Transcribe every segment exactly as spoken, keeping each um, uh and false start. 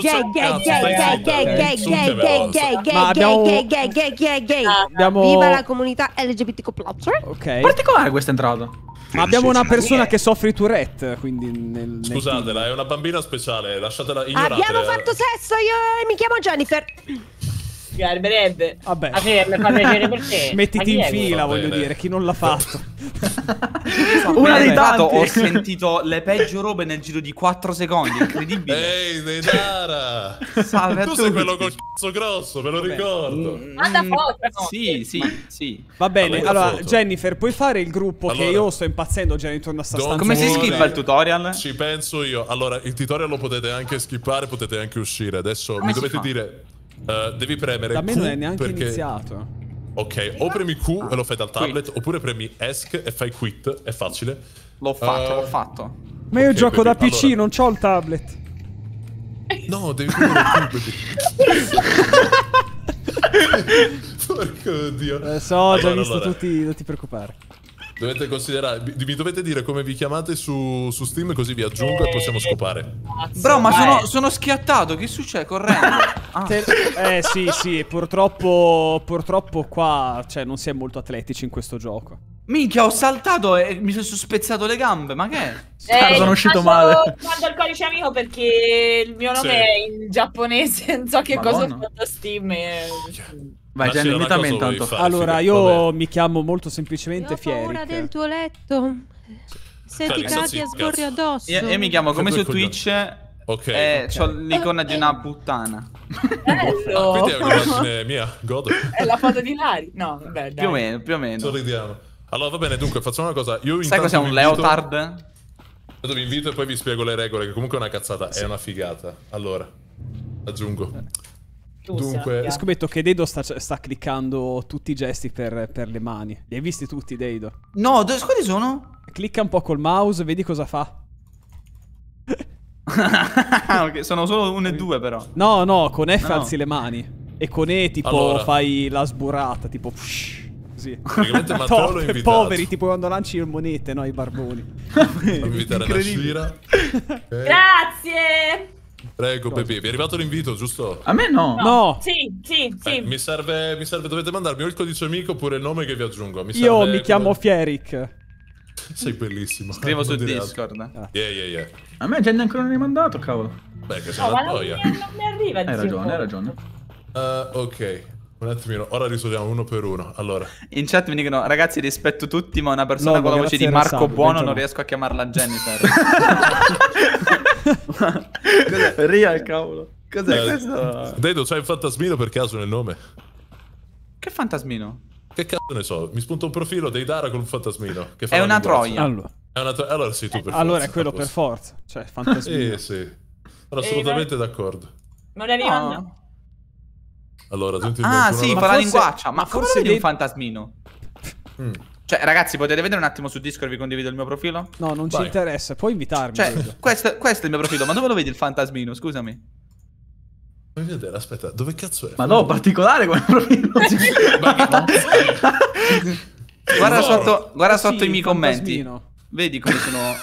gay, gay, gay, gay, gay, gay, gay, gay, gay, Ma abbiamo- gay, gay, gay, gay, gay. Abbiamo- Viva la comunità L G B T Q plus. Ok. Particolare questa entrata. Ma abbiamo una persona che soffre di Tourette, quindi nel, nel Scusatela, è una bambina speciale, lasciatela ignorare. Abbiamo fatto sesso, io mi chiamo Jennifer. Garberebbe. Vabbè. Ah, sì, mi fa piacere per te. Mettiti Ma chi in è fila, Va voglio bene. dire, chi non l'ha fatto. Una dei tanti. Ho sentito le peggio robe nel giro di quattro secondi, incredibile. Ehi, Deidara! Salve a Tu tutti. sei quello col cazzo grosso, me lo ricordo. Manda foto, no? Sì, sì, sì. Va bene, Allora, allora, foto. Jennifer, puoi fare il gruppo che Allora. io sto impazzendo già intorno a sta Don't stanza. Come si Vuole- skippa il tutorial? Ci penso io. Allora, il tutorial lo potete anche skippare, potete anche uscire. Adesso Come mi si dovete fa? dire... eh, devi premere Da me Q non è neanche perché... iniziato. Ok, o premi Q e lo fai dal tablet, oppure premi ESC e fai quit, è facile. L'ho fatto, Eh, l'ho fatto. Ma io Ok, gioco da baby, P C, allora. non c'ho il tablet. No, devi premere Q, baby. Porco Dio. Eh, so, ho già Allora, visto allora. tutti, non ti preoccupare. Dovete considerare, mi mi dovete dire come vi chiamate su, su Steam, così vi aggiungo e possiamo scopare. Bro, ma Vai. sono, sono schiattato, che succede? Correndo. Ah. Te- eh sì, sì, purtroppo, purtroppo qua, cioè, non si è molto atletici in questo gioco. Minchia, ho saltato e mi sono spezzato le gambe, ma che è? Eh, sono uscito faccio- male. Mando il codice amico perché il mio nome Sì. è in giapponese, non so che cosa ho Madonna. fatto Steam e... Vai, Ma Jenny, c'era una invitami cosa intanto. vuoi fare, Allora, figa? io Vabbè. mi chiamo molto Io semplicemente ho paura Fierik. del tuo letto. Se Dai, ti sta caghi zitto, e scorri cazzo. addosso. Io, io mi chiamo come Che su due coglioni. Twitch. Ok. E c'ho l'icona di una puttana. Ah, quindi è un'immagine mia, godo. È la foto di Lari? No, vabbè, dai. Più o meno, più o meno. Sorridiamo. Allora, va bene, dunque, facciamo una cosa. Io Sai intanto cos'è un vi invito- leotard? Intanto vi invito e poi vi spiego le regole, che comunque è una cazzata, è una figata. Allora, aggiungo. Tu Dunque, sappia. Scommetto che Deido sta, sta cliccando tutti i gesti per, per le mani. Li hai visti tutti, Deido? No, dove quali sono? Clicca un po' col mouse, vedi cosa fa. Ok, sono solo uno e due però. No, no, con F No. alzi le mani. E con E tipo Allora. fai la sburrata, tipo... psh, così. praticamente Matteo l'ho Po- invitato. poveri, tipo quando lanci le monete, no, i barboni. Fammi invitare la Incredibile. Shira. Ok. Grazie! Prego, Pepe, vi è arrivato l'invito, giusto? A me no. No, Sì, sì, sì. Eh, mi serve, mi serve, dovete mandarmi o il codice amico oppure il nome che vi aggiungo. Mi io serve mi chiamo come- Fierik. Sei bellissimo. Scrivo Non su dire altro. Discord. Yeah, yeah, yeah. A me Jenny ancora non hai mandato, cavolo. Beh, che sei No, ma una non boia. mi, non mi arriva Hai zio. ragione, hai ragione. Uh, ok, un attimino, ora risolviamo uno per uno. Allora, In chat mi dicono, ragazzi rispetto tutti, ma una persona Lobo, con la voce di grazie, Marco Alessandro, Buono ben non giocato. riesco a chiamarla Jennifer. Cos'è? Real, cavolo. Cos'è Eh, questo? Dedo, c'hai un fantasmino per caso nel nome? Che fantasmino? Che cazzo ne so? Mi spunta un profilo dei Dara con un fantasmino. Che fa È la una linguaccia. troia. Allora, È una tro- Allora sì, tu per allora forza, è quello a per posto. forza. Cioè, fantasmino. Eh sì, sono assolutamente d'accordo. Non le arriva? No. Allora, giunti il Ah ventuno sì, alla- fa la forse- linguaccia. Ma ma come forse vedi dei- un fantasmino? Mm. Cioè, ragazzi, potete vedere un attimo su Discord, vi condivido il mio profilo? No, non ci Vai. interessa. Puoi invitarmi. Cioè, Deido. questo, questo è il mio profilo, ma dove lo vedi il fantasmino? Scusami. Fammi vedere, aspetta, dove cazzo è? Ma no, particolare come profilo. Guarda No. sotto, guarda Eh sì, sotto i miei il commenti. fantasmino. Vedi come sono.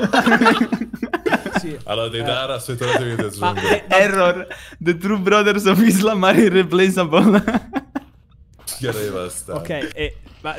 Sì. Allora, dei Dara, aspettate che ti Ma, aggiungo. eh, Error. The true brothers of Islam are irreplaceable. Chiarei basta. ok, e... Ma,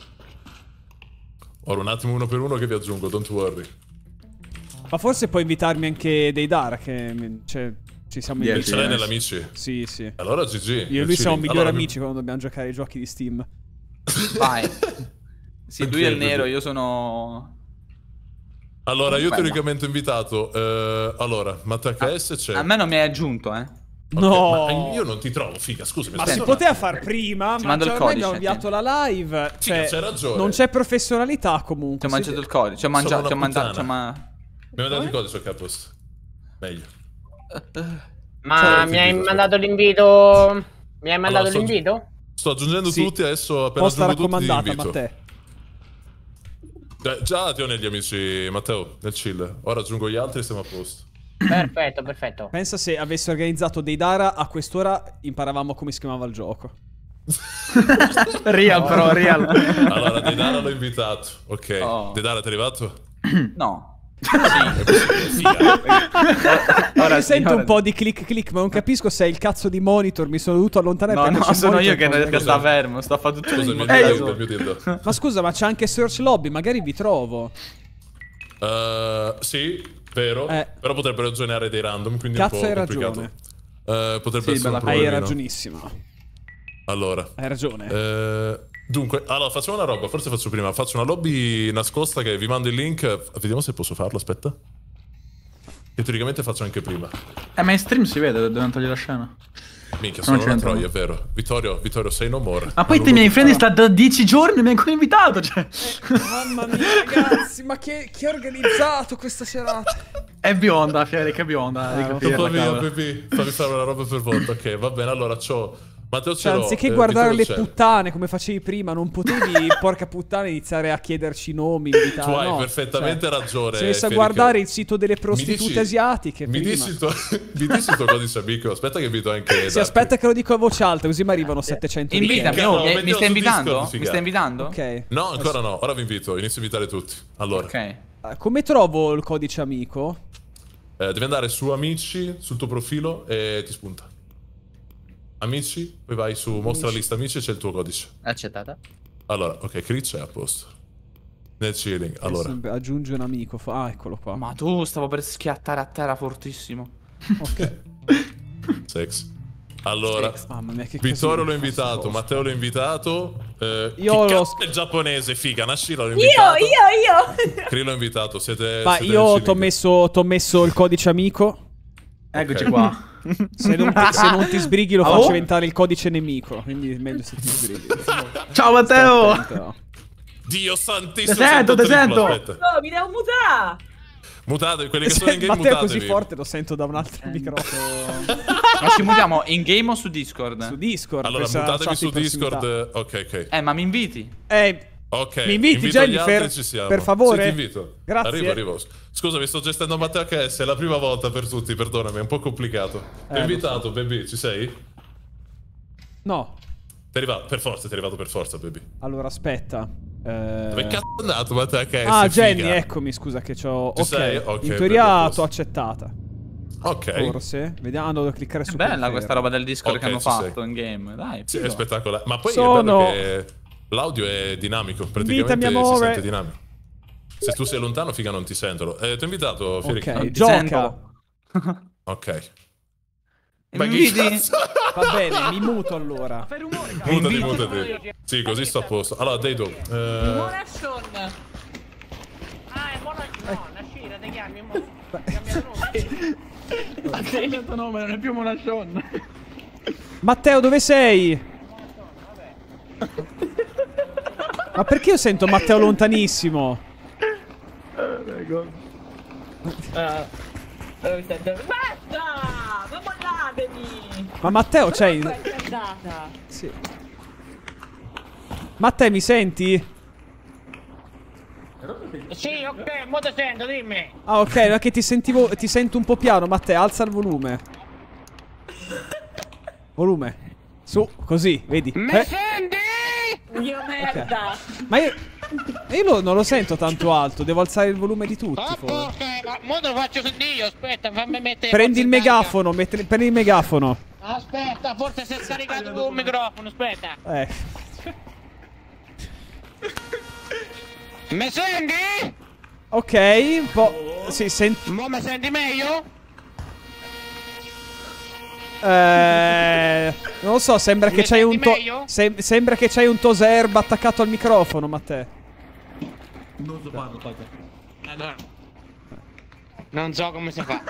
Ora un attimo uno per uno che vi aggiungo, don't worry. ma forse puoi invitarmi anche dei Dara, che... mi- Cioè, ci siamo Dieci. invitati. Ce l'hai nice. nell'amici? Sì, sì. Allora G G. Io e lui siamo migliori Allora, mi- amici quando dobbiamo giocare ai giochi di Steam. Vai. Sì, lui è Ok, nero, così. io sono. Allora, io Bella. teoricamente ho invitato. eh, allora, Matteo H S c'è. A me non mi hai aggiunto, eh. Ok, No! ma io non ti trovo, figa, scusami. Ma aspetta si un poteva attimo. far prima, Ti ma mando il cioè, ormai codice, abbiamo avviato la live. Sì, Cioè, c'hai ragione. non c'è professionalità Ti comunque. ho mangiato Siete- il codice. Ci ho mangiato. Sono Ci ho una mandato. Ci ho puttana. ma... Mi hai dato il codice a posto. Meglio. Ma Cioè, mi hai figlio, mandato l'invito? Mi hai mandato Allora, sto- l'invito? Sto aggiungendo Sì. tutti, adesso appena Posta aggiungo tutti ti raccomandata, invito. Matteo. Già, già ti ho negli amici, Matteo, nel chill. Ora aggiungo gli altri e stiamo a posto. Perfetto, perfetto. Pensa se avessi organizzato dei Dara, a quest'ora imparavamo come si chiamava il gioco. Real, però, real. Allora, Dedara l'ho invitato. Ok. Oh. Dedara, ti è arrivato? No. Ora Ora sento sì, un ora po' di click click, ma non capisco se è il cazzo di monitor. Mi sono dovuto allontanare No, perché no, c'è sono io che, monitor che sta fermo, sto a fare tutto Scusa, il il mio Eh, dildo, il mio dildo. Ma scusa, ma c'è anche search lobby, magari vi trovo. Uh, sì, vero. Eh. Però potrebbero generare dei random, quindi Cazzo, è un po' hai complicato. ragione. Uh, potrebbe Sì, essere un bella- Hai problemino. ragionissimo. Allora. Hai ragione. Eh, dunque, allora facciamo una roba, forse faccio prima, faccio una lobby nascosta che vi mando il link, vediamo se posso farlo, aspetta. Che teoricamente faccio anche prima. Eh, ma in stream si vede, dobbiamo togliere la scena. Minchia, Non sono una c'entro. troia, è vero. Vittorio, Vittorio, sei no more. Ma poi Non te miei lo- friend sta da dieci giorni, mi hai ancora invitato, cioè. Mamma mia, ragazzi, ma che, che organizzato questa serata. È bionda, Fiere, che è bionda. devi Ah, capirla, Fammi, cavolo. baby, fammi fare una roba per volta. Ok, va bene, allora c'ho... Matteo ce Cioè, l'ho, anziché eh, guardare le Vittorio c'è. puttane come facevi prima, non potevi, porca puttana, iniziare a chiederci nomi, invitare. Tu hai no, perfettamente cioè, ragione. Si è messo a Felice. guardare il sito delle Mi prostitute dici- asiatiche. Mi prima. dici il tuo, mi dici il tuo codice amico? Aspetta che invito anche Sì, Darky. aspetta che lo dico a voce alta, così mi arrivano settecento Invitami, richieste. oh, No, mi, mi mettiamo stai su invitando? Discord, figa. Mi stai invitando? Ok. No, ancora no, ora vi invito, inizio a invitare tutti. Allora, Ok. Eh, Come trovo il codice amico? eh, devi andare su Amici, sul tuo profilo e ti spunta. Amici, poi vai su mostra la lista amici e c'è il tuo codice. Accettata. Allora, ok, Critch è a posto. Nel chilling, allora. Adesso aggiunge un amico. fa- Ah, eccolo qua. Ma tu stavo per schiattare a terra fortissimo. Ok. Sex. Allora, Mamma mia, che Vittorio l'ho casino. invitato, Matteo l'ho invitato. Eh, Io chi l'ho- cazzo è il giapponese, figa, Nashira l'ho Io, invitato. io, io. Cri l'ho invitato, siete... Ma siete io nel t'ho chilling. messo, t'ho messo il codice amico. Eccoci Ok. qua. Se non, ti, se non ti sbrighi lo Oh. faccio diventare il codice nemico. Quindi è meglio se ti sbrighi. Ciao Matteo! Attento. Dio santissimo. Te sento, te triplo, sento. aspetta. No, mi devo mutare. Mutate, quelli che sono in Se game Matteo è così mutatevi. forte lo sento da un altro microfono. Ma ci mutiamo in game o su Discord? Su Discord. Allora, questa mutatevi chat su di prossimità. Discord. Ok, ok. Eh, ma mi inviti? Eh, Ok. Mi inviti, invito gli Jennifer? altri, ci siamo. Per favore? Sì, ti invito. Grazie. Arrivo, arrivo. Scusa, mi sto gestendo Matteo H S, è la prima volta per tutti, perdonami, è un po' complicato. Ti ho Eh, invitato, baby, ci sei? no. Ti è arrivato, per forza, ti è arrivato per forza, baby. Allora, aspetta. Eh... Dove cazzo è andato Matteo H S? Ah, Jenny, figa? eccomi, scusa che c'ho... Ci Ok, sei? Ok, in per teoria posto. t'ho accettata. Ok. Forse. Vediamo, devo cliccare È su bella conferma. questa roba del Discord Ok, che hanno ci sei. fatto in game. Dai, Sì, figo. è spettacolare. Ma poi Sono- è bello che l'audio è dinamico, praticamente Invitami, si amore. sente dinamico. Se tu sei lontano, figa, non ti sentono. Eh, ti ho invitato, Fieric. Ok, ti gioca. sento. Ok. E Ma mi che inviti? cazzo? Va bene, mi muto allora. Mutati, inviti? mutati. Sì, così sto a posto. Allora, Deido. Eh, Monashon. Ah, è Monashon. No, Nashira, ti chiami? Mo- cambiato nome. Ha cambiato nome, non è più Monashon. Matteo, dove sei? Ma perché io sento Matteo lontanissimo? Basta! Ma mollatemi! Ma Matteo, c'hai... È andata. Sì. Matteo, mi senti? Sì, ok, mo te sento, dimmi. Ah, ok, ma che ti sentivo... Ti sento un po' piano, Matteo, alza il volume. Volume. Su, così, vedi. Mi Eh, senti? Io merda! ma io... Io lo- non lo sento tanto alto, devo alzare il volume di tutti. Ah, forse. ok, ma mo te lo faccio sentire io, aspetta, fammi mettere... Prendi il forse in megafono, metti- prendi il megafono. carica. Aspetta, forse si è scaricato un microfono, aspetta. Eh. Mi senti? Ok, un po'... Sì, senti... Mo mi senti meglio? Eh, non lo so, sembra che Mi c'hai un senti to- meglio? sem- sembra che c'hai un toserb attaccato al microfono, Matteo. Non so farlo, Allora. Non so come si fa.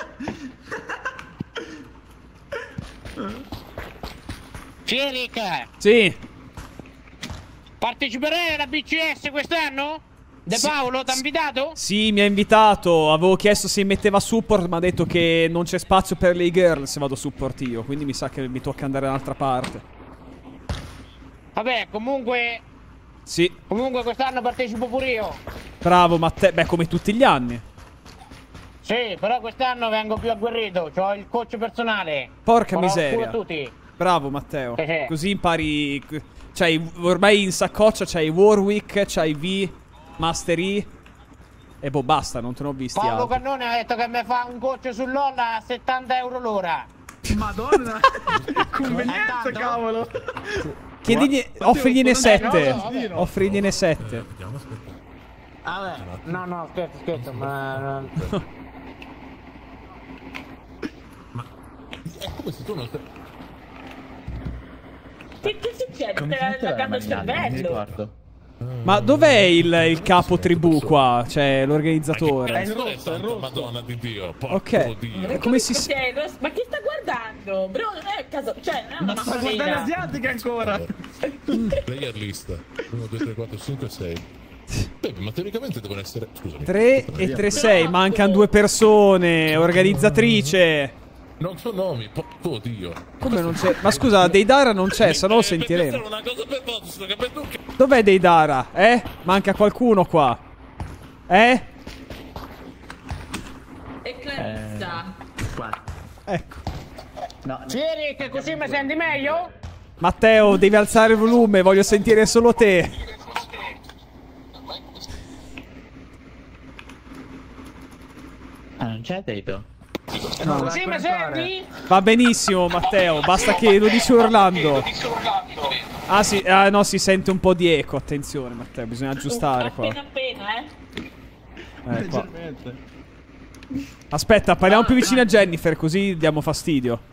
Fieric, Sì. parteciperai alla B C S quest'anno? De Sì. Paolo, ti ha invitato? Sì, mi ha invitato. Avevo chiesto se metteva support, ma ha detto che non c'è spazio per le girl se vado support io. Quindi mi sa che mi tocca andare da un'altra parte. Vabbè, comunque, Sì, comunque quest'anno partecipo pure io. bravo Matteo. Beh, come tutti gli anni. Sì, però quest'anno vengo più agguerrito, ho il coach personale. Porca Farò miseria. culo a tutti. Bravo Matteo. Eh, eh. Così impari. C'hai ormai in saccoccia c'hai Warwick, c'hai V, Master E. E boh, basta, non te ne ho visti Paolo altri. Cannone ha detto che mi fa un coach sull'Olla a settanta euro l'ora. Madonna. Convenienza, cavolo. Chiedigli, offrigliene sette. no, no, no. Offrigliene sette. Vediamo, aspetta. Vabbè, no, no, scherzo, scherzo, ma... È come se tu non stai... Che, che succede? Stai attaccando il cervello. Ma dov'è il, il capo tribù qua? Cioè, l'organizzatore. È il rosso, è il rosso. Madonna di Dio. Porco Ok. Dio. E come si... Ok, Ross, ma chi sta guardando? Bro, non è caso, cioè, non è una Ma sta mappa guardando vera. asiatica ancora. Player list. uno, due, tre, quattro, cinque, sei. Beh, ma teoricamente devono essere... Scusami. tre e tre sei, mancano due persone. Organizzatrice. Non so nomi, porco Dio. Come non c'è? Ma scusa, Deidara non c'è, se no lo Eh, perché sentiremo. sono una cosa per volta, sto capendo un c***o. Dov'è Deidara? Eh? Manca qualcuno qua. Eh? E Clarissa. Ecco. Siri, che così mi senti meglio? Matteo, devi alzare il volume, voglio sentire solo te. Ah, non c'è detto. Così mi senti? Va benissimo, Matteo, basta che lo dici urlando. Ah sì, ah no, si sente un po' di eco, attenzione Matteo, bisogna aggiustare qua. Appena appena, eh. Eh, qua. Aspetta, parliamo più vicino a Jennifer, così diamo fastidio.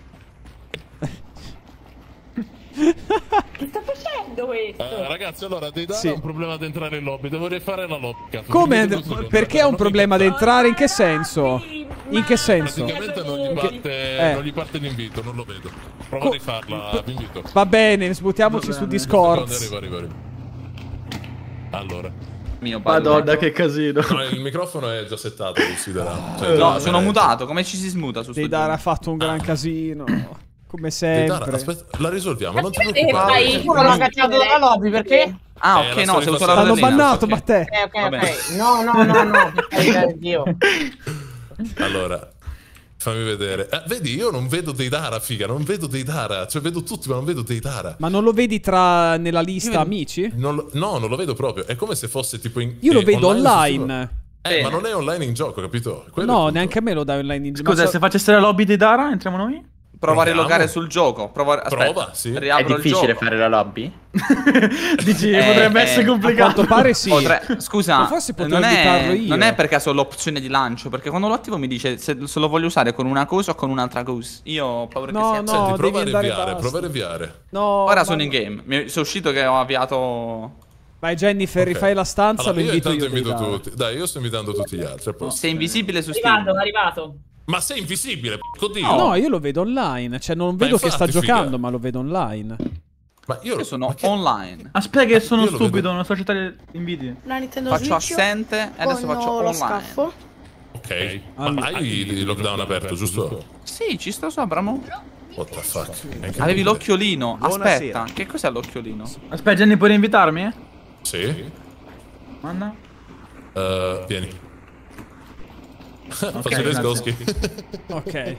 Che sta facendo questo? Eh, ragazzi, allora Deidara Sì. ha un problema ad entrare in lobby. Devo rifare la lobby. cazzo. Come? Due secondi. Perché ha un Non problema ad mi- entrare? In che senso? In che senso? Praticamente non gli parte, Eh. non gli parte l'invito, non lo vedo. Prova Co- a rifarla, vi invito. Va bene, sbuttiamoci su Discord. Arriva, arriva, arriva. Allora. Mio padre. Madonna, che casino. No, il microfono è già settato, considera. Cioè, No, già- sono eh, mutato. Come ci si smuta su sto Deidara ha gioco? fatto un gran casino. Come Deidara, sempre. aspetta, la risolviamo, non ti Eh, preoccupare. fai- Uno l'ha cacciato dalla lobby, perché? Ah, Eh, ok, la no, se storia uso la fa- L'hanno rotellina. bannato, ok. ma te. Ok, ok, Va bene. ok. No, no, no, no, per carità di Dio. Allora, fammi vedere. Eh, vedi, io non vedo Deidara, figa, non vedo Deidara. Cioè, vedo tutti, ma non vedo Deidara. Ma non lo vedi tra nella lista amici? Non lo- no, non lo vedo proprio. È come se fosse tipo in. Io lo eh, vedo su online. sicuro. Eh, ma non è online in gioco, capito? Quello è No, tutto. neanche a me lo dai online in Scusa, ma se facesse la lobby di Dara, entriamo noi? Prova a Proviamo. rilogare sul gioco. Prova, aspetta, Prova, sì. È riapro il difficile gioco. fare la lobby? Dici, Eh, potrebbe eh, essere A complicato. quanto pare sì. Potre- Scusa, Ma forse potrei non invitarlo è, io. non è per caso l'opzione di lancio, perché quando lo attivo mi dice se, se lo voglio usare con una cosa o con un'altra cosa. Io ho paura No, che sia... no. Senti, prova a devi andare rinviare, basta. prova a rinviare. No. Ora ma- sono in game. Mi sono uscito che ho avviato... Vai Jennifer, Ok. rifai la stanza, Allora, lo io invito intanto io. invito Deidara. tutti. Dai, io sto invitando tutti gli altri. a posto. Sei invisibile su Arrivato, Steam. è arrivato. Ma sei invisibile, porco Dio. No, io lo vedo online. Cioè, non vedo che sta infatti, figa. giocando, ma lo vedo online. Ma io, Io sono ma che- online. Aspetta che sono Io lo stupido, vedo. non so accettare inviti. La Nintendo Faccio Switch assente e adesso con faccio lo online. scaffo. Ok. Allora. Ma hai il lockdown aperto, giusto? Sì, ci sto sopra, mo. What the fuck? È incredibile. Avevi l'occhiolino. Aspetta, che cos'è l'occhiolino? Aspetta, Jenny, puoi invitarmi? Eh? Sì? Manda. Uh, vieni. Faccio grazie. le scoschi. Ok.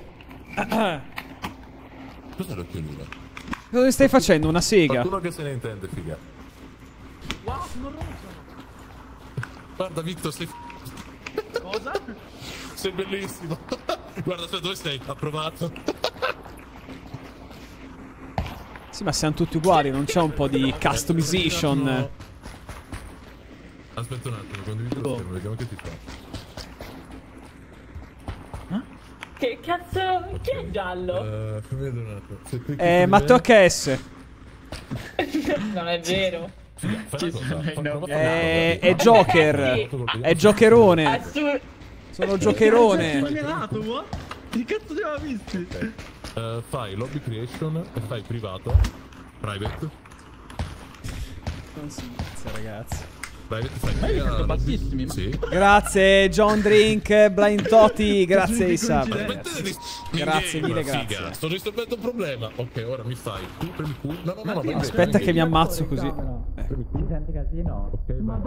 Cos'è l'occhiolino? Cosa stai facendo? Una sega? Qualcuno che se ne intende, figa. Guarda, Victor, sei... Cosa? Sei bellissimo. Guarda, aspetta, dove sei? Approvato. Sì, ma siamo tutti uguali, non c'è un po' di customization. Aspetta un attimo, condivido lo schermo, vediamo che ti fa. Che cazzo? Chi è giallo? Uh, fammi vedere un attimo. Se clicchi Eh, su Matteo livello- H S. Non è vero. Fai una cosa, fa- prova a fare È, una è Joker. È Jokerone. Assur- Sono Jokerone. Spoilerato, what? Che cazzo ti aveva visti? cosa. Eh, fai lobby creation e fai privato. Private. Non si inizia, ragazzi. Private fai Ma io crea ho fatto lobby- bassissimi, ma- Sì. Grazie John Drink, Blind Toti, grazie Isa. Smettete di- Grazie in mille, game, grazie. figa. Sto risolvendo un problema. Ok, ora mi fai. Tu premi Q. No, no, no, no. vai Aspetta bene, che mi vai ammazzo così. bene. Senti casino. Ok, vai.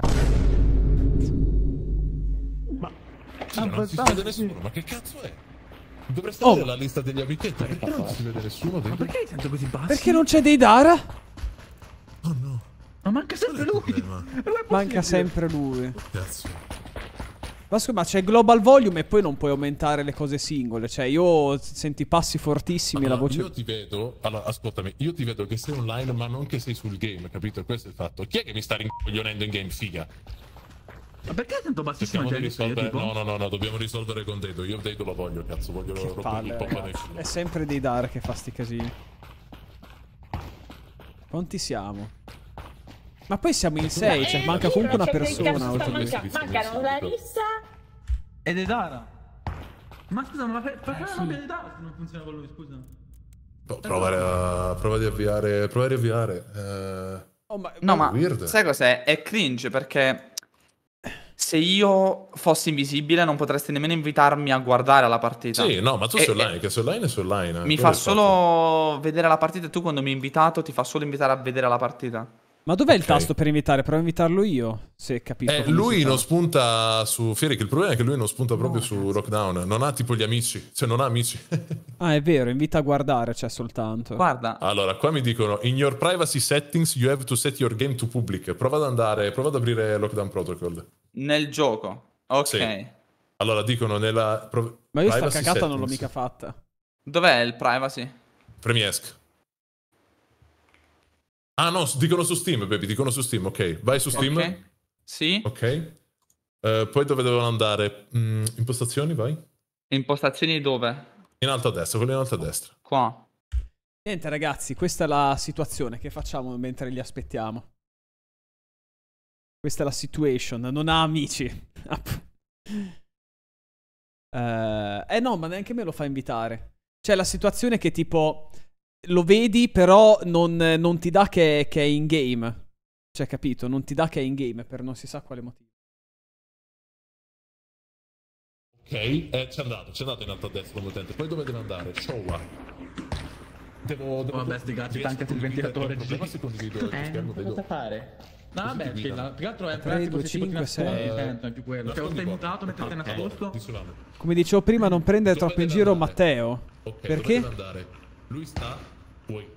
Ma Sì, non si vede nessuno, ma che cazzo è? Dovreste Oh. avere la lista degli amichetti, perché non si vede nessuno dentro? Perché sento così bassi? Perché non c'è Deidara? Oh no, Ma manca sempre qual è il lui. problema? Non è Manca possibile. sempre lui. Cazzo. Ma scusa, ma c'è global volume e poi non puoi aumentare le cose singole. Cioè, io senti passi fortissimi e Allora, la voce. io ti vedo, allora ascoltami, io ti vedo che sei online ma non che sei sul game, capito? Questo è il fatto. Chi è che mi sta rincoglionendo in game, figa? Ma perché tanto bassissimo Dobbiamo già io, risolvere, tipo? no no no no, dobbiamo risolvere con Dedo. Io Dedo lo voglio, cazzo, voglio Che rompere palle, il poppa nel ragazzi. culo. È sempre dei Dar che fa sti casini. Quanti siamo? Ma poi siamo in sei, cioè Eh, manca io comunque non una c'è che persona cazzo oltre sta a lui. manca- Mancano Larissa. Ed è Dara. Ma scusa, ma per- perché non abbiamo Dara se non funziona con lui, scusa? Oh, provare a provare a avviare, provare a avviare. Eh... Oh, ma, No, ma weird. sai cos'è? È cringe perché se io fossi invisibile non potresti nemmeno invitarmi a guardare la partita. Sì, no, ma tu E- sei online, e- che sei online e sei online. Mi Quello fa è il fatto. solo vedere la partita e tu quando mi hai invitato ti fa solo invitare a vedere la partita. ma dov'è il Ok. tasto per invitare? Prova a invitarlo io, se capisco. Eh, come lui si fa. non spunta su Fieric, il problema è che lui non spunta proprio su Lockdown, non ha tipo gli amici, cioè non ha amici. Ah, è vero, invita a guardare, cioè soltanto. Guarda, Allora, qua mi dicono, in your privacy settings you have to set your game to public. Prova ad andare, prova ad aprire Lockdown Protocol. nel gioco. Ok. Sì. Allora, dicono nella... pro- Ma io sta privacy cagata non l'ho settings. mica fatta. Dov'è il privacy? Premi esc. Ah no, s- dicono su Steam, baby, dicono su Steam, ok. Vai su Steam. Ok. Sì. Ok. Eh, poi dove devono andare? Mm, impostazioni, vai. Impostazioni dove? In alto a destra, quello in alto a destra. Qua. Niente ragazzi, questa è la situazione che facciamo mentre li aspettiamo. Questa è la situation, non ha amici. Eh, eh no, ma neanche me lo fa invitare. Cioè la situazione è che tipo lo vedi però non, non ti dà che, che è in game. Cioè capito, non ti dà che è in game per non si sa quale motivo. Ok, eh, c'è andato, c'è andato in alto a destra l'utente. Poi dove deve andare? Showa. Devo... devo Oh, vabbè, sti cazzi, riesco a tanca sul condividere- ventilatore, il problema se condivido il Eh, schermo non so vedo... cosa fare. No, vabbè, Così sì, guida. la- più che altro è tre, pratico due, se tipo ti cinque, nascondi, sei. sento, è più quello. Cioè, o stai mutato, mentre sei nascosto. Di Solano. Come dicevo prima, non prendere Dove troppo in deve giro andare? Matteo. Ok, Perché? dove deve andare? Lui sta... Poi...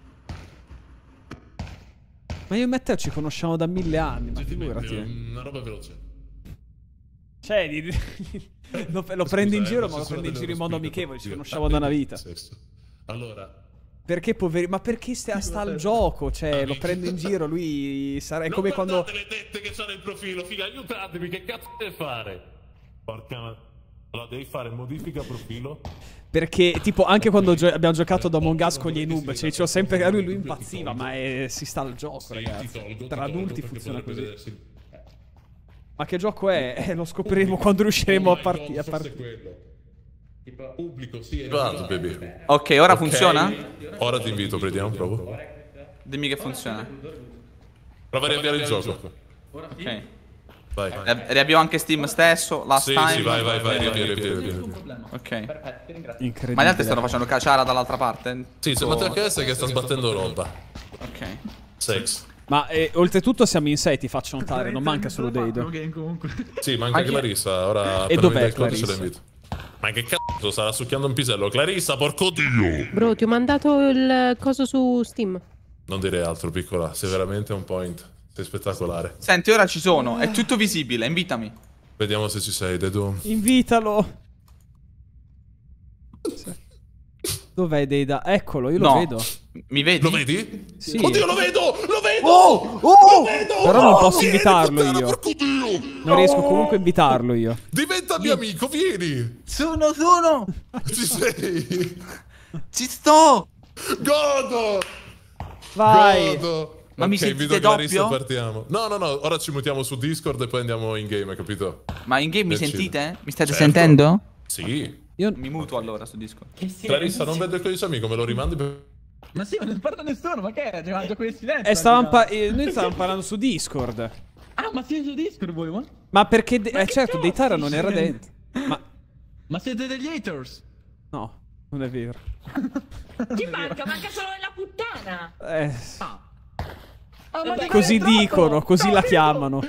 Ma io e Matteo ci conosciamo da mille anni, ma Gentilmente, figurati. una roba veloce. Cioè, di- lo, lo prendo in Scusa, giro, eh, ma lo censurate prendo in giro in nello modo spirito, amichevole, ci Dio. conosciamo Ah, da una vedi? vita. Sesso. Allora... Perché poveri... Ma perché sta, sta al gioco? Cioè, lo prendo in giro, lui sarà... È come non quando... guardate le tette che c'ha nel profilo, figa, aiutatemi, che cazzo deve fare? Porca ma... Allora, devi fare modifica profilo. Perché, tipo, anche quando gio- abbiamo giocato ad Among Us con gli noob, cioè, dicevo sempre che a lui, lui impazziva, ma è- si sta al gioco, Sì, ti ragazzi. tolgo, ti Tra tolgo, adulti perché funziona vorrebbe così. vedersi- Ma che gioco è? Eh, lo scopriremo quando riusciremo Oh a my partire. God, A forse partire. è quello. Pubblico, sì, è privato, baby. Ok, ora Ok, funziona? Ora ti invito, vediamo, provo. Dimmi che funziona. Prova a riavviare il gioco. Ok. Vai. Ri- Riavvio anche Steam stesso, last Sì, time. sì, vai, vai, vai, riavvia, riavvia, riavvia. Ok. Incredibile. Ma gli altri stanno facendo cacciara dall'altra parte? Sì, se Matteo K S che sta sbattendo roba. Ok. Sex. Ma eh, oltretutto siamo in sei, ti faccio notare, non manca solo Deido. Ok, comunque. Sì, manca Anche- Clarissa, ora E appena dov'è mi dai il codice Clarissa? la invito. Ma che cazzo, starà succhiando un pisello. Clarissa, porco dio! Bro, ti ho mandato il coso su Steam. Non direi altro, piccola, sei veramente on point. Sei spettacolare. Senti, ora ci sono, è tutto visibile, invitami. Vediamo se ci sei, Dedu. Invitalo. Dov'è Deida? Eccolo, io lo No. vedo. Mi vedi? Lo vedi? Sì. Oddio, lo vedo! Lo vedo! Oh! Lo vedo! Però non Oh, posso vieni, invitarlo puttana, io. porco dio! Non riesco comunque a invitarlo io. Diventa mio amico, vieni! Sono, sono! Ci sei! Ci sto! Godo! Vai. Godo! Ma mi Ok, sentite invito Clarissa, doppio? partiamo. No, no, no, ora ci mutiamo su Discord e poi andiamo in game, capito? Ma in game mi Decide. sentite? Mi state Certo. sentendo? Sì. Io... Mi muto allora su Discord. Clarissa, non vedo il codice amico, me lo rimandi per... Ma sì, ma non parla nessuno, ma che è? Ci mangia quel silenzio. Eh, stavamo raga. pa- eh, noi stavamo parlando su Discord. Ah, ma siete su Discord voi, ma? Ma perché... de- Ma eh che certo, cazzo Deitara non era dici? dentro. Ma... Ma siete degli haters? No, non è vero. Chi manca? Manca solo la puttana. Eh, Ah. Vabbè, così troppo. dicono, così No, la io- chiamano.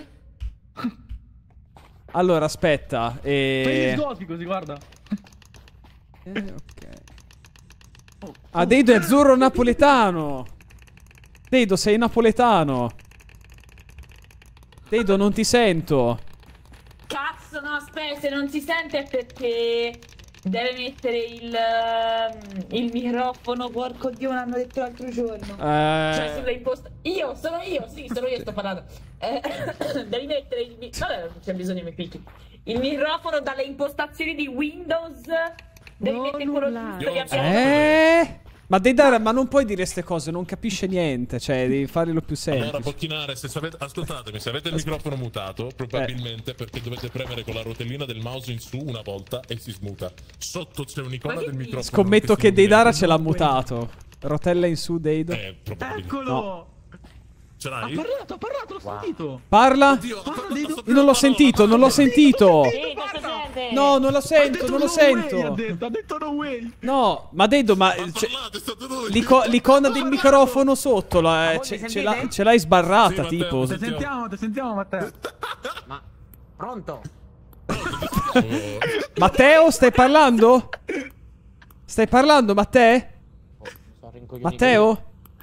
Allora, aspetta. Fai gli Eh... sgocchi così, guarda. eh, ok. Ah, Deido è azzurro napoletano. Deido, sei napoletano. Deido, non ti sento. Cazzo, no, aspetta. aspetta, se non si sente è perché deve mettere il, uh, il microfono, porco Dio, me l'hanno detto l'altro giorno. Eh... Cioè sulle imposta... Io, sono io, sì, sono io sto parlando. Eh, devi mettere il... Vabbè, non c'è bisogno di me picchi. Il microfono dalle impostazioni di Windows. Devi No, mettere quello nulla. giusto che abbiamo. Eh... Ma Deidara, ma non puoi dire queste cose, non capisce niente, cioè devi farlo più semplice. Allora, Pocchinare, se sapete, ascoltatemi, se avete il microfono mutato, probabilmente perché dovete premere con la rotellina del mouse in su una volta e si smuta. Sotto c'è un'icona del microfono. Scommetto si che Deidara muove. ce l'ha mutato. Rotella in su, Deida. Eh, probabilmente. Eccolo! No. Ce Ha l'hai? parlato, ha parlato, l'ho sentito! Parla? Oddio, Parla, sto- Deido. sto- Io non l'ho sentito, non l'ho sentito. Sì, cosa sente? No, non lo Ha sento, detto non lo no way, ha sento. detto, ha detto no way! No, ma Dedo, ma Ma cioè, parlate, state voi. l'ico- l'icona del microfono sotto la- voi ce, mi ce l'ha- sentite? ce l'hai sbarrata, Sì, Matteo, tipo. sì. Ti sentiamo, ti sentiamo, Matteo! Ma pronto? Oh, Matteo, stai parlando? Stai parlando, Matteo? Sono rincoglionito. Matteo?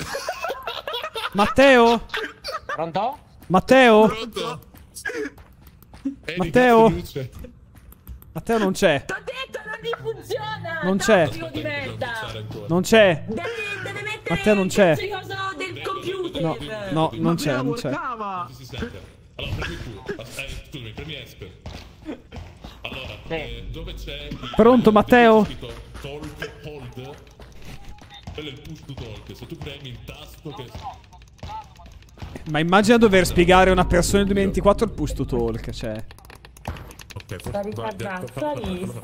Matteo? Pronto? Matteo? pronto? Ehi, Matteo? cazzo, luce. Matteo non c'è. T'ho detto, non mi funziona! Non c'è. Tattico di merda! Non c'è. Deve, deve mettere Matteo non il c'è. cazzo di coso del computer! No, no, non c'è, Matteo non c'è. workava. Non si sente. Allora, premi tu. As- eh, scusami, premi Esper. Allora, eh, dove c'è il... Pronto, Matteo? scritto Talk Hold. Quello è il push to talk. Se tu premi il tasto che... Ma immagina dover spiegare a una persona del duemilaventiquattro il push to talk, cioè. Ok, Sta ritardato, sta visto.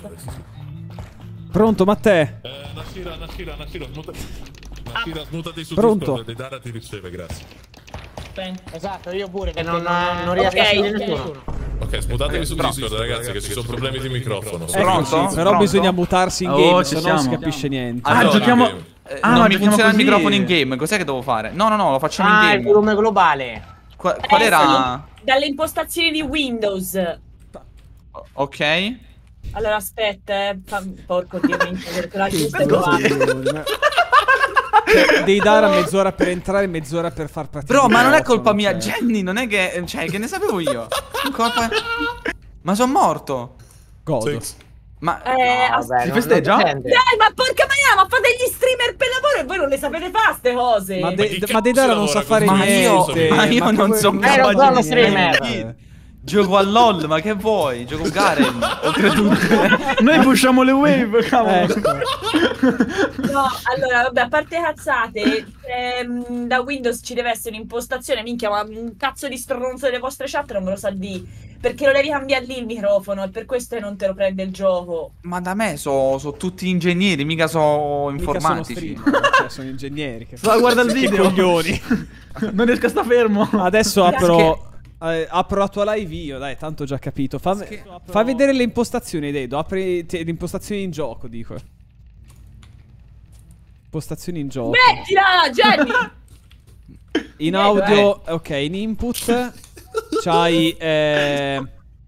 Pronto, Matteo? Eh, Nashira, Nashira, Nashira, smuta... Nashira, smutati su Pronto? Discord, Deidara ti riceve, grazie. Esatto, io pure, perché non- non, non riesco ok, a sentire ok. nessuno. Ok, smutatevi su Discord, ragazzi, che ci sono problemi di microfono. Eccoci, Pronto? però Pronto? bisogna mutarsi in Oh, game, ci se no non si siamo. capisce niente. Ah, Allora, giochiamo... eh, Ah, non ma mi giochiamo funziona il così. microfono in game, cos'è che devo fare? No, no, no, lo facciamo Ah, in il game. volume globale. Qua- qual Eh, era? sì, dalle impostazioni di Windows. Ok. Allora aspetta, eh. fa- porco Dio, perché la giusta è provata. Cioè, Deidara mezz'ora per entrare e mezz'ora per far partire. Bro, il ma non è microfono, colpa mia, cioè. Jenny, non è che... Cioè, che ne sapevo io? Colpa... Ma sono morto. Godo. Sì. Ma... Eh, as- Vabbè, Si non- festeggia? non si sente. Dai, ma porca maniera, ma fate gli streamer per lavoro e voi non le sapete fare ste cose. Ma, Ma De- chi ma cazzo Deidara non lavora sa fare così? Ma niente. io- ma io che non voi- so non capace fate di uno niente. streamer. Gioco a LOL, ma che vuoi? Gioco Garen, ho creduto. Noi pushiamo le wave, cavolo! Ecco. No, allora, vabbè, a parte cazzate, ehm, da Windows ci deve essere un'impostazione, minchia, ma un cazzo di stronzo delle vostre chat non me lo sa di. Perché lo devi cambiare lì il microfono e per questo non te lo prende il gioco. Ma da me sono so tutti ingegneri, mica so Mica informatici. sono streamer, cioè, sono ingegneri. Che Ma guarda il che video! coglioni. Non riesco a sta fermo! Adesso apro. eh, apro la tua live io, dai, tanto ho già capito. Fa, fa vedere le impostazioni, Dedo. Apri te- le impostazioni in gioco, dico. Impostazioni in gioco. Mettila, Jenny! In audio, ok, in input c'hai eh,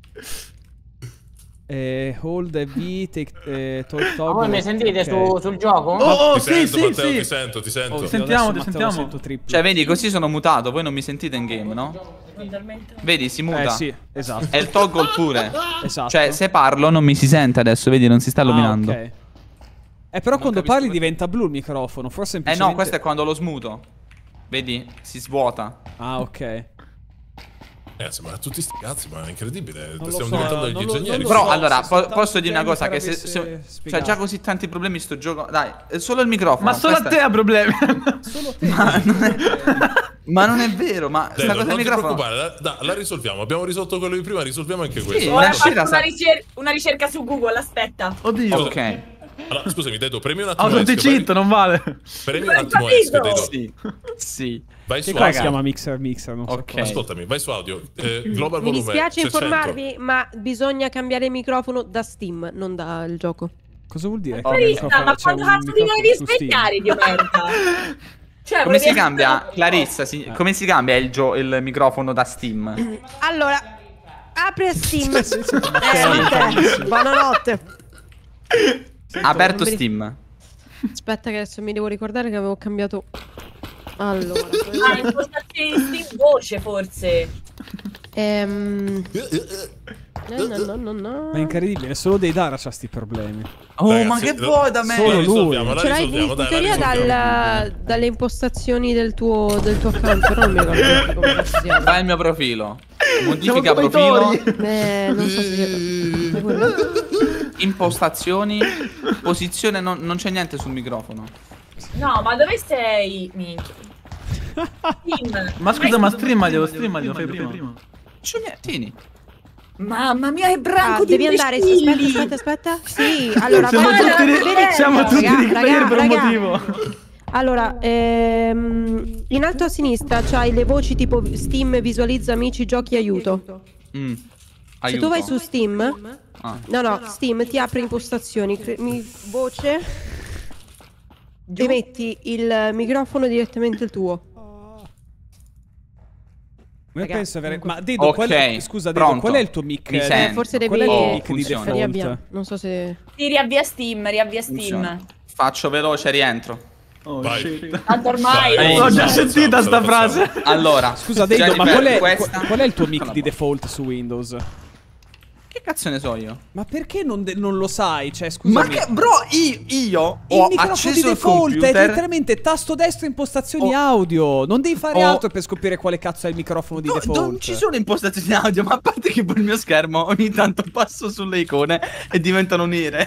eh, hold e V, take, eh, talk, Ma toggle, voi mi sentite ok. su- sul gioco? Oh, oh, Ti sì, sento, sì, Matteo, ti sì! sento, ti sento. Oddio, Sentiamo, adesso ti Matteo lo sentiamo. sento triplo. Cioè, vedi, così sono mutato, voi non mi sentite in game, no? Vedi, si muta. Eh sì, esatto. E il toggle pure. Esatto. Cioè, se parlo non mi si sente adesso, vedi, non si sta Ah, illuminando. ok. Eh, però quando capisco parli perché. diventa blu il microfono, forse Eh semplicemente... no, questo è quando lo smuto. Vedi? Si svuota. Ah, ok. Ragazzi, ma tutti sti cazzi, ma è incredibile. lo Stiamo so, diventando degli non lo- ingegneri. non lo Però so, allora, se po- soltanto posso dire una Jenny cosa che se, avesse se c'è spiegato. già così tanti problemi sto gioco. Dai, è solo il microfono. Ma solo a questa te è- ha problemi! Solo te. Ma non è, ma non è vero, ma Dai, sta cosa non del ti microfono. preoccupare, la, da- la risolviamo. Abbiamo risolto quello di prima, risolviamo anche questo. Sì, Ora una faccio scira una, sa- ricer- una ricerca su Google, aspetta. Oddio! Ok. Allora, scusami, Dedo, premi un attimo. Auto esca, cheat, non vale! Premi Ma un hai attimo capito? esca, Dedo. Sì. Sì. Vai Che su qua si audio. chiama Mixer Mixer, non so Ok. cosa. Ascoltami, vai su audio. Eh, global Mi volume. dispiace seicento. informarvi, ma bisogna cambiare il microfono da Steam, non dal gioco. Cosa vuol dire? Oh, che il Clarissa, microfono- ma c'è quando un cazzo ti microfono devi su Steam? svegliare, Dio merda? Cioè, Come si volevi- cambia, Clarissa? si- come si cambia il, gio- il microfono da Steam? Allora, apri Steam. Sì, sì, Eh, Matteo, Matteo, buonanotte. Aperto non mi- Steam. Aspetta che adesso mi devo ricordare che avevo cambiato. Allora, Ah, impostazioni di Steam voce, forse. ehm, No, no, no, no, no. Ma è incredibile, solo Deidara c'ha sti problemi. Oh, Ragazzi, ma che lo- vuoi da me? Solo La lui. risolviamo, la Ce l'hai in, risolviamo, in dai, la teoria risolviamo. dal- dalle impostazioni del tuo, del tuo account, però non mi ricordo come si chiama. Vai il mio profilo. Modifica Siamo come i profilo. tori. Eh, non so se... quello. Impostazioni. Posizione. Non, non c'è niente sul microfono. No, ma dove sei? Minchia. Steam. Ma scusa, ma streamaglielo, streamaglielo, fai prima. C'è niente. Tieni. Mamma mia, è branco Ah, di devi andare, imbecilli. aspetta, aspetta, aspetta. Sì, allora Siamo vai- tutti, vedi- siamo tutti raga, di player raga, per un raga. motivo. Allora, ehm, in alto a sinistra c'hai le voci tipo Steam, visualizza amici, giochi, aiuto. Mm. Se Aiuto. tu vai su Steam, Ah. no no, Steam ti apre impostazioni, cre- mi- voce e metti il microfono direttamente il tuo. Io Raga, penso avere... comunque- Ma Dedo, qual è... Ok, scusa Dedo, pronto. qual è il tuo mic? Mi Eh, sento. Forse devi Qual è il tuo Oh, mic di funziona. riavviare. default? Non so se... Sì, riavvia Steam, riavvia Funziona. Steam. Faccio veloce, rientro. Oh Vai. shit. Tanto ormai... Vai. L'ho già Facciamo, sentita sta facciamo. frase. Allora. Scusa Dedo, ma Jennifer, qual è, questa- qual è il tuo mic Eccola di qua. default su Windows? Che cazzo ne so io? Ma perché non, de- non lo sai? Cioè, scusami. Ma che, bro, io, io Il ho microfono acceso di il default è computer. letteralmente tasto destro impostazioni Oh. audio. Non devi fare Oh. altro per scoprire quale cazzo è il microfono di No, default. non ci sono impostazioni audio, ma a parte che poi il mio schermo ogni tanto passo sulle icone e diventano nere.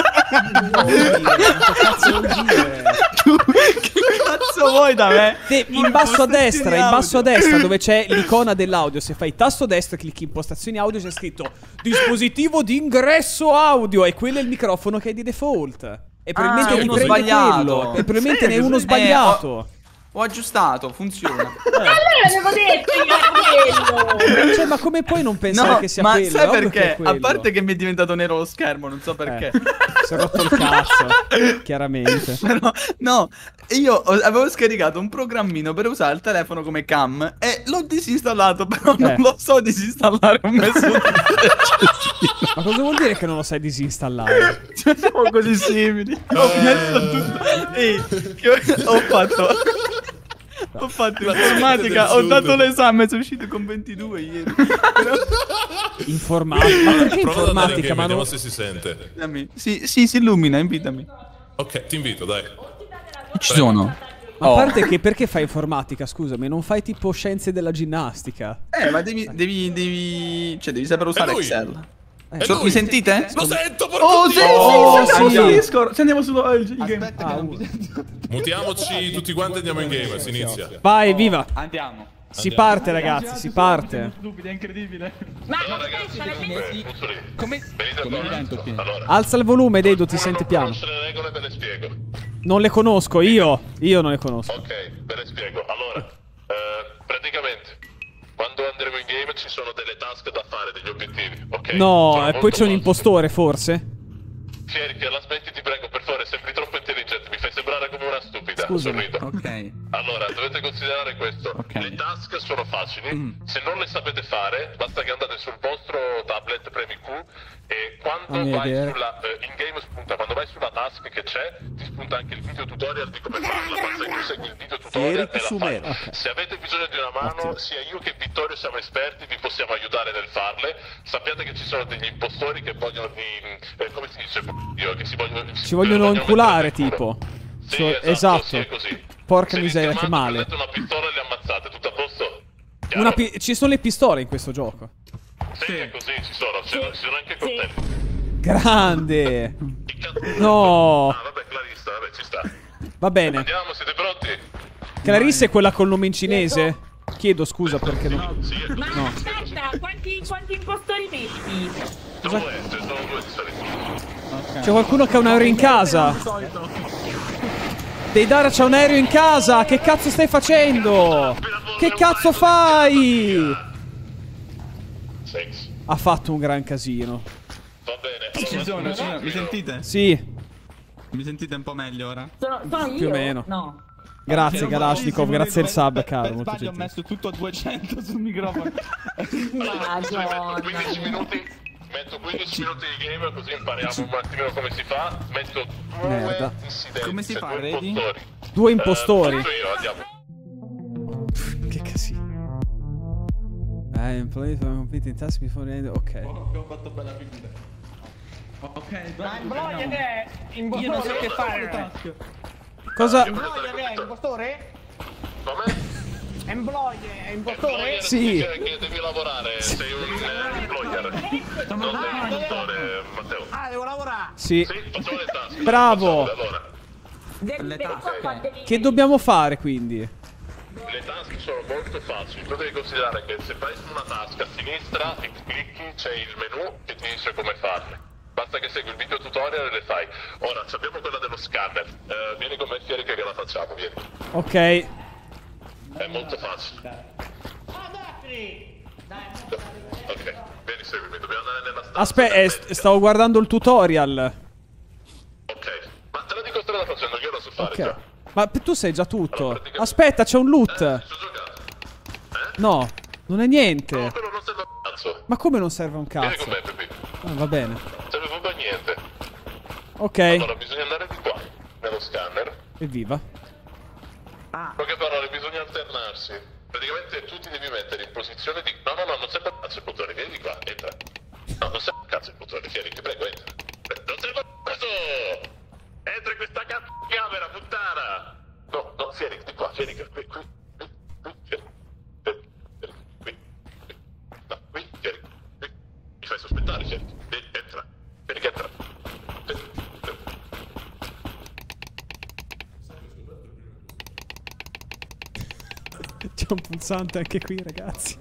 Tu che cazzo vuoi da me? Te, in basso a destra, in basso a destra dove c'è l'icona dell'audio, se fai tasto destro e clicchi impostazioni audio c'è scritto dispositivo di ingresso audio e quello è il microfono che è di default. E probabilmente è ti uno prende sbagliato. quello. E probabilmente Sì, ne è uno eh, sbagliato. Ho aggiustato, funziona. Allora avevo detto io era quello. Cioè, ma come puoi non pensare No, che sia ma quello? sai Ovvio che è perché? A quello. parte che mi è diventato nero lo schermo, non so perché. Eh, si è rotto il cazzo, chiaramente. Però, no, io ho- avevo scaricato un programmino per usare il telefono come cam e l'ho disinstallato, però non Eh. lo so disinstallare, ho messo Ma cosa vuol dire che non lo sai disinstallare? Cioè, siamo così simili. Ho messo tutto. Ehi, che ho, ho fatto. Ho fatto informatica, ho dato l'esame, sono uscito con ventidue ieri. Però, Informatica? Ma perché Prova ad andare in informatica? game, Ma vediamo non... se si sente. dammi- sì, sì, si illumina, invitami. Ok, ti invito, dai. Ci sono. Ma a Oh. parte che perché fai informatica, scusami, non fai tipo scienze della ginnastica? Eh, ma devi, devi, devi, cioè devi saper usare lui. Excel. Eh, So- lui. mi sentite? Lo sento, porco Oh, Dio! sì, Oh, sì, sentiamo sì. su Discord. Sentiamo su eh, il game. Aspetta Ah, che non uno. mi sento. Mutiamoci tutti quanti e andiamo in game, si inizia. Vai, viva! Andiamo. Si parte, ragazzi, si parte. Stupido, è incredibile. Ma aspetta, la gente... Come, come mi sento qui? Alza il volume, Dedo, ti senti piano. le regole, ve le spiego. Non le conosco, io. Io non le conosco. Ok, ve le spiego. Allora, eh, praticamente, quando andremo in game ci sono delle task da fare, degli obiettivi, ok? No, Sono e poi molto c'è un basici. impostore, forse? Fieri, che la smetti, ti prego, per favore, sembri troppo intelligente, mi fai sembrare come una stupida. Scusami. Sorrido. Ok. Allora, dovete considerare questo. Ok. Le task sono facili. Mm. Se non le sapete fare, basta che andate sul vostro tablet, premi Q e quando Fammi vai vedere. sulla eh, in game spunta, quando vai sulla task che c'è, ti spunta anche il video tutorial di come farla. Basta che tu segui il video tutorial e la fai. Se avete bisogno di una mano, sia io che Vittorio siamo esperti, vi possiamo aiutare nel farle. Sappiate che ci sono degli impostori che vogliono di eh, come si dice, Dio, che si vogliono Ci vogliono mettere inculare, nel culo. tipo. Sì, So- esatto, esatto. sì, è così. Porca Se vi miseria, che chiamate, male. prendete una pistola e li ammazzate, tutto a posto? Chiaro? Una pi- ci sono le pistole in questo gioco. Sì, è così, ci sono, ci sono, ci sono anche coltelli. Grande. Che cazzo? No. Ah, vabbè, Clarissa, vabbè, ci sta. Va bene. Andiamo, siete pronti? Clarissa è quella col nome in cinese? Chiedo scusa perché non... Sì, è così. Ma No. aspetta, quanti, quanti impostori metti? Due, ce ne sono due di solito. C'è qualcuno che ha un aereo in casa. Deidara c'ha un aereo in casa. Che cazzo stai facendo? Che cazzo fai? Sex. Ha fatto un gran casino. Va bene. Ci allora, sono, ci sono. Mi sentite? Sì, Mi sentite un po' meglio ora? Sono, sono io? più o meno. No. Grazie Kalashnikov, grazie al sub, caro. Per Molto sbaglio ho gentile. messo tutto a duecento sul microfono. Madonna. quindici minuti. Metto quindici minuti di game così impariamo un attimino come si fa. Metto due Merda. incidenti, Come si fa, due vedi? impostori. Due Eh, impostori. faccio io, andiamo. Che casino. I employee sono completing task before the end. Ok. Abbiamo fatto bella figura. Ok, Ma Employer è impostore? Io non so che fare. Cosa? Employer è impostore? Come? Employer è impostore? Sì. Che devi lavorare, sei un eh, employer. Non sei un impostore, Matteo. Ah, devo lavorare. Sì. Sì, facciamo le task. Bravo. Facciamole, allora. Devi, devi qua, devi... Che dobbiamo fare quindi? Le task sono molto facili, tu devi considerare che se fai su una task a sinistra e clicchi c'è il menu che ti dice come farle. Basta che segui il video tutorial e le fai. Ora, abbiamo quella dello scanner. Eh, vieni con me Fieri che la facciamo, vieni. Ok. È molto facile. Ok, vieni seguimi, dobbiamo andare nella stanza. Aspetta, eh, st- stavo guardando il tutorial. Ok, ma te la dico strada facendo, io la so fare Ok. già. Ma p- tu sai già tutto. Aspetta, c'è un loot. Eh, ci ho giocato. Eh? No, non è niente. No, quello non serve a cazzo. Ma come non serve un Vieni cazzo? con me, Pepi. Ah, va bene. Non serve proprio a niente. Ok. Allora, bisogna andare di qua, nello scanner. Evviva. In poche parole, bisogna alternarsi. Praticamente tu ti devi mettere in posizione di... No, no, no, non serve a cazzo il bottone, vieni di qua, entra. No, non serve a cazzo il bottone, Fieri, ti prego, entra. Eh, Non serve a cazzo! Entra in questa cazzo di camera, puttana! No, no, Fieri, di qua, Fieri, qui, qui, qui, qui, Fieri. Fieri, Fieri, qui, qui. No, qui, Fieri, qui. Mi fai sospettare, Fieri. Vieni, entra. Fieri, che entra. Fieri, Fieri. C'è un pulsante anche qui, ragazzi.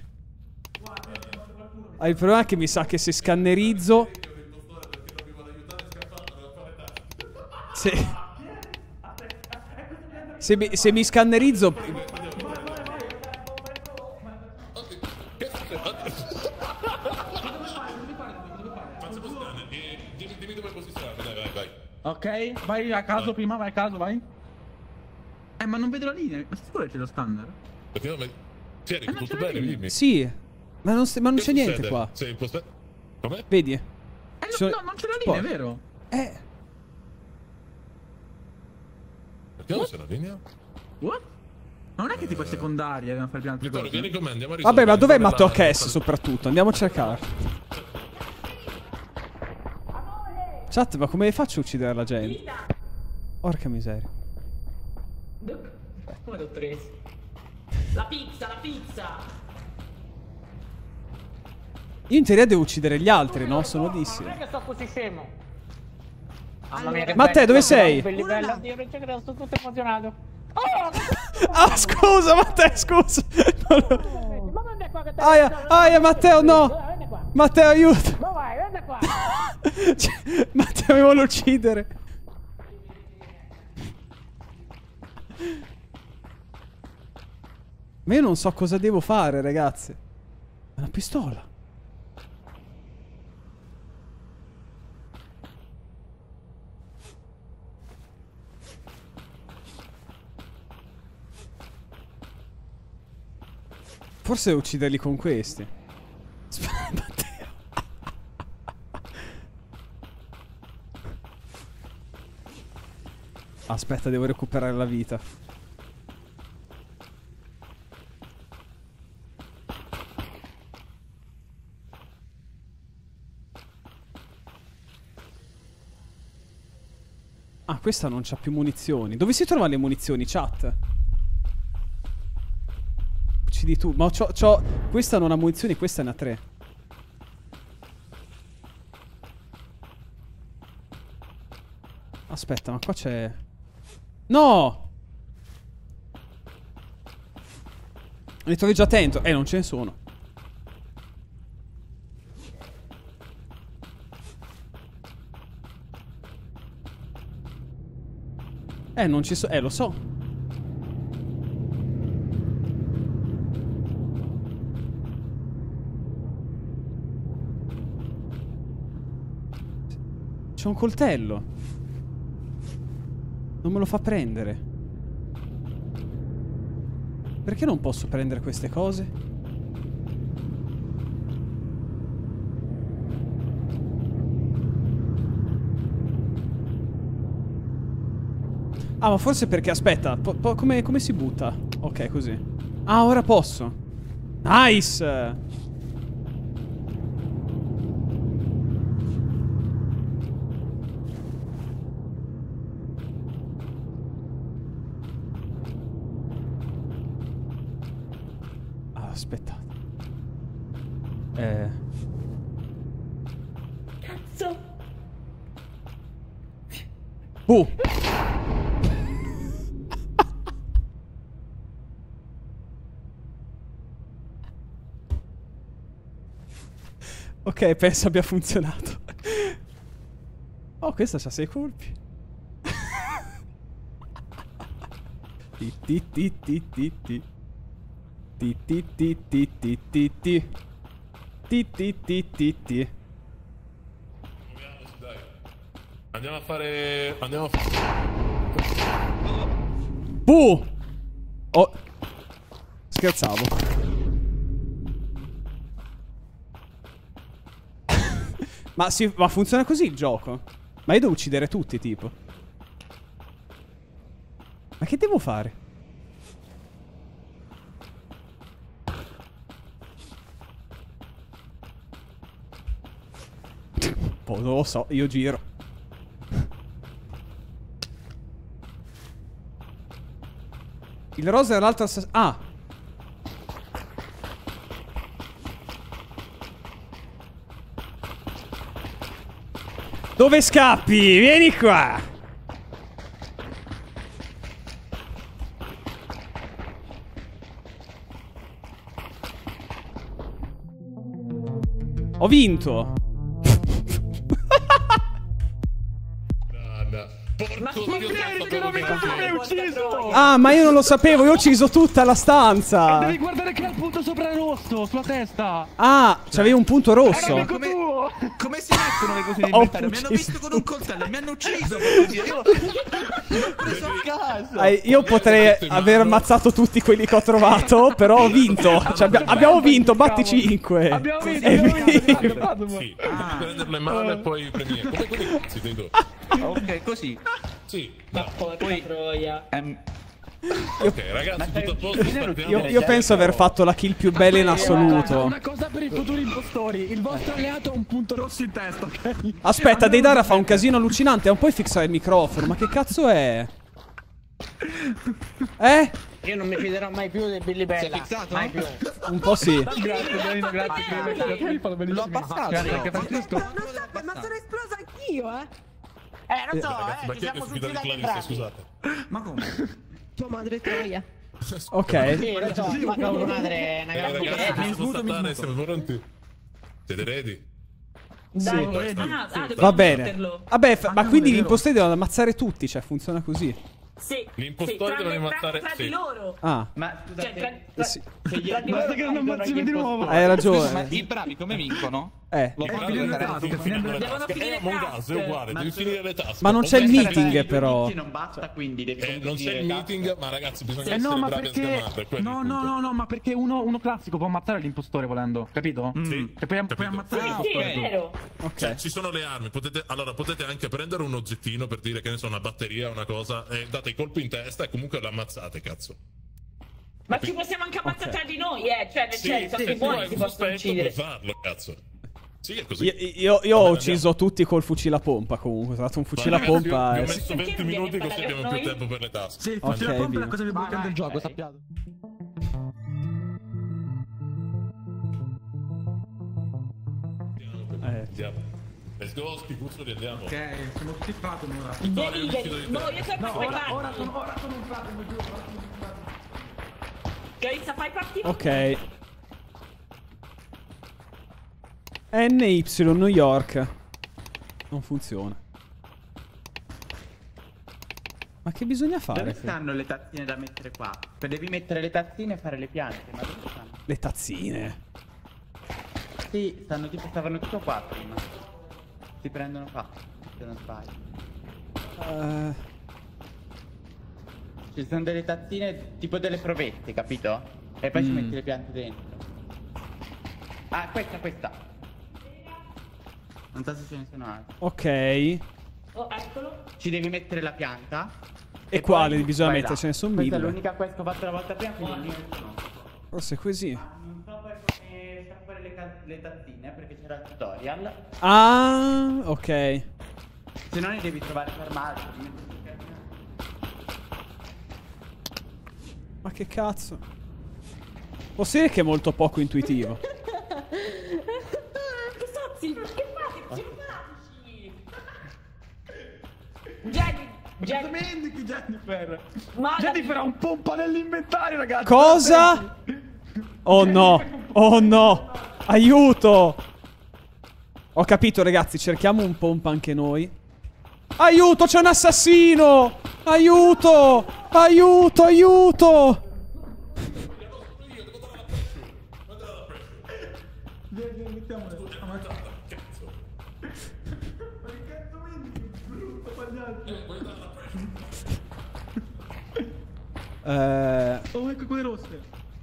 Ah, il problema è che mi sa che se scannerizzo... Se... Se mi, se mi scannerizzo... Dimmi dove posizionarmi, dai, vai, vai. Ok, vai a caso prima, vai a caso, vai. Eh, ma non vedo la linea. Ma sicuro che c'è lo standard? Perché non mi... Fieri, Eh, non tutto c'è la bene, linea. dimmi. Sì, ma non, st- ma non Che c'è niente succede? qua. Sei impostato... Come? Vedi? Eh, no, Sono- no, non c'è la linea, Poi- è vero? Eh, Perché non c'è la linea? What? Ma non è che tipo è secondaria, dobbiamo fare prima altre Vittorio, cose? vieni con me, andiamo a risolvere. vabbè, ma dov'è Quella- Matteo Cass soprattutto? Andiamo a cercare. Chat, ma come faccio a uccidere la gente? Porca miseria. Come dottoressa? La pizza, la pizza! Io in teoria devo uccidere gli altri, no? Sono Non dissi. è che sto così scemo. Mamma mia, che Matteo, bello, dove che sei? bello, livello. Dio, non c'è credo, sto tutto emozionato. Oh, Ah, scusa, Matteo, scusa. ma guarda qua che te... Aia, aia, Matteo, no. Guarda qua. Matteo, aiuto. Ma vai, guarda qua. Cioè, Matteo mi vuole uccidere. Ma io non so cosa devo fare, ragazzi. È una pistola. Forse devo ucciderli con questi. Aspetta, Matteo. Aspetta, devo recuperare la vita. Ah, questa non c'ha più munizioni. Dove si trovano le munizioni, chat? Uccidi tu. Ma c'ho, c'ho... Questa non ha munizioni, questa ne ha tre. Aspetta, ma qua c'è... No! Li trovi già attento. Eh, non ce ne sono. Eh, non ci so... Eh, lo so. C'è un coltello. Non me lo fa prendere. Perché non posso prendere queste cose? Ah, ma forse perché... Aspetta, po- po- come, come si butta? Ok, così. Ah, ora posso. Nice! Ah, aspettate. Eh... Cazzo! Uh! Ok, penso abbia funzionato. Oh, questa c'ha sei colpi. Ti ti ti ti ti ti. Ti ti ti ti ti ti ti. Ti ti ti ti ti. Dai. Andiamo a fare... Andiamo a fare... Buh! Oh. Scherzavo. Ma, si, ma funziona così il gioco? Ma io devo uccidere tutti, tipo. Ma che devo fare? Boh, non lo so, io giro. Il rosa è l'altro assassino. Ah! Dove scappi? Vieni qua! Ho vinto! Ah, ma io non lo sapevo, io ho ucciso tutta la stanza! Devi guardare che ha il punto sopra il rosso, sulla testa! Ah, c'avevi un punto rosso! Era come, come si mettono le cose in Ho inventario? Mi hanno ucciso. visto con un coltello, mi hanno ucciso! Io l'ho preso a caso! Eh, io potrei aver ammazzato tutti quelli che ho trovato, però ho vinto. Cioè, abbia- abbiamo vinto, batti cinque. Abbiamo vinto, È abbiamo vinto, vero. abbiamo vinto. Sì, devi prenderle male e poi prendi. Come quelli cazzi dei do. Ok, così. Sì. Ma porca troia. Ehm, Ok, ragazzi, tutto a posto. partiamo. Io, io penso aver fatto la kill più bella in assoluto. Una cosa per i futuri impostori, il vostro alleato ha un punto rosso in testa, ok? Aspetta, Deidara fa un casino allucinante. Non puoi fissare il microfono. Ma che cazzo è? Eh? Io non mi fiderò mai più del Billy Bella. Sei fissato? Mai più. Un po' sì. Grazie, Danilo, grazie. L'ho abbassato. Grazie, Francesco. Ma sono esplosa anch'io, eh! Eh, non so, Ragazzi, ma eh, chi ci è che siamo sfida di suicidati Clarissa, entrambi. scusate? Ma come? Tua madre troia. Ok. Sì, lo so, ma tua madre è una Eh, grande ragazzi, idea. posso saltare? Siamo pronti? Siete ready? Dai, Sì. ah, ah, dobbiamo Va bene. metterlo. Vabbè, fa- ma quindi gli impostori devono ammazzare tutti. Cioè, funziona così. Sì, Gli impostori sì, tranne- devono tranne ammazzare- tra sì. di loro. Ah, Ma Cioè, scusate, tra, eh tra, sì. tra di Basta loro che non vengono ammazzi gli di nuovo. impostori. hai ma ragione. i bravi come vincono? Eh. Lo I bravi finendo le devono tasche, finire finendo le le Devono tasche. finire Eh, le Among Us è tasche. uguale, Ma devi se- finire le tasche. Ma non c'è il Ovviamente- meeting, però. Non basta, quindi devi Eh, non comunque c'è il dire le meeting, ma ragazzi, bisogna Eh essere no, ma bravi a perché... sgamarle. quello è No, il no, punto. no, no, ma perché uno, uno classico può ammazzare l'impostore volendo, capito? Sì, E poi, am- capito. puoi ammazzare Sì, sì, l'impostore. è vero. Cioè, ci sono le armi, potete, allora potete anche prendere un oggettino per dire che ne so, una batteria, una cosa, e date i colpi in testa e comunque l'ammazzate, cazzo. Ma ci possiamo anche ammazzare tra di noi, eh. Cioè, nel Sì, senso, sì, anche i tu hai buoni si un possono sospetto, uccidere. puoi farlo, cazzo. Sì, è così. Io, io- io ho Vabbè, ucciso tutti col fucile a pompa. Comunque, ho trovato un fucile a Ragazzi, pompa. Vi ho e- messo Perché venti non minuti vieni a così parlare abbiamo con più noi? tempo per le tasche. Sì, il Ok, fucile a pompa è via. la cosa più bloccante vai, del gioco, vai. sappiate. eh. Andiamo. Let's go, sti cuzzoli, andiamo. Ok, siamo tutti frati ora. Vieni, vieni. No, io sono no, Ora, ora sono, ora sono un frate, mi giuro. Carissa, fai partire. Ok. N Y New York. Non funziona. Ma che bisogna Dove fare? stanno le tazzine da mettere qua? Cioè, devi mettere le tazzine e fare le piante, ma dove stanno? Le tazzine. Sì, stanno tipo, stavano tipo qua prima. Si prendono qua, se non sbaglio. Eh, Ci sono delle tazzine tipo delle provette, capito? E poi ci Mm. metti le piante dentro. Ah, questa, questa. Non so se ce ne sono altre. ok. Oh, eccolo. Ci devi mettere la pianta. E poi quale bisogna vai mettere? là. Ce ne sono Questa è mille. l'unica quest che ho fatto la volta prima, quindi non so. Forse è così. Non so le tazzine perché c'era il tutorial. Ah, ok. Se no ne devi trovare normali. Ma che cazzo? Posso dire che è molto poco intuitivo. Che sozzi, che fate? Simpatici! Jenny, Jenny. Jennifer. Ma Jennifer ha un pompa nell'inventario, ragazzi. Cosa? Oh no, oh no, aiuto. Ho capito, ragazzi, cerchiamo un pompa anche noi. Aiuto, c'è un assassino. Aiuto, aiuto, aiuto. Eh... Oh, ecco quelle rosse.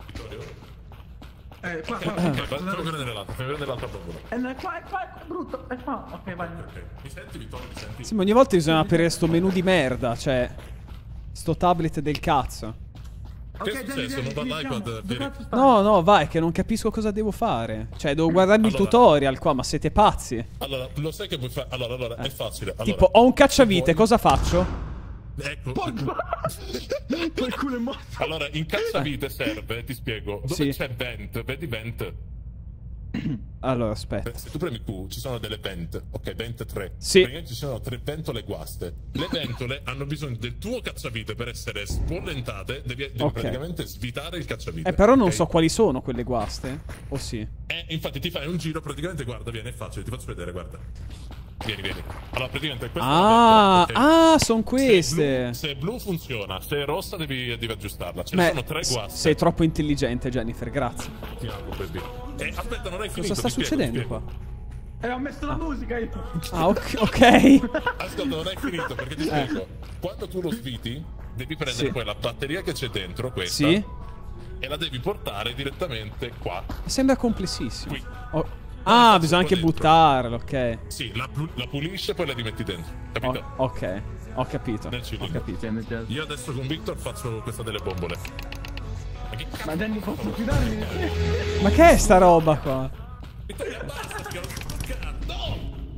Eh, qua, qua. Ok, fammi vedere nell'altra, fammi vedere nell'altra bombola. Eh, no, è qua, è qua, è qua, brutto. È qua. Ok, vai. Ok, mi senti, Vittorio, mi senti? Sì, ma ogni volta bisogna aprire sto menu di merda, cioè sto tablet del cazzo. Che è successo? Non va l'iPad? Vieni. No, no, vai, che non capisco cosa devo fare. Cioè, devo guardarmi Allora. il tutorial qua, ma siete pazzi? Allora, lo sai che vuoi fare? Allora, allora, è facile. Allora, Tipo, ho un cacciavite, vuoi- cosa faccio? Ecco. Qualcuno è morto. Allora, in cacciavite serve, ti spiego. Dove Sì. c'è vent, vedi vent? Allora, aspetta. Se tu premi Q, ci sono delle vent. Ok, vent tre. Sì. Praticamente ci sono tre ventole guaste. Le ventole hanno bisogno del tuo cacciavite per essere spollentate. Devi, devi Ok. praticamente svitare il cacciavite. Eh, però non ok? so quali sono quelle guaste. O sì? Eh, infatti ti fai un giro, praticamente, guarda, vieni, è facile, ti faccio vedere, guarda. Vieni, vieni. Allora, praticamente questa Ah, è la vent, ok? ah, sono queste. Se blu, se blu funziona, se è rossa devi, devi aggiustarla. Ce Beh, ne sono tre s- guaste. sei troppo intelligente, Jennifer, grazie. Ti amo, baby. Eh, aspetta, non hai finito. Cosa sta ti spiego, succedendo ti spiego. qua? E ho messo la musica io. Ah, ok. ok. Ascolta, non hai finito perché ti spiego. Quando tu lo sviti, devi prendere Sì. poi la batteria che c'è dentro, questa, Sì? e la devi portare direttamente qua. Sembra complessissimo. Qui. Oh. Ah, bisogna anche dentro. buttarlo, ok. Sì, la, pu- la pulisce e poi la rimetti dentro. Capito? O- ok, ho capito. Nel Ho cilindro. capito. Io adesso con Victor faccio questa delle bombole. Ma che cazzo? Ma Danny, posso fidarmi? Ma che è sta roba qua? Vittoria, basta, schiavo. No!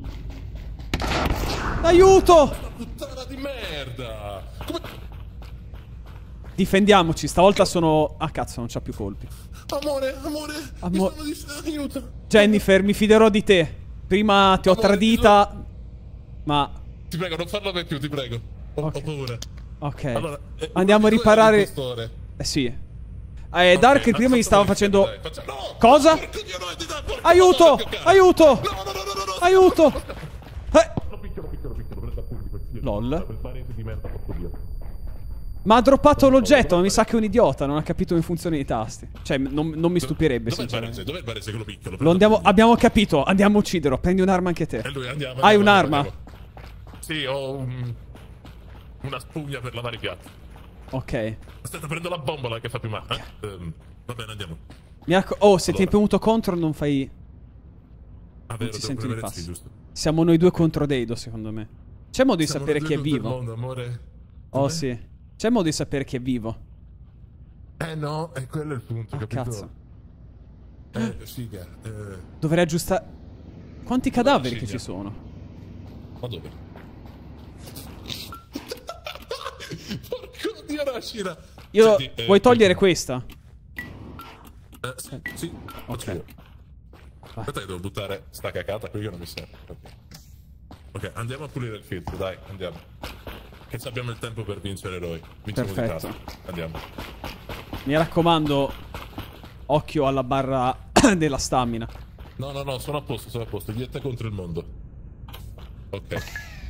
Aiuto! Puttana di merda! Come... Difendiamoci, stavolta sono... Ah, cazzo, non c'ha più colpi. Amore, amore, Amo- mi stanno di... aiuto. Jennifer, mi fiderò di te. Prima ti ho Amore, tradita, ma... Ti prego, non farlo mai più, ti prego. Ho, Ok. ho paura. Ok. Allora, eh, Andiamo a uno di due è riparare... l'impostore. Eh sì. Eh, Dark Ok, prima mi stava facciamo facendo... dai, facciamo- No! Cosa? Porco Dio, no, è di là, porco Aiuto! Dio, che cazzo. Aiuto! No, no, no, no, no, no. Aiuto! Eh, Lo picchio, lo picchio, lo picchio, lo prendo a pugni quel figlio. Lol. Quel parente di merda, porco Dio. ma ha droppato l'oggetto, ma mi sa che è un idiota, non ha capito come funzionano i tasti. Cioè, non, non mi stupirebbe, Dov'è il sinceramente. barese? Dov'è il barese che lo picchio? Lo Lo prendo andiamo, a pugni. abbiamo capito, andiamo a ucciderlo. Prendi un'arma anche te. E lui, andiamo. Hai andiamo, un'arma? andiamo. Sì, ho un... una spugna per lavare i piatti. Ok. Aspetta, prendo la bombola che fa più male. Eh? Ehm, va bene, andiamo. Mi racco- oh, se ti hai Allora. premuto contro non fai... Ah, Non vero, si devo sentono i premere sì, passi. giusto. Siamo noi due contro Deido, secondo me. C'è modo di Siamo sapere noi chi è due contro vivo? il mondo, amore. Oh Com'è? sì. C'è modo di sapere chi è vivo? Eh no, è quello il punto, Ah, capito? cazzo. Eh, figa. Eh, Dovrei aggiustare... Quanti cadaveri che figlia. ci sono? ma dove? Porco Dio, Rashira. Io... Senti, eh, Vuoi togliere questa? Eh, sì, sì. Ok. Io. Aspetta che devo buttare sta cacata, qui io non mi serve. Ok. Ok, andiamo a pulire il filtro, dai, andiamo. Che ci abbiamo il tempo per vincere eroi. Vinciamo Perfetto. di task. Andiamo. Mi raccomando, occhio alla barra della stamina. No, no, no, sono a posto, sono a posto. Io e te contro il mondo. Ok.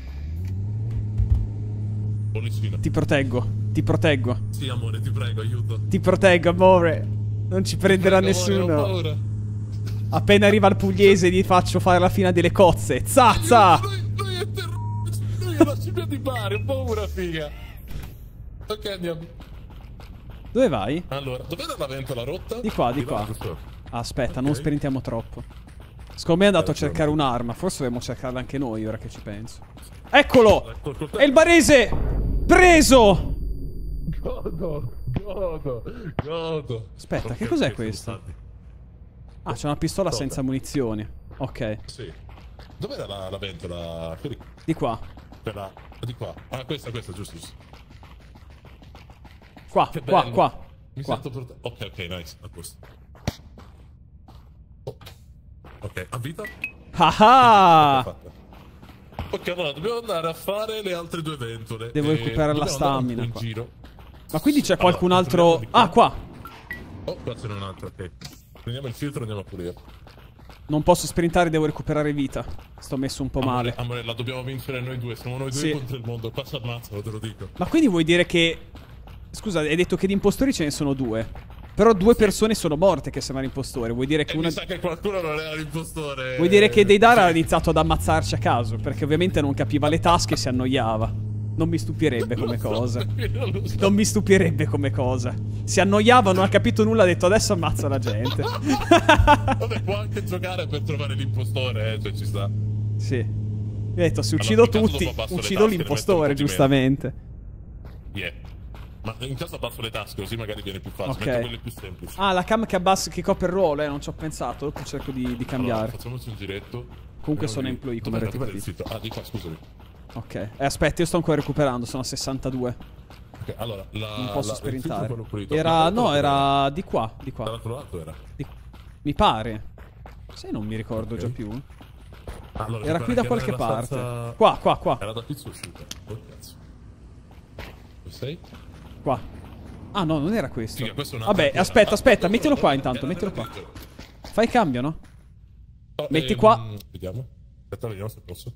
Bollicino. Ti proteggo, ti proteggo. Sì, amore, ti prego, aiuto. Ti proteggo, amore. Non ci prenderà Prego, amore, ho nessuno. paura. Appena arriva il pugliese gli faccio fare la fine delle cozze. Zazza! Lui, lui è terroristico. Lui è la scimmia di Bari, ho paura, figa. Ok, andiamo. Dove vai? Allora, dov'è la ventola rotta? Di qua, di là, qua. giusto? Aspetta, Ok. non sperintiamo troppo. Secondo me è andato a Hai ragione. cercare un'arma. Forse dovremmo cercarla anche noi, ora che ci penso. Eccolo! Ecco il coltello. È il barese! Preso! Godo, godo, godo. Aspetta, Ok, che cos'è ok, questo? sono stati. Ah, c'è una pistola Dove? senza munizioni. Ok. Sì. Dov'era la, la ventola? Qui. Di qua. Quella... Di qua. Ah, questa, questa, giusto, giusto. Qua, Che qua, bello. qua. Mi qua. sento prote- Ok, ok, nice. A posto. Oh. Ok, a vita? Ah ah! Ok, allora dobbiamo andare a fare le altre due ventole. Devo e recuperare la dobbiamo andare un stamina po' in qua. giro. Ma quindi c'è Allora, qualcun altro... controlliamo di qua. Ah, qua. Oh, qua c'è un altro, ok. Prendiamo il filtro e andiamo a pulire. Non posso sprintare, devo recuperare vita. Sto messo un po' Amore, male. amore, la dobbiamo vincere noi due. Siamo noi due Sì. contro il mondo. Qua ci ammazzano, te lo dico. Ma quindi vuoi dire che... Scusa, hai detto che di impostori ce ne sono due. Però due persone sono morte che sembrano impostore. Vuoi dire che E una... mi sa che qualcuno non era l'impostore. Vuoi dire che Deidara ha iniziato ad ammazzarci a caso? Perché ovviamente non capiva le tasche e si annoiava. Non mi stupirebbe come cosa. Non mi stupirebbe come cosa. Si annoiava, non ha capito nulla, ha detto adesso ammazza la gente. Vabbè, può anche giocare per trovare l'impostore, eh, cioè ci sta. Sì. Mi ha detto se uccido Allora, in caso tutti, dopo passo le uccido tasche, ne l'impostore, metto un po' di giustamente. Yeah. Ma in caso abbasso le tasche, così magari viene più facile. Ok. Metto quelle più semplici. Ah, la cam che abbassa, che copre il ruolo, eh, non ci ho pensato. Dopo cerco di, di Allora, cambiare. facciamoci un giretto. Comunque Vediamo sono di- employee, come Dov'è- avrete dov'è il capito. sito? Ah, di qua, scusami. Ok. Eh, aspetta, io sto ancora recuperando, sono a sessantadue. Ok, allora, la, Non posso la- il filtro sprintare. quello pulito. Era... La- No, la- era di qua, di qua. Dall'altro lato era. Di- Mi pare. Sai, non mi ricordo Ok. già più. Allora, Era mi qui pare da che qualche era nella parte. stanza- Qua, qua, qua. Era da pizza uscita. Oh, cazzo. Dove sei? Qua. Ah, no, non era questo. Figa, questo è un Vabbè, altro- aspetta, Ah, aspetta, no, mettilo no, qua no, intanto, era mettilo nella qua. grigio. Fai cambio, no? Oh, Metti ehm, qua. Vediamo. Aspetta, vediamo se posso.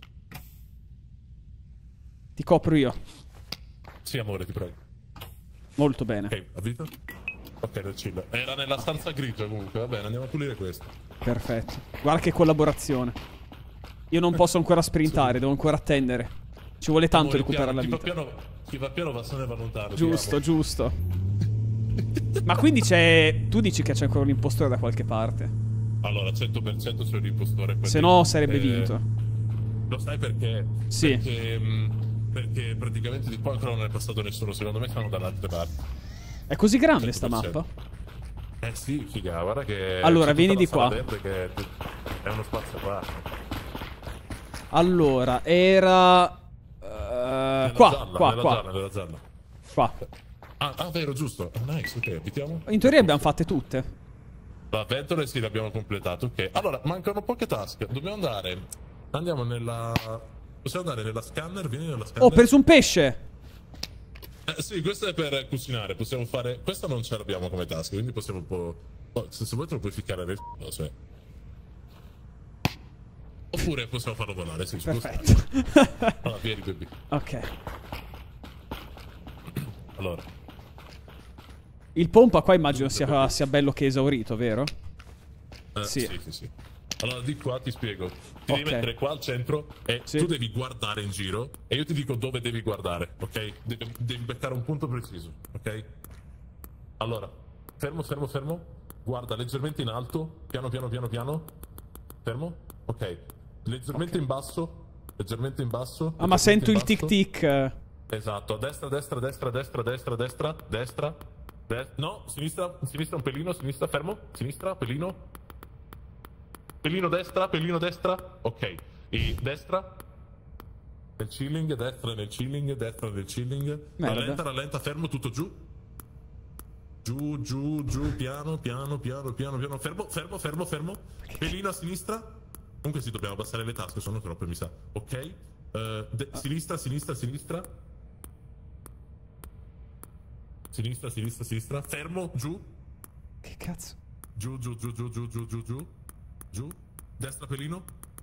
Ti copro io. Sì, amore, ti prego. Molto bene. Ok, a vita? Ok, nel chill. Era nella stanza grigia comunque, va bene, andiamo a pulire questo. Perfetto. Guarda che collaborazione. Io non posso ancora sprintare, devo ancora attendere. Ci vuole tanto Amore, recuperare la piano, vita. Chi va piano, chi va piano va se ne va lontano. Giusto, diciamo. giusto. Ma quindi c'è... Tu dici che c'è ancora un impostore da qualche parte? Allora, cento per cento c'è un impostore. quindi, Se no sarebbe eh, vinto. Lo sai perché? Sì. Perché, mh, perché praticamente di qua ancora non è passato nessuno. Secondo me stanno dalle altre parti. È così grande sta cento per cento. mappa? Eh sì, figa, guarda che... Allora, c'è vieni tutta di la sala qua. verde che è uno spazio qua. Allora, era... eh, Nella qua, gialla, qua, nella qua. gialla, nella gialla. Qua. Ah, ah, vero, giusto. Ah, nice, ok, abitiamo. In teoria abbiamo fatte tutte. La ventola sì, l'abbiamo completato, ok. Allora, mancano poche task. Dobbiamo andare... Andiamo nella... Possiamo andare nella scanner? Vieni nella scanner. Oh, ho preso un pesce! Eh, sì, questo è per cucinare. Possiamo fare... Questa non ce l'abbiamo come task, quindi possiamo un po'... Oh, se, se vuoi te lo puoi ficcare nel c***o, cioè. Oppure possiamo farlo volare, sì, ci può stare. Perfetto. Allora, vieni, baby. Ok. Allora, Il pompa qua immagino sia, sia bello che esaurito, vero? eh, Sì. sì. sì, sì, Allora, di qua ti spiego. Ti Ok. devi mettere qua al centro e Sì. tu devi guardare in giro e io ti dico dove devi guardare, ok? Devi, devi beccare un punto preciso, ok? Allora, fermo, fermo, fermo. Guarda leggermente in alto, piano, piano, piano, piano. Fermo, ok. Leggermente in basso, leggermente in basso. Ah, ma leggermente sento in il tic basso. tic. eh. Esatto, a destra, destra, destra, destra, destra, destra, destra, destra, no, sinistra, sinistra un pelino, sinistra, fermo, sinistra, pelino, pelino destra, pelino destra, ok, e destra, nel chilling, destra nel chilling, destra nel chilling, Merda. rallenta, rallenta, fermo, tutto giù, giù, giù, giù, piano, piano, piano, piano, piano, fermo, fermo, fermo, fermo, pelino a sinistra, comunque sì, dobbiamo passare le tasche, sono troppe mi sa, ok, uh, de- sinistra, sinistra, sinistra, sinistra, sinistra, sinistra, fermo, giù, Che cazzo? giù, giù, giù, giù, giù, giù, giù, giù, giù, destra pelino,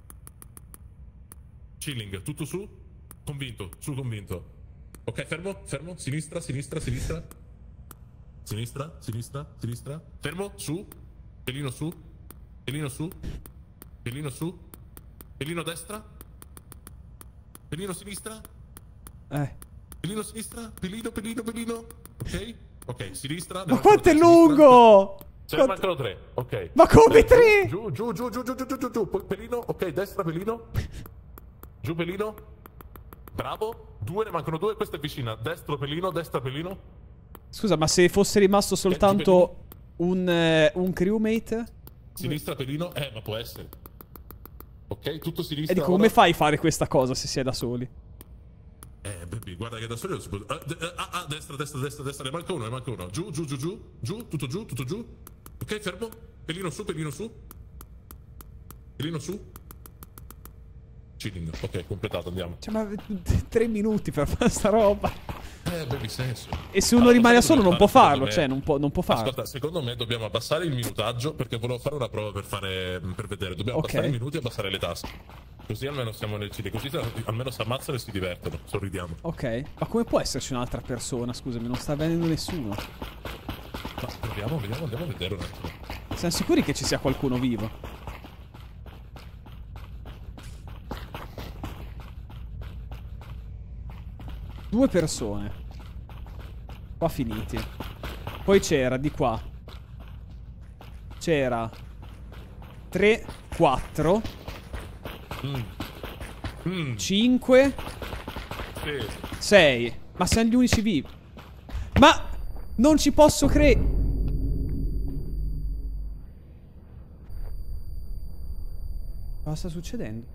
chilling, tutto su, convinto, su convinto, ok, fermo, fermo, sinistra, sinistra, sinistra, sinistra, sinistra, sinistra, fermo, su, pelino su, pelino su, pelino su, pelino destra, pelino sinistra, Eh. pelino sinistra, pelino, pelino, pelino, ok, ok, sinistra, Ma quanto è lungo! Ce ne Quanto- mancano tre, ok. Ma come Eh, tre? Giù, giù, giù, giù, giù, giù, giù, giù, giù, poi pelino, ok, destra pelino. Giù pelino. Bravo. Due, ne mancano due, questa è vicina. Destro pelino, destra pelino. Scusa, ma se fosse rimasto soltanto un, eh, un crewmate? Sinistra, pelino. Eh, ma può essere. Ok, tutto sinistra. E dico, ora. come fai a fare questa cosa se si è da soli? Eh, baby, guarda che da soli non si può... Ah, ah, ah, destra, destra, destra, destra. Ne manca uno, ne manca uno. Giù, giù, giù, giù. Giù, tutto giù, tutto giù. Ok, fermo. Pelino su, pelino su. Pelino su. Chilling. Ok, completato, andiamo. Cioè, ma tre minuti per fare sta roba. Eh, baby, senso. E se uno Allora, rimane da sai solo cosa non può dobbiamo farlo, fare, cioè non può, non può farlo. Ascolta, secondo me dobbiamo abbassare il minutaggio perché volevo fare una prova per fare per vedere. Dobbiamo Ok. abbassare i minuti e abbassare le tasse. Così almeno siamo nel cine, così almeno si ammazzano e si divertono, sorridiamo. Ok, ma come può esserci un'altra persona? Scusami, non sta venendo nessuno. Ma proviamo, vediamo, andiamo a vedere un attimo. Siamo sicuri che ci sia qualcuno vivo? Due persone. Qua finiti. Poi c'era di qua. C'era tre, quattro, Mm. Mm. cinque, Sì. sei. Ma siamo gli unici vivi. Ma non ci posso credere. Cosa sta succedendo?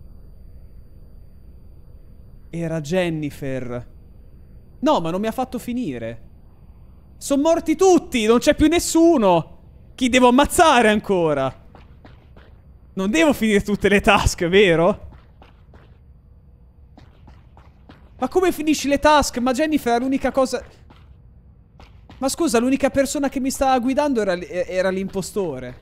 Era Jennifer. No, ma non mi ha fatto finire. Sono morti tutti, non c'è più nessuno. Chi devo ammazzare ancora? Non devo finire tutte le task, vero? Ma come finisci le task? Ma Jennifer è l'unica cosa... Ma scusa, l'unica persona che mi stava guidando era, era l'impostore.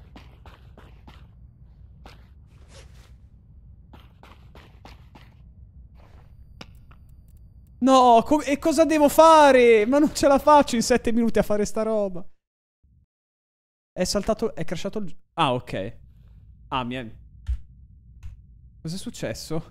No, com- e cosa devo fare? Ma non ce la faccio in sette minuti a fare sta roba. È saltato... È crashato il... Ah, ok. Ah, mi è... Cos'è successo?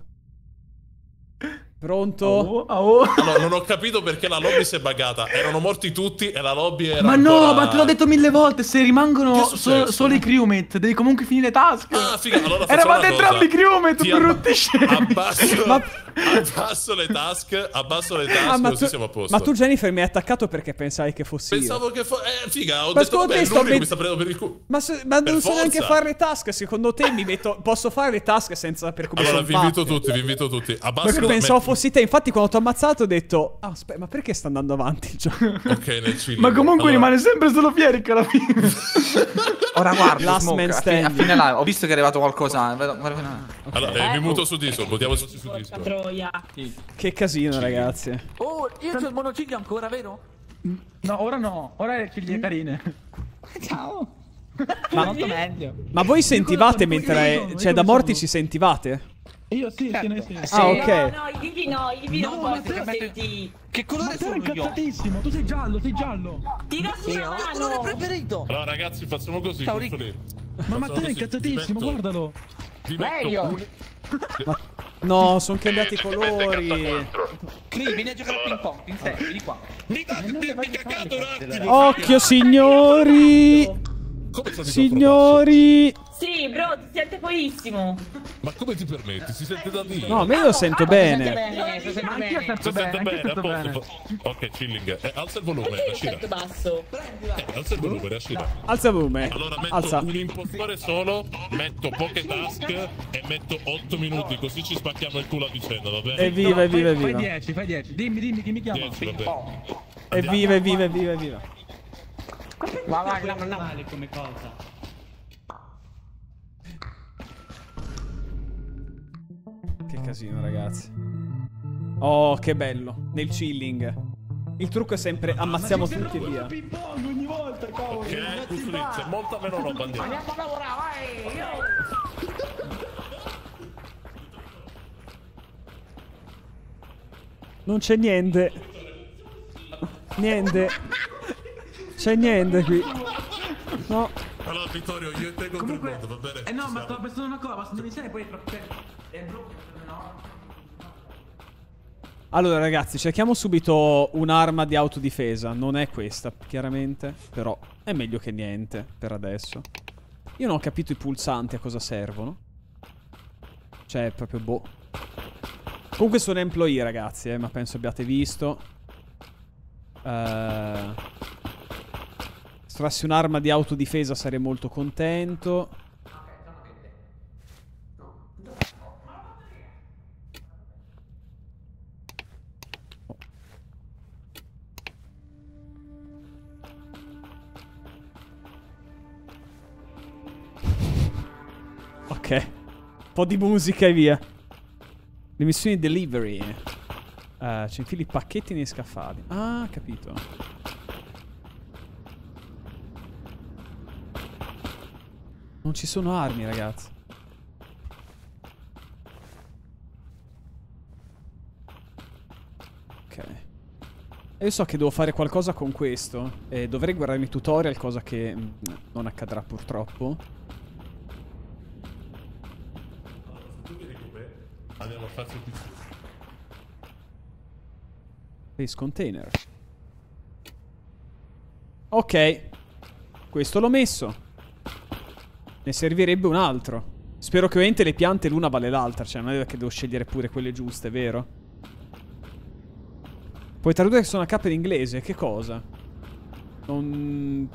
Pronto? Oh, oh. Allora, non ho capito perché la lobby si è buggata. Erano morti tutti e la lobby era Ma ancora... no, ma te l'ho detto mille volte, se rimangono Che è so- successo? solo i crewmate, devi comunque finire le task. Ah, figa, allora facciamo Eravate una cosa. entrambi i crewmate, Ti brutti scemi. Abbasso, Ma- abbasso le task, abbasso le task, Ah, ma così tu, siamo a posto. ma tu Jennifer mi hai attaccato perché pensavi che fossi Pensavo io. che fosse... Eh, figa, ho Ma detto, secondo vabbè, te è sto l'unico che met- mi sta prendendo per il culo. Ma, se- ma Per non so neanche forza. fare le task. Secondo te mi metto... Posso fare le task senza sapere come Allora, sono vi invito fatte? tutti, vi invito tutti. Abbasso... Perché pensavo met- fossi te. Infatti quando ti ho ammazzato ho detto... Ah, aspetta, ma perché sta andando avanti il gioco? Ok, nel chilling. Ma comunque Allora, rimane sempre solo Fieric alla fine. Ora guarda, Last Smoke, man a, fine, a standing. fine live, ho visto che è arrivato qualcosa. Vedo- guarda- Allora, eh, mi muto su Discord, votiamo tutti su Discord. Troia. Che casino, ragazzi. Oh, io c'ho il monociglio ancora, vero? No, ora no, ora le ciglia carine. Ciao. Ma, Molto meglio. ma voi sentivate Io mentre... sono, io Cioè, da sono. morti ci sentivate? Io sì, sì, noi sì. Ah, ok. No, no, i vivi no, i vivi No, non ma possono te- sentire. Che Ma colore te eri sono io? incazzatissimo, tu sei giallo, sei giallo. Tira su una Colore mano. preferito. Allora, ragazzi, facciamo così. Ciao, tutto Rick. lì. Ma Facciamo Matteo è così, incazzatissimo, vi metto- guardalo. vi metto Meglio. un- No, sono cambiati i colori. Cri, vieni a giocare a ping pong, in serio, vieni qua. Mi dà mi cagato un attimo. Occhio, signori. Come sono Signori. Sì, bro, ti sente poissimo. Ma come ti permetti? Si sente da Dio. No, a me lo sento bene. Bene, si sente Ma anch'io bene. sento Si bene, sente anch'io bene, a sento bene. posto. Ok, chilling. Eh, alza il volume, Perché io Rashida. sento basso? Eh, alza il volume, Rashida. Alza il volume. Allora metto Alza. un impostore solo, metto poche task e metto otto minuti, così ci spacchiamo il culo a vicenda, va bene? Evviva, evviva, Fai evviva. dieci, fai dieci. Dimmi, dimmi chi mi chiama. dieci, va bene. Evviva, evviva, evviva, evviva. Va, vai, andiamo, andiamo. come cosa. Che casino, ragazzi. Oh, che bello. Nel chilling. Il trucco è sempre ammazziamo tutti e via. Ping pong ogni volta, cavolo. Ok, questo lì, c'è molta meno roba, andiamo. Andiamo a lavorare, vai. Io. Non c'è niente. Niente. C'è niente qui. No. Allora, Vittorio, io e te contro il mondo, va bene? Eh no, Ci ma siamo. stavo pensando una cosa, ma se non mi sei poi troppo... È brutto, no? Allora, ragazzi, cerchiamo subito un'arma di autodifesa. Non è questa, chiaramente. Però è meglio che niente, per adesso. Io non ho capito i pulsanti a cosa servono. Cioè, proprio boh. Comunque sono employee, ragazzi, eh, ma penso abbiate visto. Eh... mostrassi un'arma di autodifesa sarei molto contento. Ok. Un po' di musica e via. Le missioni delivery. Uh, ci infili pacchetti nei scaffali. Ah, capito. Non ci sono armi, ragazzi. Ok. E io so che devo fare qualcosa con questo. E dovrei guardarmi tutorial, cosa che mh, non accadrà purtroppo. Andiamo a farci il Base container. Ok. Questo l'ho messo. Ne servirebbe un altro. Spero che ovviamente le piante l'una vale l'altra. Cioè non è che devo scegliere pure quelle giuste, vero? Puoi tradurre che sono a capo in inglese. Che cosa? Non...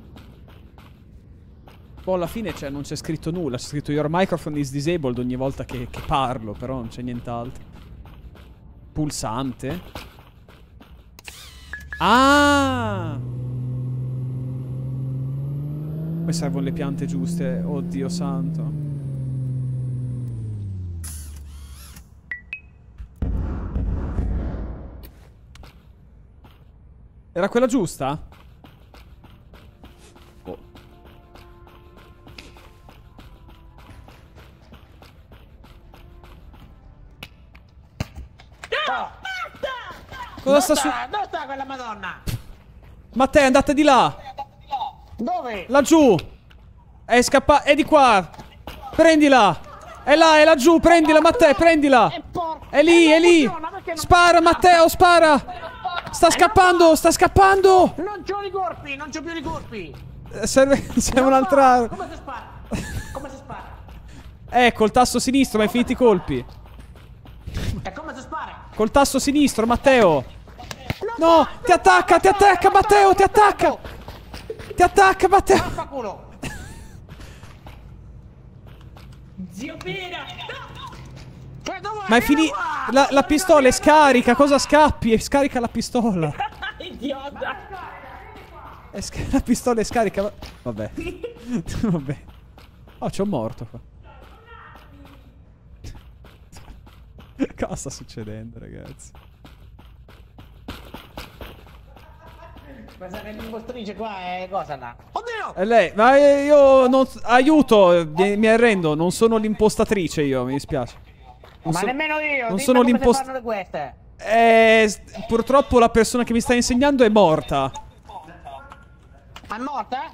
Poi alla fine cioè, non c'è scritto nulla. C'è scritto your microphone is disabled ogni volta che, che parlo. Però non c'è nient'altro. Pulsante. Ah! Poi servono le piante giuste. Oddio santo. Era quella giusta? Oh. Cosa sta su... Dove sta quella madonna? Matteo, andate di là. Dove? Laggiù. È scappato. È di qua. Prendila. È là, è laggiù. Prendila, Matteo, prendila. È lì, è lì. Spara, Matteo, spara. Sta scappando, sta scappando. Non c'ho i corpi, non c'ho più i corpi. Serve, serve un'altra. Come si spara? Come si spara? Eh, col tasto sinistro, ma hai finito i colpi. E come si spara? Col tasto sinistro, Matteo. No, ti attacca, ti attacca, Matteo, ti attacca. Ti attacca, Matteo. Vaffanculo. Zio Pira. Ma è finito. La, la pistola è scarica, cosa scappi? E scarica la pistola. Idiota. È la pistola è scarica. Vabbè. Vabbè. Oh, c'è un morto qua. Cosa sta succedendo, ragazzi? Questa che l'impostrice qua è cosa là? Oddio! È lei, ma io non... Aiuto, mi, mi arrendo, non sono l'impostatrice io, mi dispiace. Non Ma so, nemmeno io, non dimmi sono come l'impost... si fanno le queste. Eh, purtroppo la persona che mi sta insegnando è morta. È morta?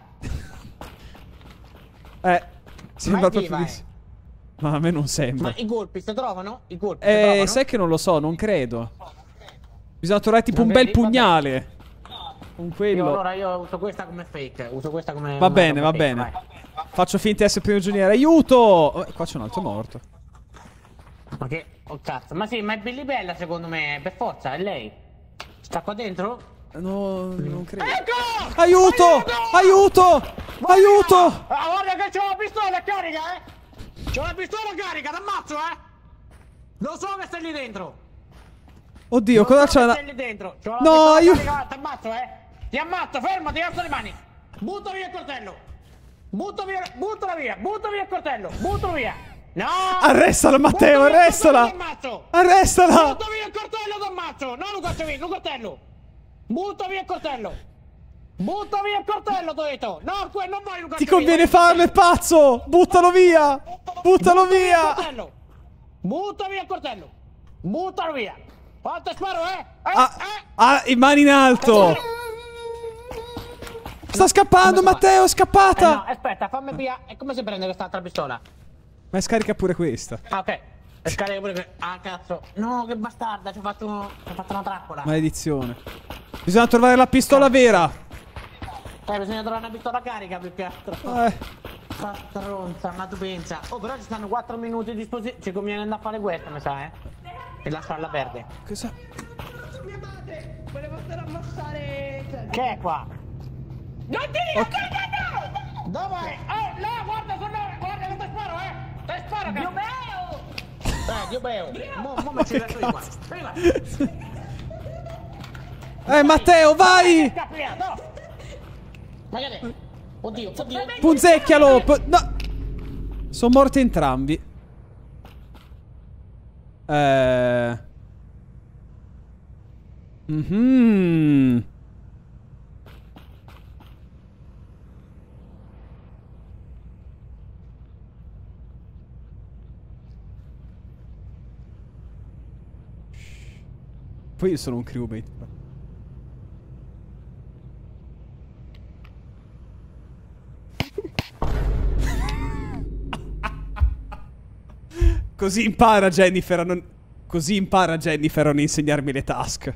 Eh, sembra viva, proprio di sì. Ma a me non sembra. Ma i colpi si trovano? I colpi si Eh, trovano? sai che non lo so, non credo. Bisogna trovare tipo Non un bel vedi? pugnale. Con quello. Io allora io uso questa come fake, uso questa come... Va come bene, va fake, bene. vai. Faccio finta di essere prigioniero. Aiuto! Oh, qua c'è un altro morto. Ma che... Oh cazzo, ma sì, ma è Billy Bella secondo me, per forza, è lei. Sta qua dentro? No, non credo. Ecco! Aiuto! Aiuto! Aiuto! Ah, guarda che c'ho la pistola carica, eh! C'ho la pistola carica, t'ammazzo, eh! Lo so che stai lì dentro! Oddio, Lo cosa so c'è? che La... stai lì dentro! C'ho la No, pistola io... carica, t'ammazzo, eh! Ti ammazzo, fermati, alza le mani! Butta via il coltello! Butta via, buttala via, butta via il coltello! Buttalo via! No! Arrestala, Matteo, Butta via il arrestala! coltello, t'ammazzo! Arrestala! Butta via il coltello, t'ammazzo! No, non caccia via, il coltello! Butta via il coltello! Butta via il coltello, t'ho detto! No, que- non vuoi un Ti conviene farlo, è pazzo! Buttalo via! Buttalo via! Butta via il coltello! Buttalo via! Quanto sparo, eh? Eh, Ah, eh? ah, in mani in alto! Sta scappando, Matteo, è Eh, scappata! no, aspetta, fammi via. E come si prende quest'altra pistola? Ma scarica pure questa. Ah, ok. E scarica pure que- Ah, cazzo. No, che bastarda, ci ho fatto, ci ho fatto una trappola. Maledizione. Bisogna trovare la pistola vera. Eh, bisogna trovare una pistola carica più che altro. Eh. Sta stronza, ma tu pensa. Oh, però ci stanno quattro minuti a disposizione. Ci conviene andare a fare questo, mi sa, eh. E lasciarla perdere. Cosa? Mia madre! Volevo solo ammazzare... Che è qua? Okay. Dove? Oh, là, guarda, sono... guarda che ti sparo, eh! Ti sparo, Dio mio! Eh, Dio mio! Mo, mo mi ci resto io qua. Eh, Matteo, vai! Magari. Oddio, oddio. Punzecchialo! No! Sono morti entrambi. Eh... Mhm. Poi io sono un crewmate. Così impara Jennifer a non... Così impara Jennifer a non insegnarmi le task.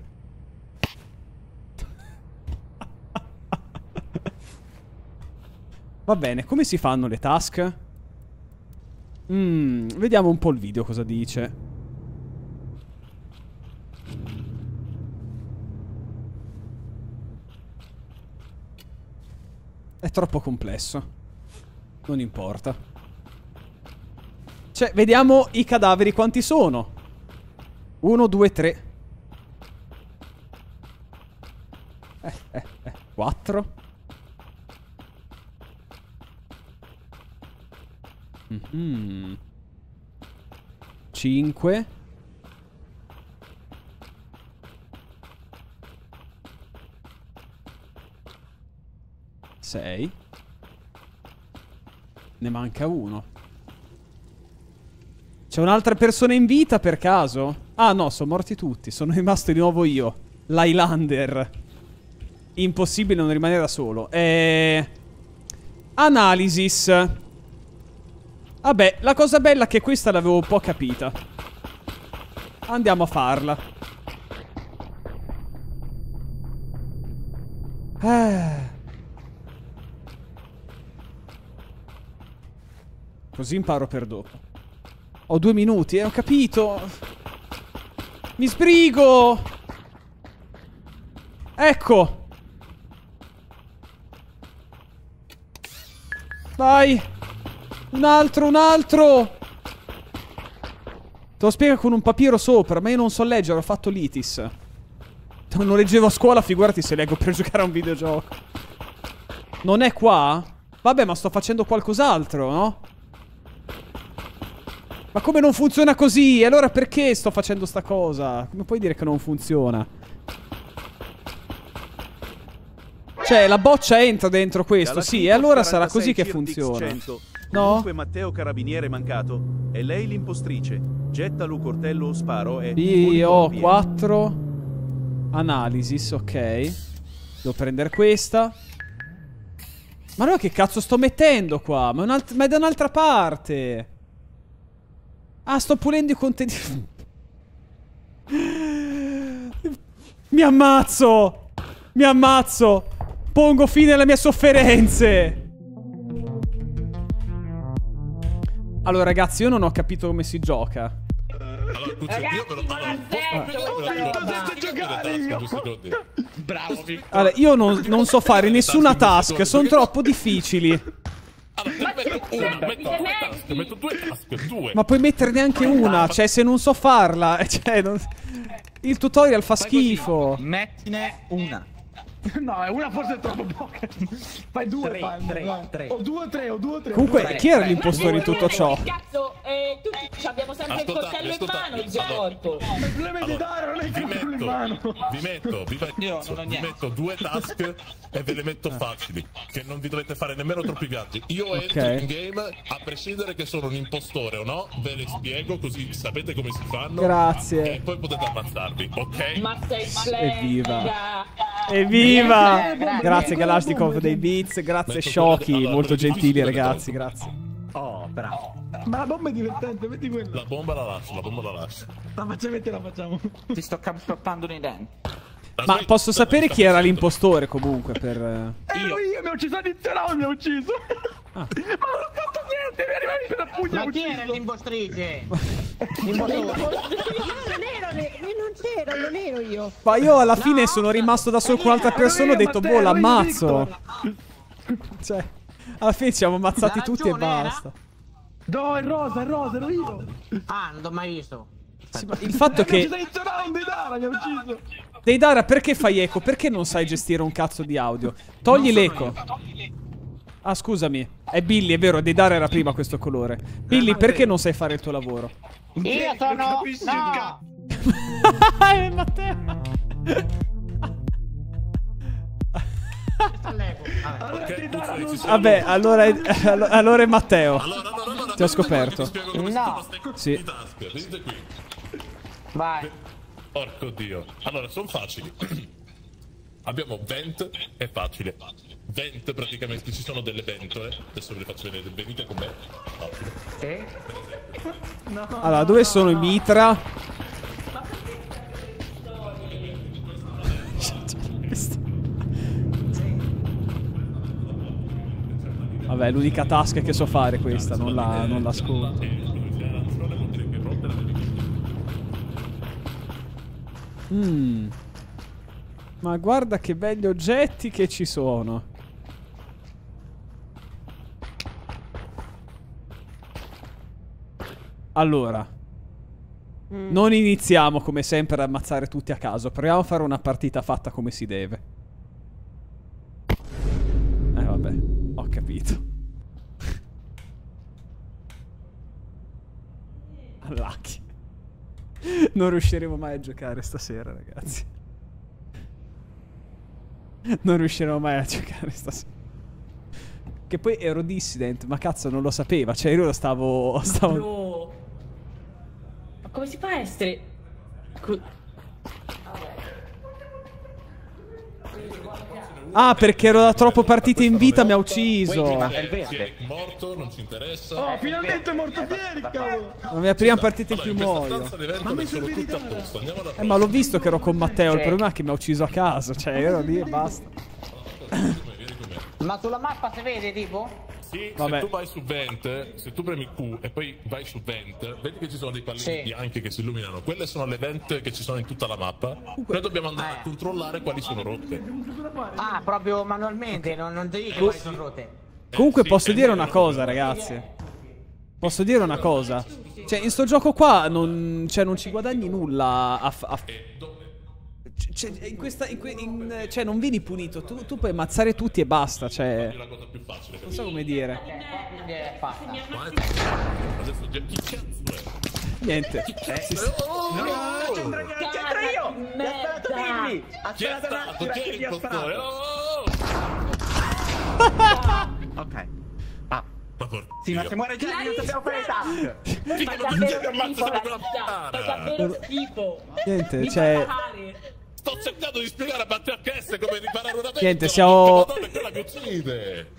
Va bene, come si fanno le task? Mm, vediamo un po' il video cosa dice. È troppo complesso. Non importa. Cioè, vediamo i cadaveri quanti sono. Uno, due, tre. Eh, eh, eh. Quattro. Mm-hmm. Cinque. Sei. Ne manca uno. C'è un'altra persona in vita per caso? Ah no, sono morti tutti. Sono rimasto di nuovo io, l'Highlander. Impossibile non rimanere da solo. E... Analysis. Vabbè, la cosa bella è che questa l'avevo un po' capita. Andiamo a farla. Eh... Così imparo per dopo. Ho due minuti, eh, ho capito. Mi sbrigo. Ecco. Vai. Un altro, un altro. Te lo spiega con un papiro sopra, ma io non so leggere, ho fatto l'Itis. Non leggevo a scuola, figurati se leggo per giocare a un videogioco. Non è qua? Vabbè, ma sto facendo qualcos'altro, no? Ma come non funziona così? E allora perché sto facendo sta cosa? Come puoi dire che non funziona? Cioè, la boccia entra dentro questo, sì, e allora sarà così che funziona. No? Comunque Matteo Carabiniere è mancato. E lei l'impostrice. Gettalo coltello o sparo e... Io ho quattro. Analysis, ok. Devo prendere questa. Ma no, che cazzo sto mettendo qua? Ma, un ma è da un'altra parte. Ah, sto pulendo i contenuti. Mi ammazzo. Mi ammazzo. Pongo fine alle mie sofferenze. Allora, ragazzi, io non ho capito come si gioca. Allora, tu io però... Bravo. Allora, io non, non so fare nessuna task. Sono troppo difficili. Allora, te ne metto una, metto due task, metto due task, due. Ma puoi mettere neanche una, cioè se non so farla, cioè non... Il tutorial fa schifo. Mettine una. No, una forse è troppo poca. Fai due, tre, fai, tre, no. tre. O due, tre, o due, tre. Comunque, tre. chi era l'impostore in tutto ciò? Cazzo, eh, tutti abbiamo sempre il coltello in mano, il giorno. Il problema è di dare, non è il coltello in mano. Vi metto, vi metto, Io non ho vi niente. metto due task e ve le metto facili, che non vi dovete fare nemmeno troppi viaggi. Io Ok. entro in game, a prescindere che sono un impostore o no, ve le spiego così sapete come si fanno. Grazie. E poi potete ammazzarvi, ok? Ma sei splendida. Evviva. Evviva! Grazie Galashnikov dei beats, grazie Shoki, molto gentili ragazzi, grazie. Oh, bravo. Ma la bomba è divertente, vedi quella. La bomba la lascio, la bomba la lascio. La facciamo e te la facciamo. Ti sto capottando nei denti. Ma posso sapere chi era l'impostore comunque per... eh, Ero io, mi ha ucciso addizzionato, mi ha ucciso. Ah. Ma non ho fatto niente, mi arrivavi per la pugna, Ma mi chi ha era ucciso. l'impostrice? Il motore. Io non ero, io non c'ero, non ero io. Ma io alla fine sono rimasto da solo con un'altra persona e ho detto, boh, l'ammazzo. Cioè, alla fine ci siamo ammazzati tutti e basta. No, è rosa, è rosa, ero io. Ah, non l'ho mai visto. Sì, ma il fatto che... Deidara mi ha ucciso. Deidara, perché fai eco? Perché non sai gestire un cazzo di audio? Togli l'eco. Ah, scusami. È Billy, è vero, Deidara era prima questo colore. Billy, perché non sai fare il tuo lavoro? Io sono... No! Eh, Matteo. Vabbè, allora è, allora è Matteo. Ti ho scoperto. No. Sì. Vedete qui. Vai. Porco dio. Allora, sono facili. Abbiamo vent, è facile. Vent, praticamente ci sono delle ventole. Adesso ve le faccio vedere. Venite con me. Facile. Sì. No. Allora, dove sono i mitra? Vabbè, è l'unica task che so fare questa, non la, non la ascolto. Mm. Ma guarda che belli oggetti che ci sono. Allora, mm. non iniziamo come sempre ad ammazzare tutti a caso. Proviamo a fare una partita fatta come si deve. Eh vabbè, ho capito. Lucky. Non riusciremo mai a giocare stasera, ragazzi. Non riusciremo mai a giocare stasera. Che poi ero dissident, ma cazzo non lo sapeva. Cioè io lo stavo... stavo... No. Ma come si fa a essere... Ah, perché ero da troppo partite in vita, mi ha ucciso. È morto, non ci interessa. Oh, finalmente è morto Pieri, cavolo. La mia prima partita in più muoio. Ma mi sono tutte a posto. Andiamo alla Eh, ma l'ho visto che ero con Matteo. Il problema è che mi ha ucciso a caso. Cioè, ero lì e basta. Ma sulla mappa si vede, tipo? Sì, Vabbè. se tu vai su Vent, se tu premi Q e poi vai su Vent, vedi che ci sono dei pallini Sì. bianchi che si illuminano. Quelle sono le vent che ci sono in tutta la mappa. Noi dobbiamo andare Eh. a controllare quali sono rotte. Ah, proprio manualmente, non, non ti dico quali sono rotte. Comunque sì, posso è dire vero. una cosa, ragazzi. Posso dire una cosa. Cioè, in sto gioco qua non, cioè, non ci guadagni nulla a... f- a f- cioè, in questa, in que- in- cioè, non vieni punito. Tu, tu puoi ammazzare tutti e basta. Cioè, È la cosa più facile. non so come dire. Quindi è fatta. Adesso chi cazzo è? Niente. Si sta- No, c'entra io! Mi ha sparato Billy! Ha Chi è sparato stato? Natura, Chi è chi ti ha l'impostore? sparato? Oh! Ok. Ma porco Sì, ma Dio. se muore già non dobbiamo fare i task! Figa, non davvero ti ammazzo schifo, sempre la Fa puttana. davvero schifo. Niente, Mi cioè... fa cagare. Sto cercando di spiegare a Matteo H S come riparare una ventola. Niente, siamo- Madonna, è quella che uccide.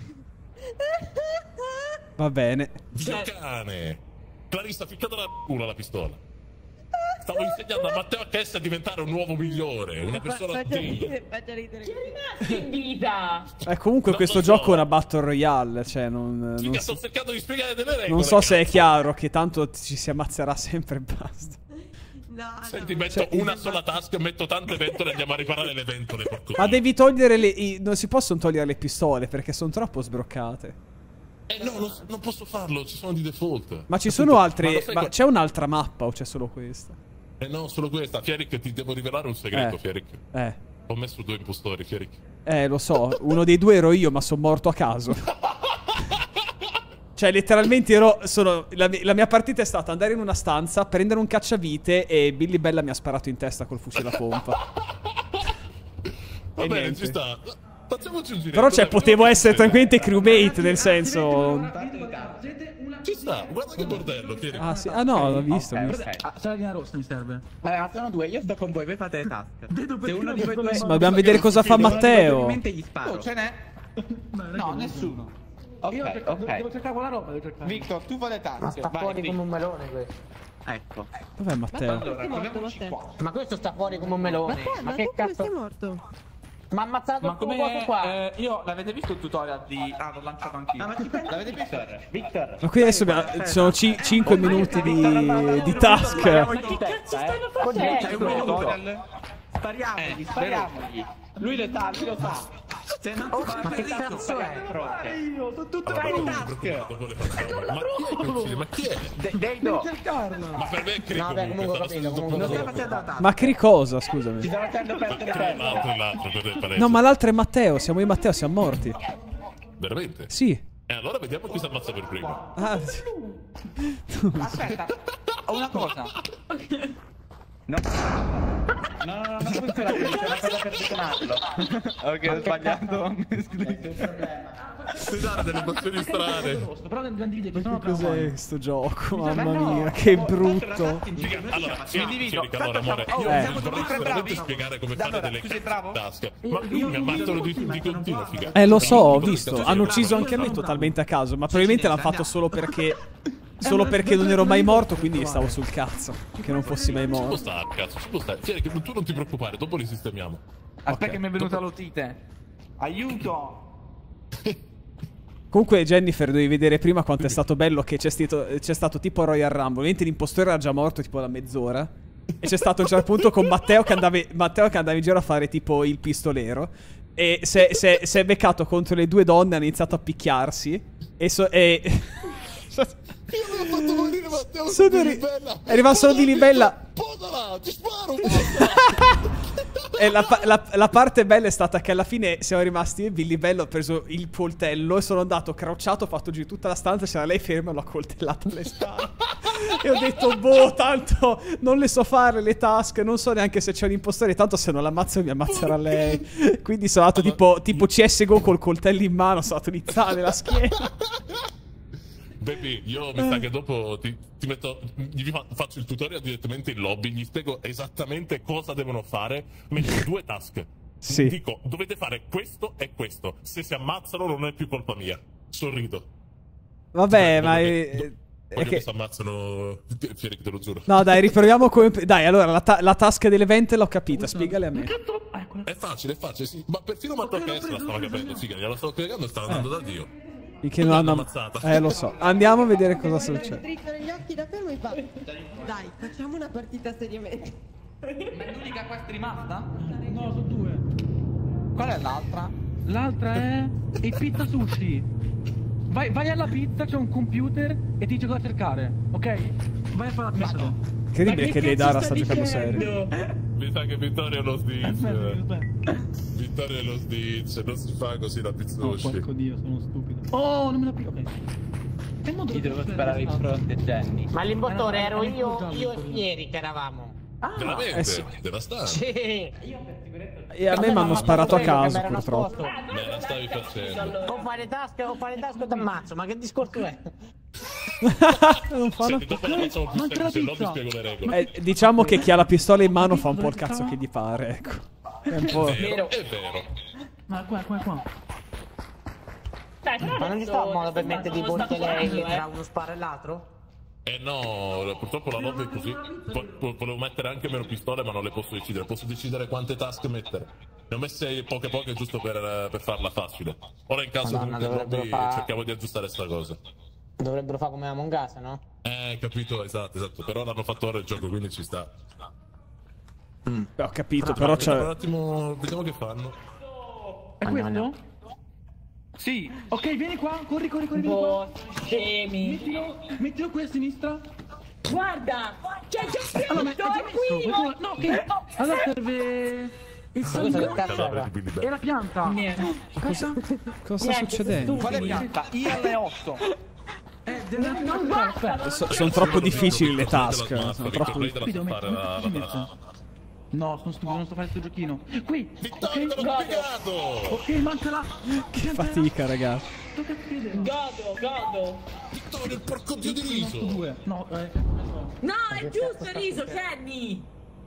Va bene. Dio cane. Clarissa, ficcata la culo alla pistola. Stavo insegnando a Matteo H S a diventare un uomo migliore, una persona Faccia utile. ridere, faccia ridere. Chi è rimasto in vita? Eh, comunque Non questo lo so. gioco è una battle royale. Cioè, non, non, Figa, so, sto cercando di spiegare delle regole. non so se è cazzo. chiaro che tanto ci si ammazzerà sempre e basta. No, Senti, no. metto Cioè, una sola task, metto tante ventole e andiamo a riparare le ventole. Porco Ma Dio. devi togliere le... i- non si possono togliere le pistole perché sono troppo sbroccate. Eh no, non, non posso farlo, ci sono di default. Ma ci sono Ma altre... lo sai Ma co- c'è un'altra mappa o c'è solo questa? Eh no, solo questa. Fierik, ti devo rivelare un segreto, Eh. Fierik. Eh, Ho messo due impostori, Fierik. eh, lo so. Uno dei due ero io ma sono morto a caso. Cioè, letteralmente ero... Sono, la, mi- la mia partita è stata andare in una stanza, prendere un cacciavite e Billy Bella mi ha sparato in testa col fucile a pompa. Va E bene, niente. ci sta. Facciamoci un giro. Però, cioè, potevo essere tranquillamente crewmate, nel senso... Ci sta, guarda che bordello, Fierik. Ah, sì. Ah, no, l'ho visto. Ok, l'ho visto. ok. Ah, c'è la linea rossa mi serve. Vabbè, ma sono due, io sto con voi, voi fate le task. Se uno di voi due... Ma dobbiamo vedere cosa fa Matteo. Probabilmente gli sparo. Oh, ce n'è? No, nessuno. Ok, Io devo, ok. devo cercare quella roba, devo cercare. Victor, tu fai le Ma task. sta Vai, fuori Vic. come un melone questo. Ecco. Dov'è Matteo? Allora, Sei morto, proviamoci Matteo. qua. Ma questo sta fuori come un melone. Matteo, Ma ma che tu come cazzo? sei morto? Ma ha ammazzato Ma il tuo come coso qua. eh, io l'avete visto il tutorial di ah l'ho lanciato anch'io. L'avete visto? Victor. Ma qui adesso abbiamo, ci sono cinque minuti di, di task. Ma che cazzo stanno facendo? Spariamogli, spariamogli. Lui lo sa, lui lo sa. Se non oh, ma che cazzo è? Io sono tutto fai le task. Ma chi è? Deido. Ma per me è Crico. No, beh, comunque capito, comunque non stai facendo la task. Ma Cri cosa, scusami? Ti sto facendo perdere tempo. L'altro è l'altro, quello è palese. No, ma l'altro è Matteo, siamo io e Matteo, siamo morti. Veramente? Sì. E allora vediamo chi si ammazza per primo. Ah, aspetta, ho una cosa. No, no, no, non funziona così, c'è una cosa per detonarlo. Ok, ho sbagliato. Scusate, delle emozioni strane. Ma che cos'è sto gioco? Mamma mia, che brutto. Allora, sì, allora, amore, io Eh. vorrei veramente spiegare come fare delle task. Ma io mi ammazzano di, di continuo, figa. Eh, lo so, ho visto. Hanno ucciso anche a me totalmente a caso, ma probabilmente l'hanno fatto solo perché... Solo perché non ero mai morto, quindi stavo sul cazzo. Che non fossi mai Ci può morto. stare, cazzo, ci può stare. Tieni, che tu non ti preoccupare, dopo li sistemiamo. Aspetta Ok. che mi è venuta l'otite. Aiuto! Comunque, Jennifer, devi vedere prima quanto è stato bello che c'è stato, c'è stato tipo Royal Rumble. Ovviamente l'impostore era già morto tipo da mezz'ora. E c'è stato a un certo punto con Matteo che, andava, Matteo che andava in giro a fare tipo il pistolero. E si è beccato contro le due donne, hanno iniziato a picchiarsi. E... So, e Io mi ho fatto morire Matteo Sono di ri- libella. è rimasto di libella. Podala, ti sparo. E la, pa- la, la parte bella è stata che alla fine siamo rimasti io e Billy Bello, ho preso il coltello e sono andato crouchato, ho fatto giù tutta la stanza, c'era lei ferma e l'ho coltellato alle spalle. E ho detto, boh, tanto non le so fare le task, non so neanche se c'è un impostore, tanto se non l'ammazzo mi ammazzerà lei. Quindi sono andato tipo, tipo C S G O col coltello in mano, sono andato a iniziare la schiena. Baby, io mi sa che dopo ti, ti metto, gli fa- faccio il tutorial direttamente in lobby, gli spiego esattamente cosa devono fare, metto due task. Sì. Dico, dovete fare questo e questo. Se si ammazzano non è più colpa mia. Sorrido. Vabbè, ma... Voglio È, che, è voglio che... che si ammazzano. Fieri, te lo giuro. No, dai, riproviamo come... Dai, allora, la, ta- la task dell'event l'ho capita, spiegale a me. È facile, è facile, sì. Ma perfino Matteo che la stava capendo, figa, gliela stavo spiegando e stava andando da Dio. Che non hanno ammazzata. Eh, lo so. Andiamo a vedere cosa succede. Dritto negli occhi da fermo e fa. Dai, facciamo una partita seriamente. Ma è l'unica quest rimasta? No, sono due. Qual è l'altra? L'altra è il pizza sushi. Vai, vai alla pizza, c'è un computer e ti dice cosa cercare, ok? Vai a fare la pizza. Incredibile che Deidara sta giocando serio. Mi sa che Vittorio è lo snitch. Vittorio è lo snitch, non si fa così la pizzushi. Porco Dio, sono stupido. Oh, non me la più. Ok. Ti devo sparare in fronte, Jenny. Ma l'imbostore ero io, io e Fieri che eravamo. Ah, veramente? eh sì. Devastante. Sì. E a me mi hanno sparato a caso, purtroppo. Me la stavi facendo. O fare tasca o fare tasca t'ammazzo, ma che discorso è? Non fanno... Senti, dopo la facciamo più semplice, non vi spiego le regole. Eh, diciamo che chi ha la pistola in mano fa un po' il cazzo che gli pare, ecco. È un po'... È vero, è vero. Ma qua, qua, qua. Dai, però Ma non ci adesso sta un modo per stanno mettere i stato portelli volando, eh. tra uno spara e l'altro? Eh no, purtroppo la lobby è così. Po- po- volevo mettere anche meno pistole, ma non le posso decidere. Posso decidere quante task mettere. Ne ho messe poche poche giusto per, per farla facile. Ora in caso Madonna, comunque dovrebbero lobby fa- cerchiamo di aggiustare sta cosa. Dovrebbero fare come Among Us, no? Eh, capito, esatto, esatto. Però l'hanno fatto ora il gioco, quindi ci sta. Ho capito, Tra- però vediamo un c'è... attimo, vediamo che fanno. È questo? Sì. Ok, vieni qua, corri, corri, corri, vieni Boh, qua. scemi. Mettilo, mettilo qui a sinistra. Guarda, c'è già scritto, Allora, è è già messo. qui. questo- No, che... Allora serve... Il sangue che cazzo era? e la pianta. Niente. Cosa, cosa sta Niente, succedendo? Quale pianta? I alle otto. Eh, deve... Non basta. So- sono troppo difficili le task. Sono troppo... Lei te la sa fare la, la task. No, sono stupido, non sto fare questo giochino. Qui, Vittorio, te l'ho ok? spiegato! Ok, mancala. Che fatica, ragazzi. Godo, godo. Vittorio, il porco dio di riso! Due. No, eh. No, è giusto il riso, Kenny.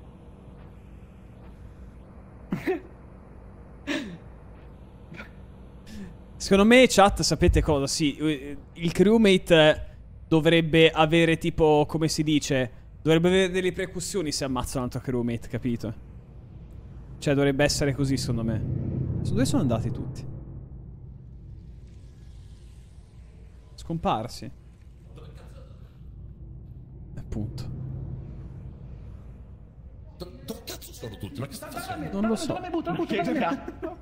Secondo me, chat, sapete cosa? Sì, il crewmate dovrebbe avere tipo, come si dice... Dovrebbe avere delle ripercussioni se ammazza un altro crewmate, capito? Cioè, dovrebbe essere così, secondo me. Dove sono andati tutti? Scomparsi. Appunto. Dove cazzo sono tutti? Ma che sta facendo? Non lo so. Buttala!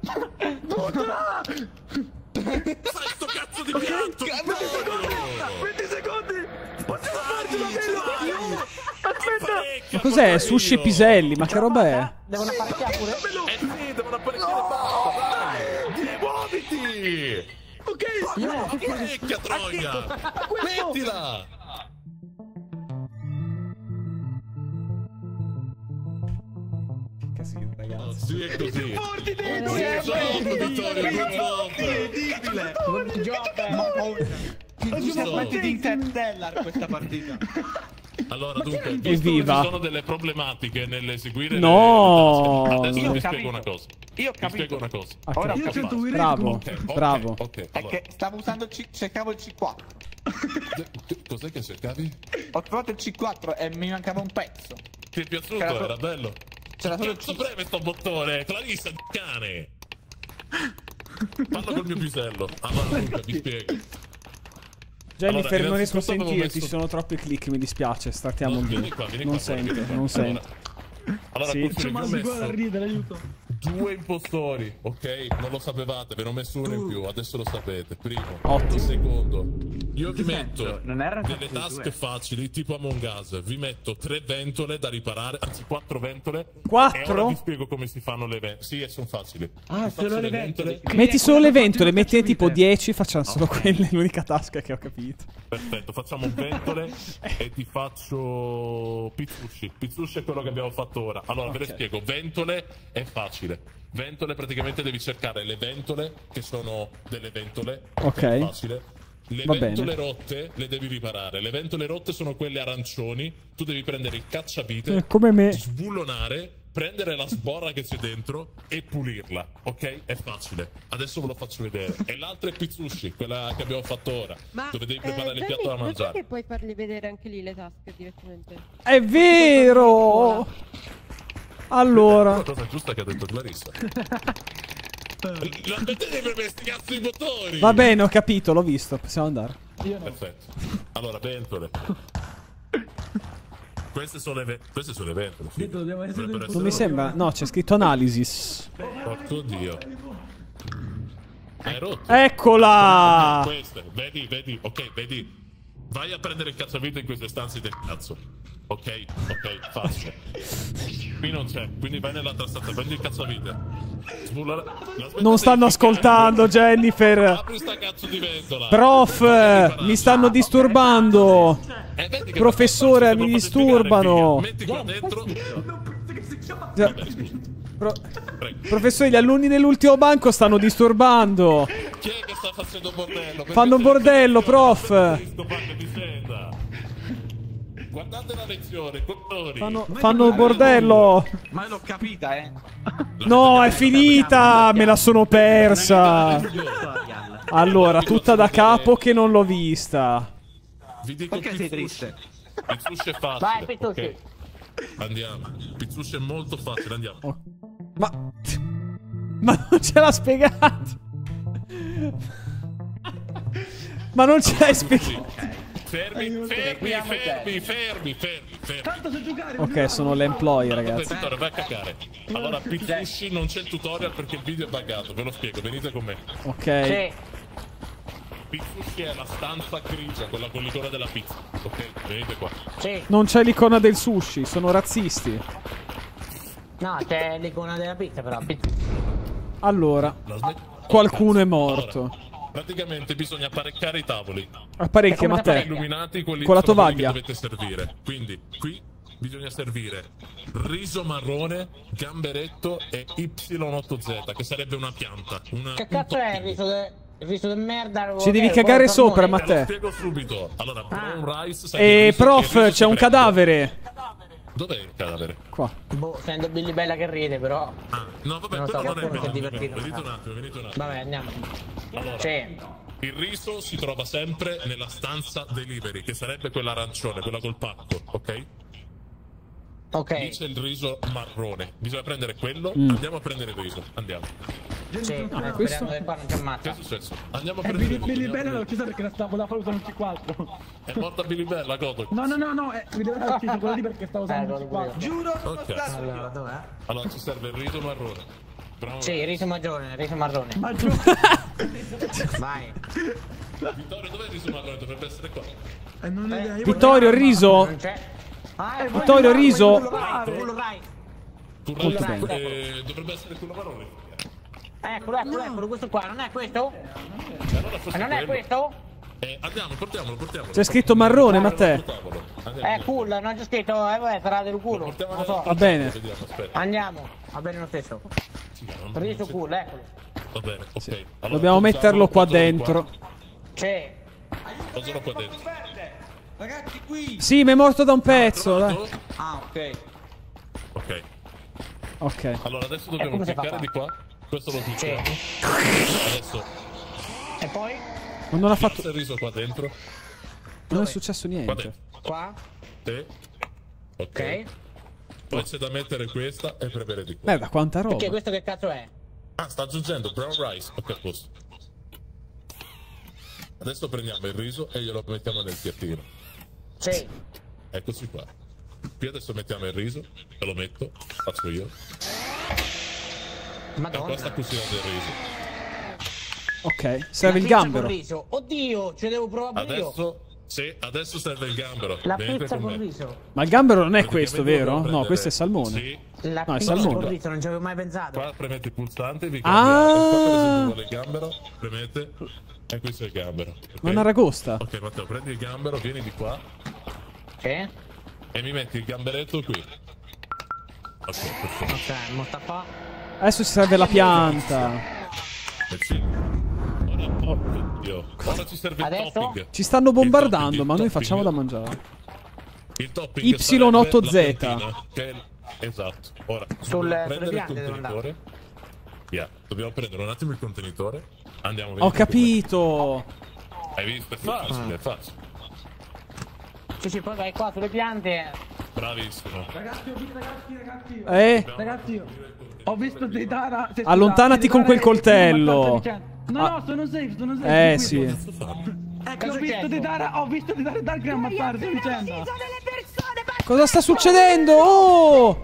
Fai sto cazzo di piatto! venti secondi! Possiamo farcela, bello! Aspetta! Ma cos'è? Sushi e piselli? Ma che roba è? Devono apparecchiare pure? Eh sì, devono apparecchiare basta! Muoviti! Ok! Ma apparecchia, troia! Mettila! Casino, ragazzi. Sì, è così. Forti dei Good job, Vittorio, good job! Incredibile! Good job! Good Siamo job. di Interstellar questa partita. Allora, dunque, visto Evviva. che ci sono delle problematiche nell'eseguire No. le, le task, adesso Io ho vi capito. spiego una cosa. Io ho Vi capito. spiego una cosa. Ok. Ora ho Io capito. sento un Bravo, Ok, ok, bravo. Ok, È allora, che stavo usando il C... cercavo il C quattro. cos'è che cercavi? Ho trovato il C quattro e mi mancava un pezzo. Ti è piaciuto? C'era solo- Era bello? C'era solo il Cazzo C. preme sto bottone? Clarissa, cane! Parla col mio pisello. Allora, dunque, vi spiego. Jennifer, Allora, non riesco a innanzitutto avevo sentirti, ci messo- sono troppi click, mi dispiace, startiamo No, bene. vieni qua, vieni Non qua, sento, vieni qua. non Allora, sento. Allora, Sì. Cuscini, C'è vi ho Masi qua a messo ridere, aiuto. due impostori, ok? Non lo sapevate, ve ne ho messo uno in più, adesso lo sapete. Primo. Ottimo. Secondo, io vi Che metto senso? Non erano delle fatti task due. facili, tipo Among Us. Vi metto tre ventole da riparare, anzi quattro ventole. Quattro? E ora vi spiego come si fanno le ventole. Sì, e sono facili. Ah, Vi faccio solo le ventole. Metti solo le ventole, mettine tipo dieci, facciamo solo quelle, l'unica tasca che ho capito. Perfetto, facciamo ventole e ti faccio pizzushi. Pizzushi è quello che abbiamo fatto ora. Allora, ve le Ok. spiego. Ventole è facile. Ventole praticamente devi cercare le ventole che sono delle ventole. Ok. È facile. Le Va ventole bene. rotte le devi riparare. Le ventole rotte sono quelle arancioni. Tu devi prendere il cacciavite, Eh, come me. sbullonare, prendere la sborra che c'è dentro e pulirla. Ok? È facile. Adesso ve lo faccio vedere. E l'altra è pizzushi, quella che abbiamo fatto ora. Ma dove devi eh, preparare il Gianni, piatto da non so mangiare. che puoi farli vedere anche lì le tasche direttamente. È vero! Allora, La cosa giusta che ha detto Clarissa. La mettete per questi cazzo di bottoni! va bene, ho capito, l'ho visto, possiamo andare. Perfetto. Allora, ventole. Queste sono le, ve- queste sono le ventole. figa. Dobbiamo essere Dovrebbero Non mi essere- sembra, no, c'è scritto analysis. Porco dio. Hai rotto. Eccola! Queste, vedi, vedi, ok, vedi. Vai a prendere il cacciavite in queste stanze del cazzo. Ok, ok, facile. Qui non c'è, quindi vai nell'altra stanza, prendi il cacciavite. Sbulla la- la smettete Non di stanno ficcare. ascoltando, Jennifer. Apri sta cazzo di ventola. Prof, mi stanno disturbando. Eh, vedi che Professore, non mi fate spiegare, disturbano. figa. Metti qua dentro. Già- Vabbè, scusa. Pro- Prego. Professore, gli alunni dell'ultimo banco stanno disturbando. Chi è che sta facendo bordello? Perché Fanno se- bordello, se- prof. se- sto parte di senda. Guardate la lezione, cottori. Fanno, fanno bordello. Ma l'ho capita, eh. No, è finita. Me la sono persa. Allora, tutta da capo che non l'ho vista. Vi dico Perché sei pizzushi. triste? Pizzushi è facile. Vai, Pizzushi. ok? Andiamo. Pizzushi è molto facile, andiamo. Oh. Ma... Ma non ce l'ha spiegato. Ma non ce l'hai spiegato. Fermi, fermi, fermi, fermi, fermi, fermi. Tanto so giocare. Ok, sono l'employee, ragazzi. Tutorial, vai a cacare. Allora, Pizzushi non c'è il tutorial perché il video è buggato. Ve lo spiego, venite con me. Ok. Sì. Pizzushi è la stanza grigia, quella con l'icona della pizza. Ok, venite qua. Sì. Non c'è l'icona del sushi, sono razzisti. No, c'è l'icona della pizza però. Pizza. Allora, La smet- qualcuno è Allora, morto. praticamente bisogna apparecchiare i tavoli. Apparecchia, ma te. Illuminati quelli Con la sono quelli tovaglia. che dovete servire. Quindi qui bisogna servire riso marrone, gamberetto e Y otto Z, che sarebbe una pianta. Una, Che un cazzo è il topping. riso de... il riso di merda? Ci devi Quello cagare del sopra, salmone? ma Te lo te. spiego subito. Allora, brown rice. sai E che il riso- il prof, riso si c'è un prende. cadavere. Dov'è il cadavere? Qua. Boh, sento Billy Bella che ride però. Ah, no, vabbè, Non so, però non è qualcuno si è bello. divertito. Venite un attimo, venite un attimo. Vabbè, andiamo. Allora, Sì. il riso si trova sempre nella stanza delivery, che sarebbe quella arancione, quella col pacco, ok? Ok. Lì c'è il riso marrone. Bisogna prendere quello. Mm. Andiamo a prendere il riso. Andiamo. Sì, Ah, eh, questo? speriamo che qua non ci ammazza. Che è successo? Andiamo a E prendere Billy, Billy Bella l'ho uccisa perché la stavo la usando un C quattro. È morta Billy Bella, Godo. No, no, no, no, eh, mi devo dare ucciso quello lì perché stavo usando un C quattro. Giuro. Ok. Allora, dov'è? Allora ci serve il riso marrone. Bravo. Sì, riso marrone, riso marrone. Vai. Vittorio, dov'è il riso marrone? Dovrebbe essere qua. Eh, non ho idea, io Vittorio, il riso. Non c'è. Ah, Vittorio, il riso. Quello right. Curro- Molto bene. eh, dovrebbe essere quello marrone. Eccolo, eccolo, eccolo, questo qua, non è questo? Allora forse Eh, non è quello. questo? Eh, andiamo, portiamolo, portiamolo. C'è scritto marrone, Matteo. Portiamolo. Andiamo. Eh, cool, non c'è scritto, eh, vabbè, sarà del culo. Portiamo Non so. Va bene. Vediamo, aspetta. Andiamo, va bene lo stesso. Sì, ma non- Riso cool, eccolo. Va bene, ok. Allora, Dobbiamo posalo- metterlo qua posalo dentro. Sì. Posalo qua dentro. Ragazzi, qui. Sì, mi è morto da un pezzo. Dai. Trovato? Ah, ok. Ok. Ok. Allora adesso dobbiamo come si fa cliccare a di qua. Questo lo Sì. diciamo. Adesso E poi? Ma non ha passa fatto. il riso qua dentro. Non è successo Qua niente. dentro. Qua? Sì. Ok. Ok. Poi c'è da mettere questa e premere di qua. Beh, da quanta Perché roba. questo che cazzo è? Ah, sta aggiungendo brown rice. Ok, a posto. Adesso prendiamo il riso e glielo mettiamo nel piattino. Sì. Eccoci qua. Qui adesso mettiamo il riso. Te lo metto. Faccio io. E qua Madonna. sta cucinando il riso. Ok, serve il La pizza gambero. con riso. Oddio, ce devo provare io. Adesso... Sì, adesso serve il gambero. La Venite pizza con con me. riso. Ma il gambero non è questo, Praticamente vero? dobbiamo No, questo è prendere- salmone. Sì. La No, è pizza salmone. con riso, non ci avevo mai pensato. Qua premete il pulsante, vi Ah! cambia. Qua per esempio vuole il gambero, premete e qui c'è il gambero. ok? Ma è una ragosta. Ok, Matteo, prendi il gambero, vieni di qua Sì? e mi metti il gamberetto qui. Ok, perfetto. Ok, mo sta qua. Adesso ci serve la pianta. Eh sì. Ora, oddio. Ora ci serve il Adesso? topping. Ci stanno Il bombardando, topping, ma il noi topping. facciamo da mangiare. Il topping Y sarebbe otto la Z. piantina, che è- Esatto. Ora, Sul- dobbiamo sulle prendere il piante devo contenitore. Yeah. Dobbiamo prendere un attimo il contenitore. Andiamo, Ho venite con capito. me. Hai visto? È facile, è facile. Sì, sì, poi vai qua sulle piante. Bravissimo. Ragazzi, ho visto, ragazzi, ragazzi. Eh? Ragazzi, ho visto Deidara. se- Allontanati scusate, con quel Deidara è coltello. abbastanza vicino. No, Ah. no, sono safe, sono safe. Eh tranquillo. sì. Ecco, ho visto Deidara, ho visto Deidara Dark ammazzare, sto dicendo. Cosa sta succedendo? Oh!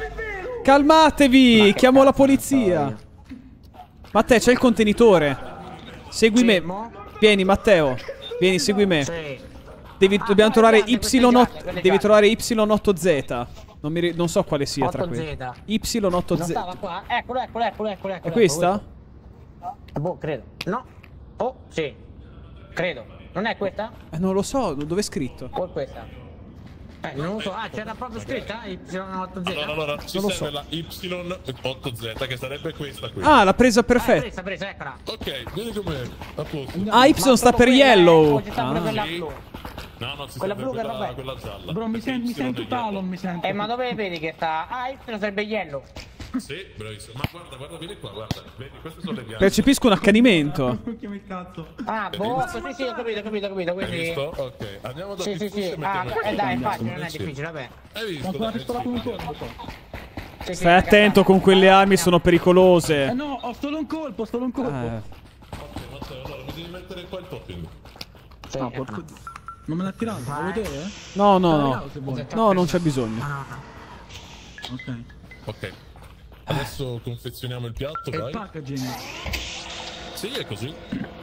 Calmatevi, chiamo la polizia. Matteo, c'è il contenitore. Segui me. Vieni, Matteo. Vieni, segui me. Sì. Devi, Ah, dobbiamo quelle trovare gialle, Y quelle otto. gialle, quelle Devi gialle. trovare Y otto Z. Non, mi ri- non so quale sia tra otto Z. questi. Y otto Non Z. stava qua? Eccolo, eccolo, eccolo, eccolo. È eccolo, questa? eccolo. Boh, credo. No. Oh, sì. Credo. Non è questa? Eh, non lo so, dove è scritto? O è questa? Eh, non lo so. Ah, c'era proprio scritta Y otto Z? Allora, allora ci Non lo serve so. la Y otto Z che sarebbe questa qui. Ah, l'ha presa Eh, perfetta. presa, presa, eccola. Ok, vieni con me. A posto. Ah, Y Ma sta proprio per quella, yellow. eh, o ci sta pure Ah. quella Sì. blu. No, no, ci Quella serve blu che quella, roba è? quella gialla. Bro, mi, Perché sen- mi Y sento è Talon, yellow. mi sento. Eh, ma dove vedi che sta? Ah, Y sarebbe yellow. Sì, bravissimo. Ma guarda, guarda, vieni qua, guarda. Vedi, queste sono le bianche. Percepisco un accanimento. Chiami il cazzo. Ah, boh, sì, sì, ho capito, ho capito, ho capito. Hai Quindi... visto? Ok, andiamo da Sì, sì, Pizzucci sì. e Ah, mettiamo il eh, dai, è topping. facile, non è Sì. difficile, vabbè. Hai visto? Ma con la Dai, pistola sì. con un colpo. Sì, sì, Stai ragazzi, attento, con quelle armi sono Eh pericolose. no, ho solo un colpo, solo un colpo. Eh. Ok, Matteo, allora mi devi mettere qua il topping. Sì, Ah, ecco. porco Dio. Non me l'ha tirato, lo vuoi vedere? eh? No, no, no. Regalo, se vuoi. No, non c'è bisogno. Ah, no. Ok. Ok. Adesso confezioniamo il piatto, E il vai. packaging. Sì, è così.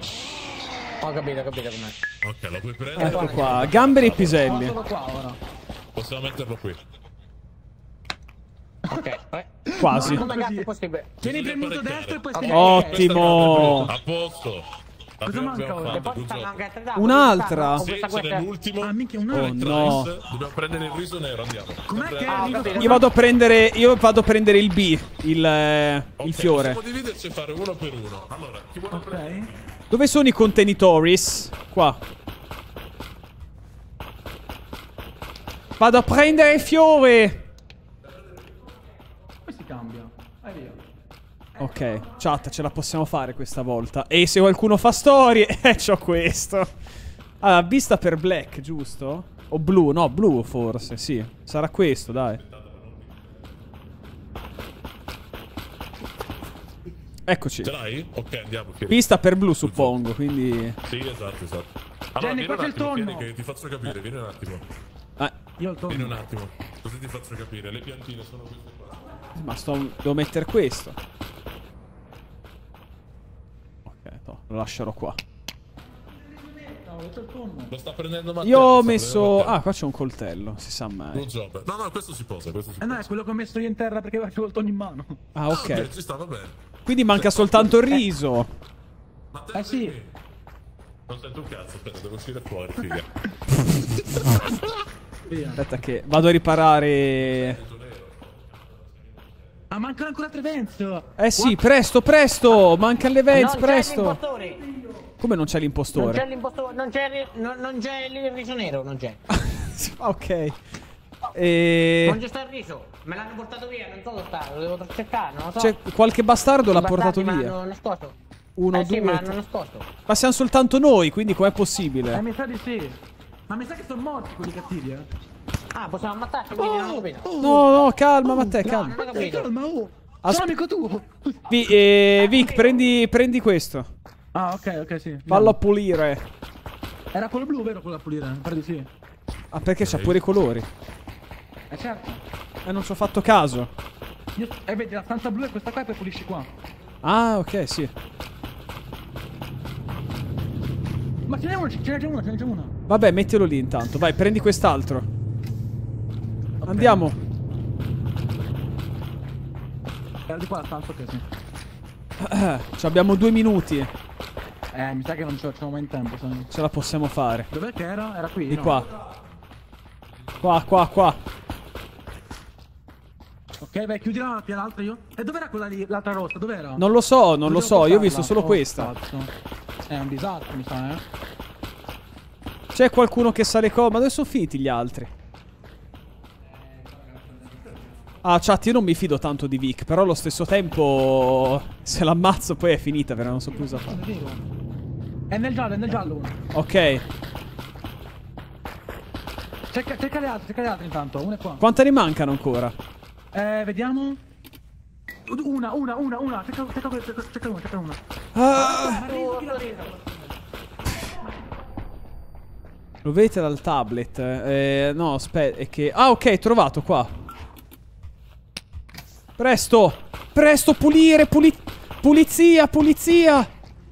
Ho capito, ho capito com'è. Ok, lo puoi prendere. Ecco qua, gamberi e piselli. Solo qua ora. Possiamo metterlo qui. Ok, eh. Quasi. Come cazzo è possibile? Tieni premuto destro e poi stai. Ottimo. A posto. Cosa manca ora? E poi stanno anche altre tavole, Un'altra? questa- Sì, questa- ce n'è questa- l'ultimo. Ah, minchia, un Oh, altro. no. Rice. Dobbiamo prendere il riso nero, andiamo. Com'è che Ah, ho è? capito. Io vado a prendere. Io vado a prendere il B. Il, eh, Ok, il fiore. possiamo dividerci e fare uno per uno. Allora, chi vuole prendere? Ok. Dove sono i contenitoris? Qua. Vado a prendere il fiore. Poi si cambia. Vai via. Ok, chat, ce la possiamo fare questa volta. E se qualcuno fa storie, eh, c'ho questo. Ah, B sta per black, giusto? O blu, no, blu forse, sì. Sarà questo, dai. Eccoci. Ce l'hai? Ok, andiamo. Chiedi. Pista per blu, suppongo, quindi... Sì, esatto, esatto. Allora, Jenny, vieni un qua c'è il attimo, tonno. Chiedi che ti faccio capire, vieni un attimo. Eh. Io il tonno. Vieni un attimo, così ti faccio capire. Le piantine sono queste qua. Ma sto... devo mettere questo. Ok, no, lo lascerò qua. Lo sta prendendo Matteo. Io ho lo sta messo... prendendo Matteo. Ah, qua c'è un coltello, si sa mai. Good job. No, no, questo si posa, questo si Eh no, posa. è quello che ho messo io in terra perché avevo il tonno in mano. Ah, Ah, ok. ok, ci stava bene. Quindi manca soltanto il riso. Matteo, Eh sì. vieni. Non sento un cazzo, aspetta, devo uscire fuori, figa. Aspetta che vado a riparare... Ah, mancano ancora tre events. Eh sì, presto, presto! Manca l'event, Non c'è presto! l'impostore. Come non c'è Non c'è l'impostore? l'impostore. Non c'è il- non- non c'è il riso nero, non c'è. Ah, ok. E... Non c'è sta il riso. Me l'hanno portato via, non so dove sta. Lo devo cercare, non lo so. C'è qualche bastardo l'ha I portato bastardi me via. l'hanno nascosto. Uno, eh sì, due, me tre. l'hanno nascosto. Ma siamo soltanto noi, quindi com'è Eh, possibile? mi sa di sì. Ma mi sa che sono morti quelli cattivi, eh. Ah, possiamo ammazzarci, quindi non ho capito. No, no, calma, Matteo, No, calma. non ho capito. Calma, oh. Asp- Sono amico tuo. Vi- eh, Vic, prendi, prendi questo. Ah, ok, ok, sì. Fallo a pulire. Era quello blu, vero, quello da pulire? Mi pare di sì. Ah, perché c'ha pure i colori. Eh certo. Eh, non ci ho fatto caso. Io... Eh, vedi, la stanza blu è questa qua e poi pulisci qua. Ah, ok, sì. Ma ce n'è una, ce n'è già una, ce n'è già una. Vabbè, mettilo lì intanto. Vai, prendi quest'altro. Andiamo. Era di qua la stanza, ok, sì. Ci abbiamo due minuti. Eh, mi sa che non ce l'ho mai in tempo, sai. Ce la possiamo fare. Dov'è che era? Era qui, Di no? qua. Qua, qua, qua. Ok, vai, chiudi la più l'altra io. E dov'era quella lì, l'altra rossa? Dov'era? Non lo so, non lo Devo so. Io ho visto portarla. solo Oh, questa. cazzo. È un disastro, mi sa, eh. C'è qualcuno che sa le cose. Ma dove sono finiti gli altri? Ah, chat, io non mi fido tanto di Vic. Però allo stesso tempo, se l'ammazzo poi è finita, però non so più cosa fare. È nel giallo, è nel giallo uno. Ok. Cerca, cerca le altre, cerca le altre intanto. Una è qua. Quante ne mancano ancora? Eh, vediamo. Una, una, una, una. Cerca, cerca, cerca, cerca una, cerca una. Ah, lo vedete dal tablet? Eh, no, aspetta, è che... Ah, ok, trovato qua. Presto! Presto, pulire, puli... Pulizia, pulizia!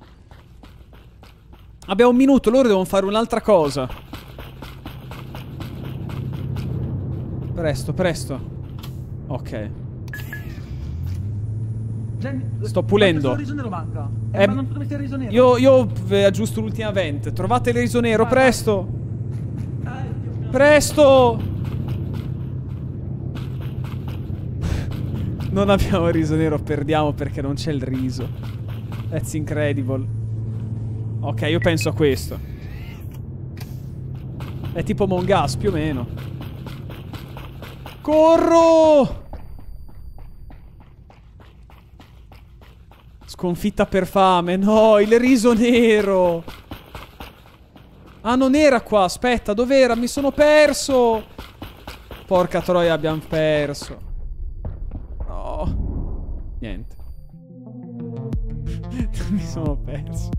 Abbiamo un minuto, loro devono fare un'altra cosa. Presto, presto. Ok. Sto pulendo. Il riso nero manca. Eh, Eh, ma non so dove sia il riso nero. Io, io eh, aggiusto l'ultima vent. Trovate il riso nero, presto! Presto! Non abbiamo il riso nero, perdiamo perché non c'è il riso. That's incredible. Ok, io penso a questo. È tipo Among Us, più o meno. Corro! Sconfitta per fame. No, il riso nero. Ah, non era qua. Aspetta, dov'era? Mi sono perso. Porca troia, abbiamo perso. No. Niente. Mi sono perso.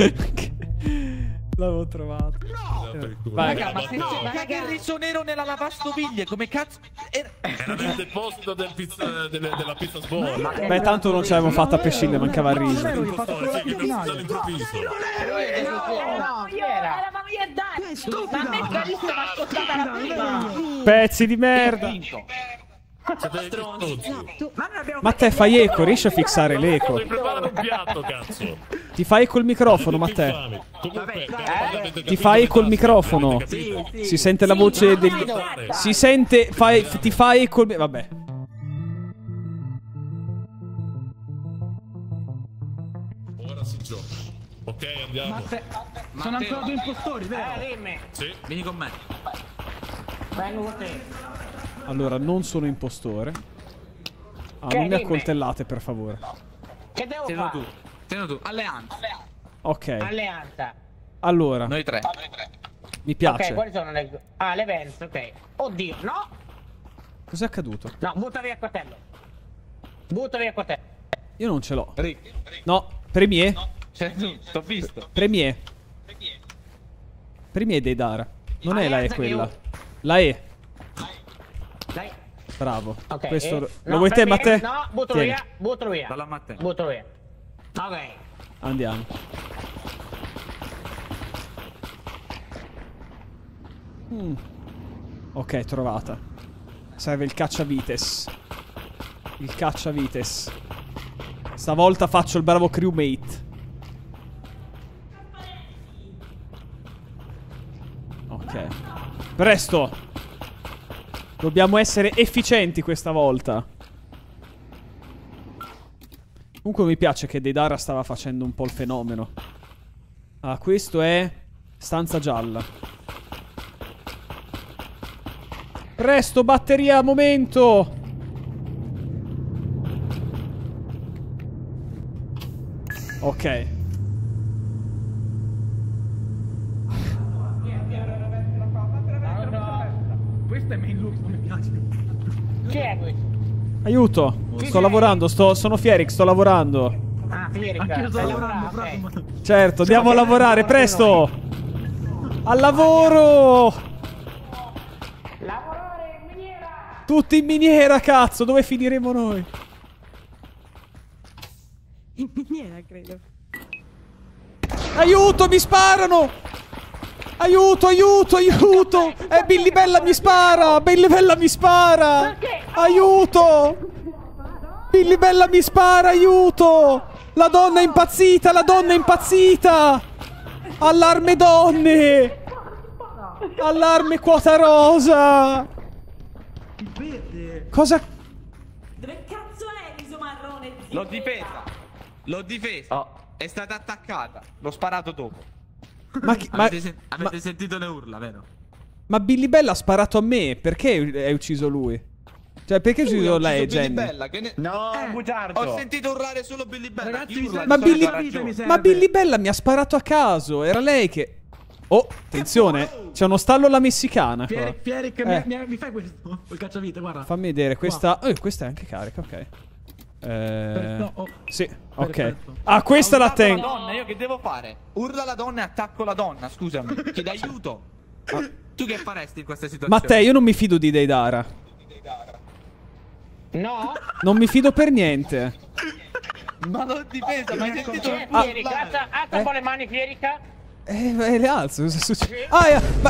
L'avevo trovato. No! Vai. Raga, ma se c'è che il riso nero nella lavastoviglie, come cazzo... Era, Era nel deposito del pizza, delle- della pizza sborra. Beh, tanto non ce l'avevamo fatta a prescindere, mancava il riso. L'impostore, sì, che mi ha ucciso all'improvviso. No, chi era? Eravamo io e Dani. Ma a me Carissa mi ha ascoltata la prima. Pezzi di merda. Ma te fai eco, riesci a fissare l'eco? Devi preparare un piatto, cazzo. Ti fai eco il microfono, Matteo. Ti fai eco il microfono. Si sente la voce degli... Si sente... Fai... Ti fai eco il... Vabbè. Ora si gioca. Ok, andiamo. Sono ancora due impostori, vero? Eh, dimmi. Sì. Vieni con me. Vengo con te. Allora, non sono impostore. Ah, Ok, non mi dimmi. accoltellate, per favore. Che devo Tienilo tu. fare? Tienilo tu. Alleanza. Ok. Alleanza. Allora, Noi tre. mi Ok, piace. quali sono le... Ah, le events, ok. Oddio, no! Cos'è accaduto? No, butta via il coltello. Butta via il coltello. Io non ce l'ho. Rick. No, Premier. No, c'è tu, t'ho visto. Premier. Premier Deidara. Non è la E quella. La E. Dai. Bravo. Ok. Questo eh, lo no, vuoi te, per me- Matteo? No, butto Tieni. via, butto via. Dalla Matteo. Butto via. Ok. Andiamo. Mm. Ok, trovata. Serve il cacciavites. Il cacciavites. Stavolta faccio il bravo crewmate. Ok. Presto. Dobbiamo essere efficienti questa volta. Comunque mi piace che Deidara stava facendo un po' il fenomeno. Ah, questo è stanza gialla. Presto, batteria, momento. Ok. Questo è main look, non mi piace. Chi è questo? Aiuto. Sto lavorando, sto, sono Fierix, sto lavorando. Ah, Fierica. Anche io sto Stai lavorando, lavorando, bravo. ok. Certo, andiamo a lavorare, presto. Al lavoro. Lavorare in miniera. Tutti in miniera, cazzo. Dove finiremo noi? In miniera, credo. Aiuto, mi sparano. Aiuto, aiuto, aiuto. Eh, Billy Bella mi spara. Billy Bella mi spara. Aiuto. Billy Bella mi spara, aiuto. La donna è impazzita, la donna è impazzita. Allarme donne. Allarme quota rosa. Cosa? Dove cazzo è l'iso marrone? L'ho difesa. L'ho difesa. È stata attaccata. L'ho sparato dopo. Ma, chi- ma, Avete, sen- avete ma- sentito le urla, vero? ma Billy Bella ha sparato a me. Perché hai ucciso lui? Cioè, perché hai ucciso lei, Billy Jenny? Bella, che ne... No, Eh, bugiardo. Ho sentito urlare solo Billy Bella. Ragazzi, Io mi urlo serve- Ma di Billy, solito Billy- mi serve. ma Billy Bella mi ha sparato a caso. Era lei che... Oh, attenzione. C'è uno stallo alla messicana qua. Fieric, Fieric, Eh. mi, mi, mi fai questo? Quel cacciavite, guarda. Fammi vedere, questa... Oh, questa è anche carica, ok. Eh... No, oh. Sì, ok. Perfetto. Ah, questa la Urlato la tengo. donna, io che devo fare? Urla la donna e attacco la donna, scusami. Chiedi aiuto. Tu che faresti in questa situazione? Matteo, io non mi fido di Deidara. No? Non mi fido per niente. Ma l'ho difesa, ma hai sentito? Chi è Ah. Fierica? Alza, alza un po' le mani, Fierica. Eh, ma le alzo, cosa succede? Ah, eh, ma...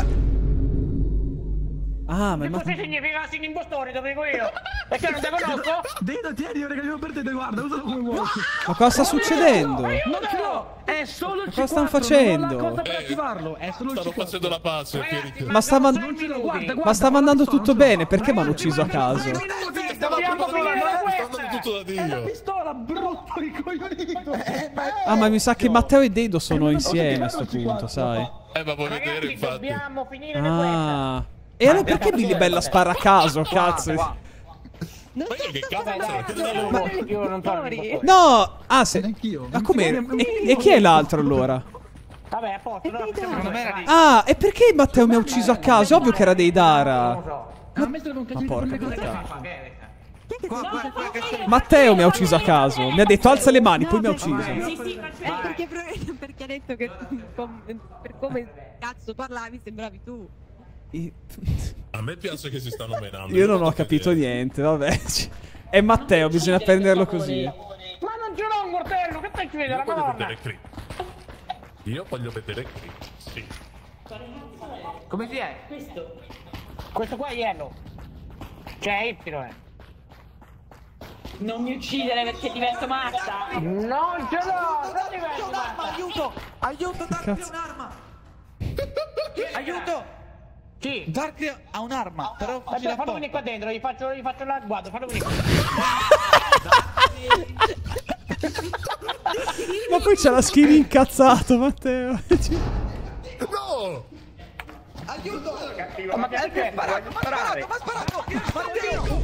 Ah, ma... Che ma... cosa significa sin impostore, dove vengo io? Perché non te conosco? Dedo, tieni, io regaliamo per te, te guarda, usalo come vuoi. Ma cosa sta succedendo? Non ce l'ho! È solo il Ma cosa stanno C quattro, facendo? non ho la cosa per attivarlo, è solo il C Stanno quattro. facendo la pace, Fieric. Ma stava, Non ce l'ho, guarda, guarda. ma stava andando guarda, tutto non ce l'ho. bene, perché mi hanno ucciso a caso? Dobbiamo finire Sta questa. andando tutto da È la Dio. pistola, brutto ricoglionito. Ah, ma mi sa che Matteo e Dedo sono insieme a sto punto, sai? Eh, ma vuoi vedere, Ragazzi, infatti. dobbiamo finire questa. Ah. E allora perché Billy Bella spara a caso, cazzo? Ma io che cazzo sono? Che Ma io non sono l'impostore. No! Ah, se... Anch'io. Ma com'è? E, e chi è l'altro allora? Vabbè, a posto, no? Secondo me era lì. Ah, e perché Matteo mi ha ucciso a caso? Ovvio che era Deidara. A me serve un Ma cacciavite porca per me. puttana. Qua, qua, qua, che c'è? Matteo mi ha ucciso a caso. Mi ha detto alza le mani, poi mi ha ucciso. Sì, sì, Eh, aspetta. perché, pro- perché ha detto che com- per come cazzo parlavi sembravi tu. I- A me piace che si stanno menando. Io non ho capito niente, vabbè. È Matteo, bisogna prenderlo così. Ma non ce l'ho un coltello, che stai chiedendo, Io voglio madonna? vedere Creep. Io voglio vedere Creep. Sì. Come si è? Questo. Questo qua è yellow. Cioè Y, eh. Non mi uccidere perché divento matta. Non ce l'ho, non divento matta. Aiuto! Aiuto, dammi cazzo? un'arma! Aiuto! Chi? Dark ha un'arma, però Aspetta, gira fallo venire qua poco. dentro, gli faccio, gli faccio la guarda, fallo venire qua. Ma poi c'ha la skin incazzato, Matteo. No! Aiuto! Ma che è? Ma ha sparato, ma ha sparato! Matteo!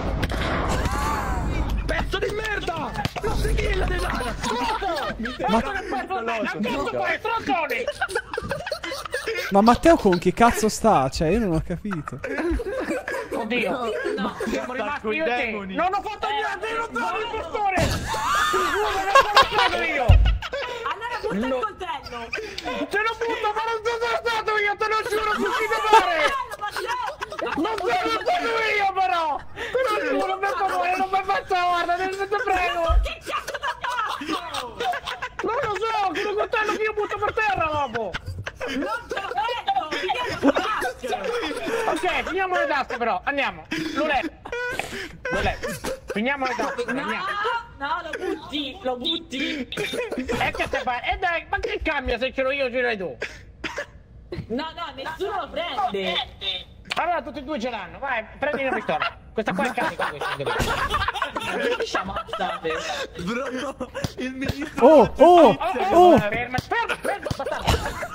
Pezzo di merda! Non si kill di là! Ma che pezzo di merda? Cazzo fai, stronzoni! Ma Matteo con chi cazzo sta? Cioè, io non ho capito. Oddio. No. Siamo rimasti io e te. demoni. Non ho fatto niente, io non sono l'impostore. Ti giuro, non sono stato io. Allora butta il coltello. Te lo butto, ma non sono stato io, te lo giuro, così da fare. Non sono stato io, però. Te lo giuro, per favore, non mi faccia, guarda, te prego. Che cazzo t'ha fatto? Non lo so, che lo coltello che io butto per terra, dopo. Non te lo vedo, finiamo le tasche. Ok, finiamo le tasche però, andiamo. Lo levo. Lo levo. Finiamo le tasche, No, andiamo. no, lo butti, lo butti. E che te fai? E dai, ma che cambia se ce l'ho io o ce l'hai tu? No, no, nessuno lo prende. Allora tutti e due ce l'hanno, vai, prendi una pistola. Questa qua è carica, questa. Ammazzate. Bro, il ministro. Oh, oh, oh. Ferma, ferma, ferma, bastardo.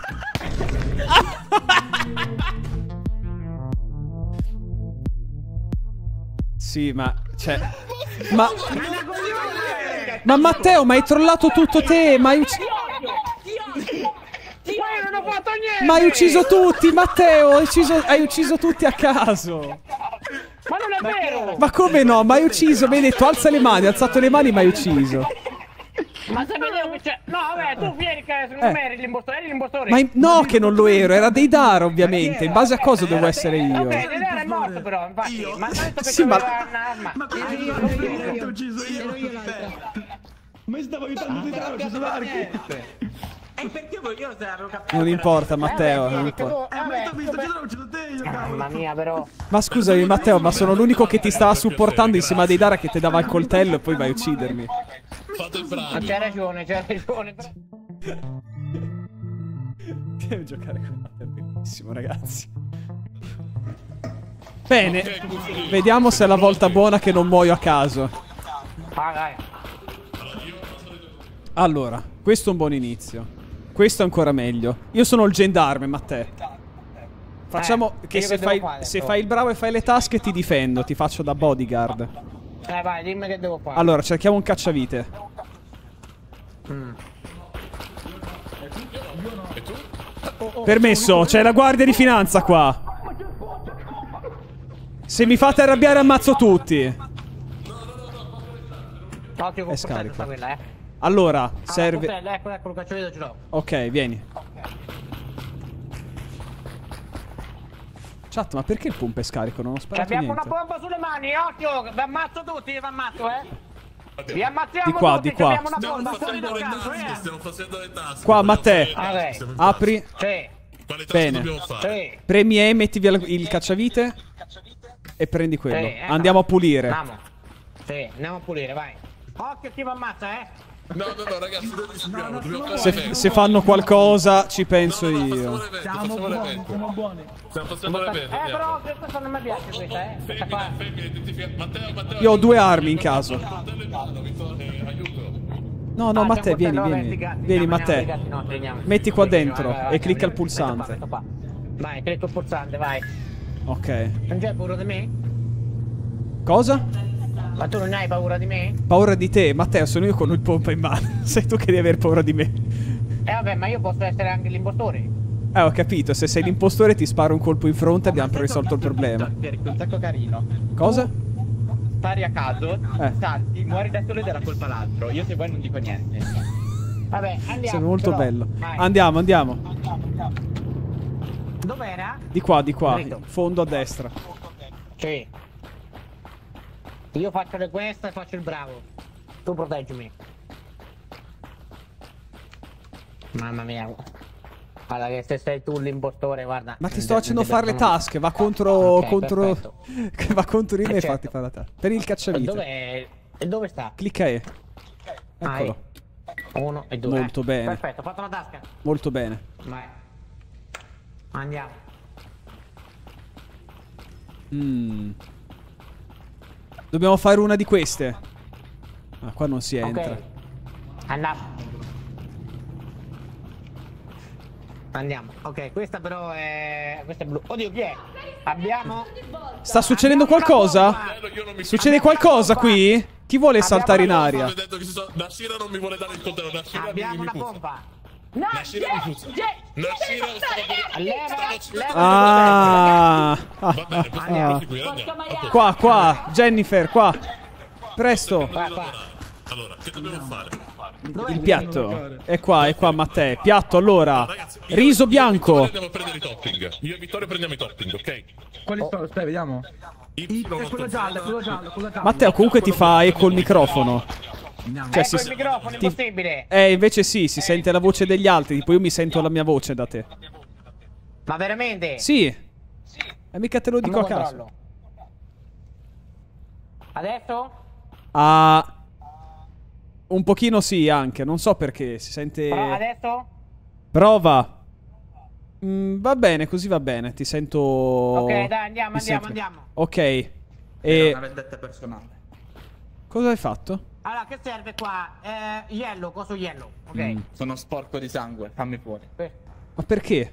Sì, ma... Cioè... Ma... Ma Matteo, ma hai trollato tutto te, ma hai ucciso... Ma io non ho fatto niente! Ma hai ucciso tutti, Matteo! Hai ucciso, hai ucciso tutti a caso! Ma non è vero! Ma come no? Ma hai ucciso, mi hai detto alza le mani, hai alzato le mani ma hai ucciso! Ma se vedevo che c'è... No, vabbè, tu vieni che secondo Eh. me eri l'impostore, eri l'impostore! Ma in- no che non lo ero, era dei Dara ovviamente, in base a cosa devo essere io? Ok, Dedara è morto però, infatti, ma ha detto che Sì, ma- aveva un'arma. Ma io, io, io, io, ho ucciso io. Ma stavo aiutando te, ho ucciso l'Archi. E perché voi io se ero capito? Non importa Matteo, Eh, non vedi che importa. tu- Eh, ma io vabbè, t'ho visto, vabbè. ci sono ucciso te io, cavolo. Mamma mia, però. Ma scusami Matteo, ma sono l'unico che ti stava supportando insieme a dei Dara che ti dava il coltello e poi vai a uccidermi. Fate il Ma bravo. c'hai ragione, c'hai ragione. però- Devo giocare con Matteo, è bellissimo ragazzi. Bene, vediamo se è la volta buona che non muoio a caso. Ah, dai. Allora, questo è un buon inizio. Questo è ancora meglio. Io sono il gendarme, Matteo. Facciamo Eh, che io se che fai, devo fare, se però? fai il bravo e fai le tasche ti difendo, ti faccio da bodyguard. Eh, vai, dimmi che devo fare. Allora, cerchiamo un cacciavite. Mm. Permesso, c'è la guardia di finanza qua. Se mi fate arrabbiare ammazzo tutti. Occhio con È il coltello scarico. sta quella, eh. Allora, Ah, serve... coltello, ecco, ecco, il cacciavite ce l'ho. Ok, vieni. Chat, ma perché il pump è scarico? Non ho Ci sparato abbiamo niente. una bomba sulle mani, occhio, vi ammazzo tutti, vi ammazzo, eh. Vi ammazziamo Di qua, tutti, di qua. ci abbiamo una Stiamo bomba fuori facendo dal le cazzo, tasse, eh. stiamo facendo le tasse. Qua, Dobbiamo Matteo. fare le Ok. tasse, stiamo facendo- Apri. Sì, Quale tasse Bene. dobbiamo fare? sì. Premi E, metti via il cacciavite. E prendi quello. Sì, eh, Andiamo a pulire. Andiamo. Sì, andiamo a pulire, vai. Occhio chi vi ammazza, eh. No, no, no, ragazzi, noi rischiamo, dobbiamo fare Se, bene. se fanno qualcosa, ci penso No, no, facciamo io. l'evento, Siamo facciamo buoni, l'evento. siamo buoni. Stiamo facendo l'evento, Eh, andiamo. però questa non mi piace questa, eh. Questa Femmina, qua. femmina, identifica. Matteo, Matteo. Io ho due aiuto. armi in caso. Coltello in mano, Vittorio, aiuto. No, no, Ah, Matteo, c'è un vieni, coltello, vieni. vabbè, sti gatti, Vieni, andiamo, Matteo. andiamo, sti gatti, no, andiamo. Metti qua Vai, dentro vai, vai, e clicca il vai, pulsante. metto qua, metto qua. Vai, clicca il pulsante, vai. Ok. Non c'hai paura di me? Cosa? Ma tu non hai paura di me? Paura di te? Matteo, sono io con il pompa in mano. Sei tu che devi aver paura di me. Eh vabbè, ma io posso essere anche l'impostore. Eh, ho capito. Se sei l'impostore ti sparo un colpo in fronte e abbiamo risolto il problema. Un sacco carino. Cosa? Spari a caso, Eh. salti, muori da solo ed era colpa l'altro. Io se vuoi non dico niente. Vabbè, andiamo. Sei molto però. bello. Vai. Andiamo, andiamo. Dov'era? Di qua, di qua. Dritto. Fondo a destra. Sì. Io faccio le queste e faccio il bravo. Tu proteggimi. Mamma mia. Guarda che se sei tu l'impostore, guarda. Ma ti non sto de- facendo non fare le devi- tasche. Va contro. Ok, contro. perfetto. Che va contro di me Eh, e certo. fatti fare la tasca. Per il cacciavite. Dove E dove sta? Clicca E. Ah, Eccolo. E. Uno e due. Molto eh. bene. Perfetto, ho fatto la tasca. Molto bene. Vai. Andiamo. Mm. Dobbiamo fare una di queste. Ah, qua non si entra. Ok. Andiamo. Andiamo. Ok, questa però è. Questa è blu. Oddio, chi è? Abbiamo. Sta succedendo qualcosa? Succede qualcosa qui? Chi vuole saltare in aria? Sto vedendo che si so- Nashira non mi vuole dare il coltello, Nashira mi, Abbiamo mi una puzza. pompa. No, Nashira mi funziona. Nashira stavo Ah, ah, Va bene, ah, andiamo. ah. Qui, andiamo. Ok. Qua, qua, Jennifer, qua. Presto. Allora, allora, che dobbiamo fare? Il piatto. È qua, è qua, Matteo. Piatto, allora. Riso bianco. Andiamo a prendere i topping. Io e Vittorio prendiamo i topping, ok? Quali sono? Aspetta, vediamo. Y, quello giallo, quello giallo, quello giallo. Matteo comunque ti fa eco il microfono. Cioè, Ecco si- il microfono, ti- impossibile. Eh, invece sì, si sente la voce degli altri. Tipo io mi sento la mia voce da te. Ma veramente? Sì. E mica te lo dico a Fammi caso. controllo. Adesso? Ah. Un pochino sì, anche. Non so perché. Si sente. Pro- adesso? Prova. Mm, va bene, così va bene. Ti sento. Ok, dai, andiamo, mi andiamo, sento- andiamo. Ok. Era E. una vendetta personale. Cosa hai fatto? Allora, che serve qua? Eh, yellow, coso yellow. Ok. Mm, sono sporco di sangue, fammi fuori. Ma perché?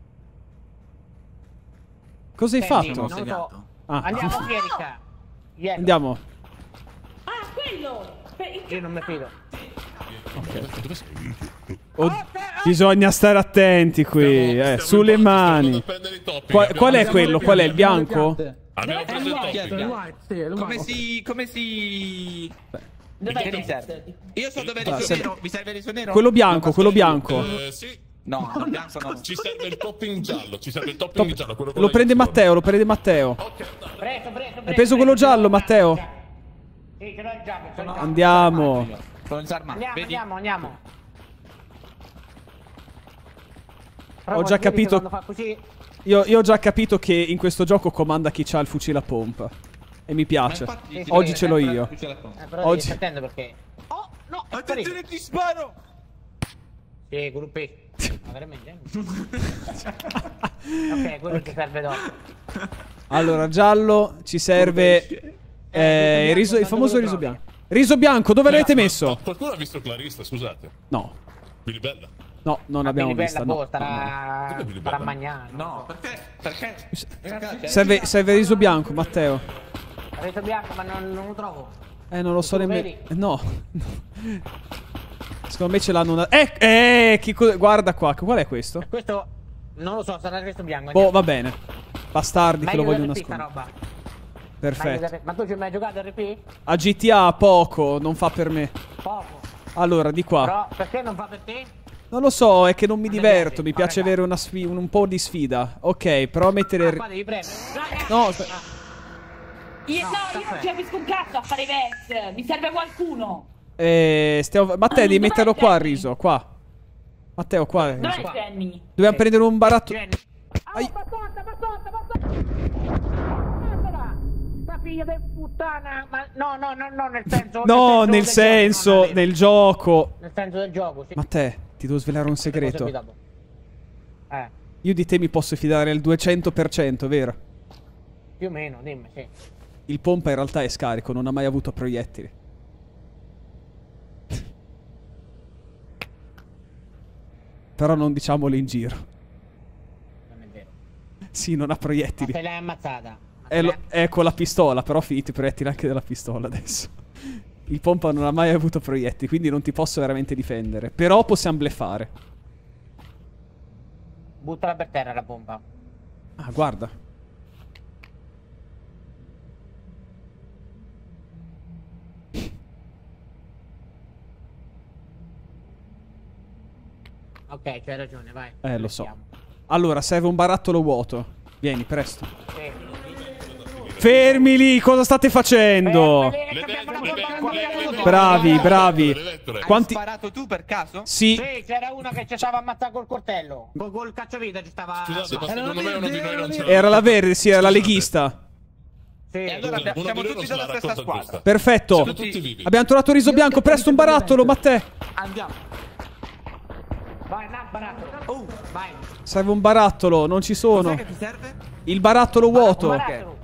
Cosa hai Senti, fatto? non lo so. Ah. Andiamo a Erika. Yellow. Andiamo. Ah, quello! Io non mi fido. Dove sei? Oh, bisogna stare attenti qui. Eh, sulle mani. Qua- qual è quello? Qual è il bianco? Abbiamo preso il topping. Come si... come si... Dov'è Che il mi serve? Io so dove è il Ah, riso serve- nero, mi serve il riso nero? Quello bianco, quello bianco. Eh, sì. No, il bianco no. Ci serve il topping giallo. Ci serve il topping giallo. Quello con Lo la prende Y. Matteo, lo prende Matteo. Preso, preso, preso. Hai preso quello giallo, Matteo? Sì, ce l'ho il giallo, ce l'ho il giallo. Andiamo. Sono disarmato, Andiamo, vedi? andiamo, andiamo. Ho già capito. Quando fa così. Io, io ho già capito che in questo gioco comanda chi c'ha il fucile a pompa. E mi piace. Ma infatti, Oggi sì, ce l'ho sempre io. il fucile a pompa. Eh, però Oggi- devi attento perché. Oh, no, è Attenzione, ti sparo! Sì, gruppi. Ma veramente? Ok, quello ti serve dopo. Allora, giallo, ci serve. Eh, il, riso, il famoso riso bianco. Riso bianco, dove l'avete messo? Qualcuno ha visto Clarissa, scusate. No, Bilibella. no, non l'abbiamo Billy vista. Bella, No, boh, starà. Dov'è Billy starà Bella? mangiando. No, perché? Perché? Perché? Serve, serve riso bianco, Matteo. Reto bianco, ma non, non lo trovo. Eh, non lo so Tu lo nemmeno. vedi? No. Secondo me ce l'hanno una. Eh, eh, chi co- guarda qua. Qual è questo? Questo non lo so, sarà il resto bianco. Boh, va bene. Bastardi che lo Meglio voglio R P sta nascondere. roba. Perfetto. Meglio da- Ma tu ci hai mai giocato R P? A G T A poco, non fa per me. Poco. Allora, di qua. Però perché non fa per te? Non lo so, è che non mi Non mi diverto. piace, Mi vabbè, piace dai. avere una sfi- un, un po' di sfida. Ok, però mettere. Ah, qua devi premere. No, Io, No, no, io non caffè. ci capisco un cazzo a fare i vest. Mi serve qualcuno. eh, stiamo... Matteo, devi Dov'è metterlo qua il Jenny? riso. Qua. Matteo, qua. il Dov'è riso. Jenny? Dobbiamo prendere un baratto. Jenny. Ai. Oh, bastonta, bastonta, bastonta. Guardala. Sta figlia di puttana. Ma no, no, no, no, nel senso. No, nel del senso, gioco, no, nel gioco. nel senso del gioco, sì. Matteo, ti devo svelare un segreto. Cosa mi dopo? Eh, Io di te mi posso fidare al duecento per cento, vero? più o meno, dimmi, sì. Il pompa in realtà è scarico, non ha mai avuto proiettili. Però non diciamolo in giro. Non è vero. Sì, non ha Ma proiettili. te l'hai ammazzata. Ma È, te lo- l'hai- è con la pistola, però ho finito i proiettili anche della pistola adesso. Il pompa non ha mai avuto proiettili, quindi non ti posso veramente difendere. Però possiamo bleffare. Buttala per terra la pompa. Ah, guarda. Ok, c'hai ragione, vai. Eh, lo so. Mettiamo. Allora, serve un barattolo vuoto. Vieni, presto. Sì. Fermi lì, cosa state facendo? Fermali, che abbiamo la bomba nella Bravi, bravi. Hai Quanti... sparato tu per caso? Sì, Sì, c'era una che ci stava ammazzando col coltello. Col, col cacciavite ci stava. Scusate, ma secondo me uno di noi non ce l'ha. era la verde, sì, era la leghista. Sì. E allora Uno siamo di loro tutti se la della stessa racconta squadra. giusta. Perfetto. Siamo tutti vivi. Abbiamo trovato riso bianco, presto un barattolo, Matteo. Andiamo. Vai, no, barattolo. Oh, Vai. Serve un barattolo, non ci sono. cos'è che ti serve? Il barattolo vuoto. Barattolo.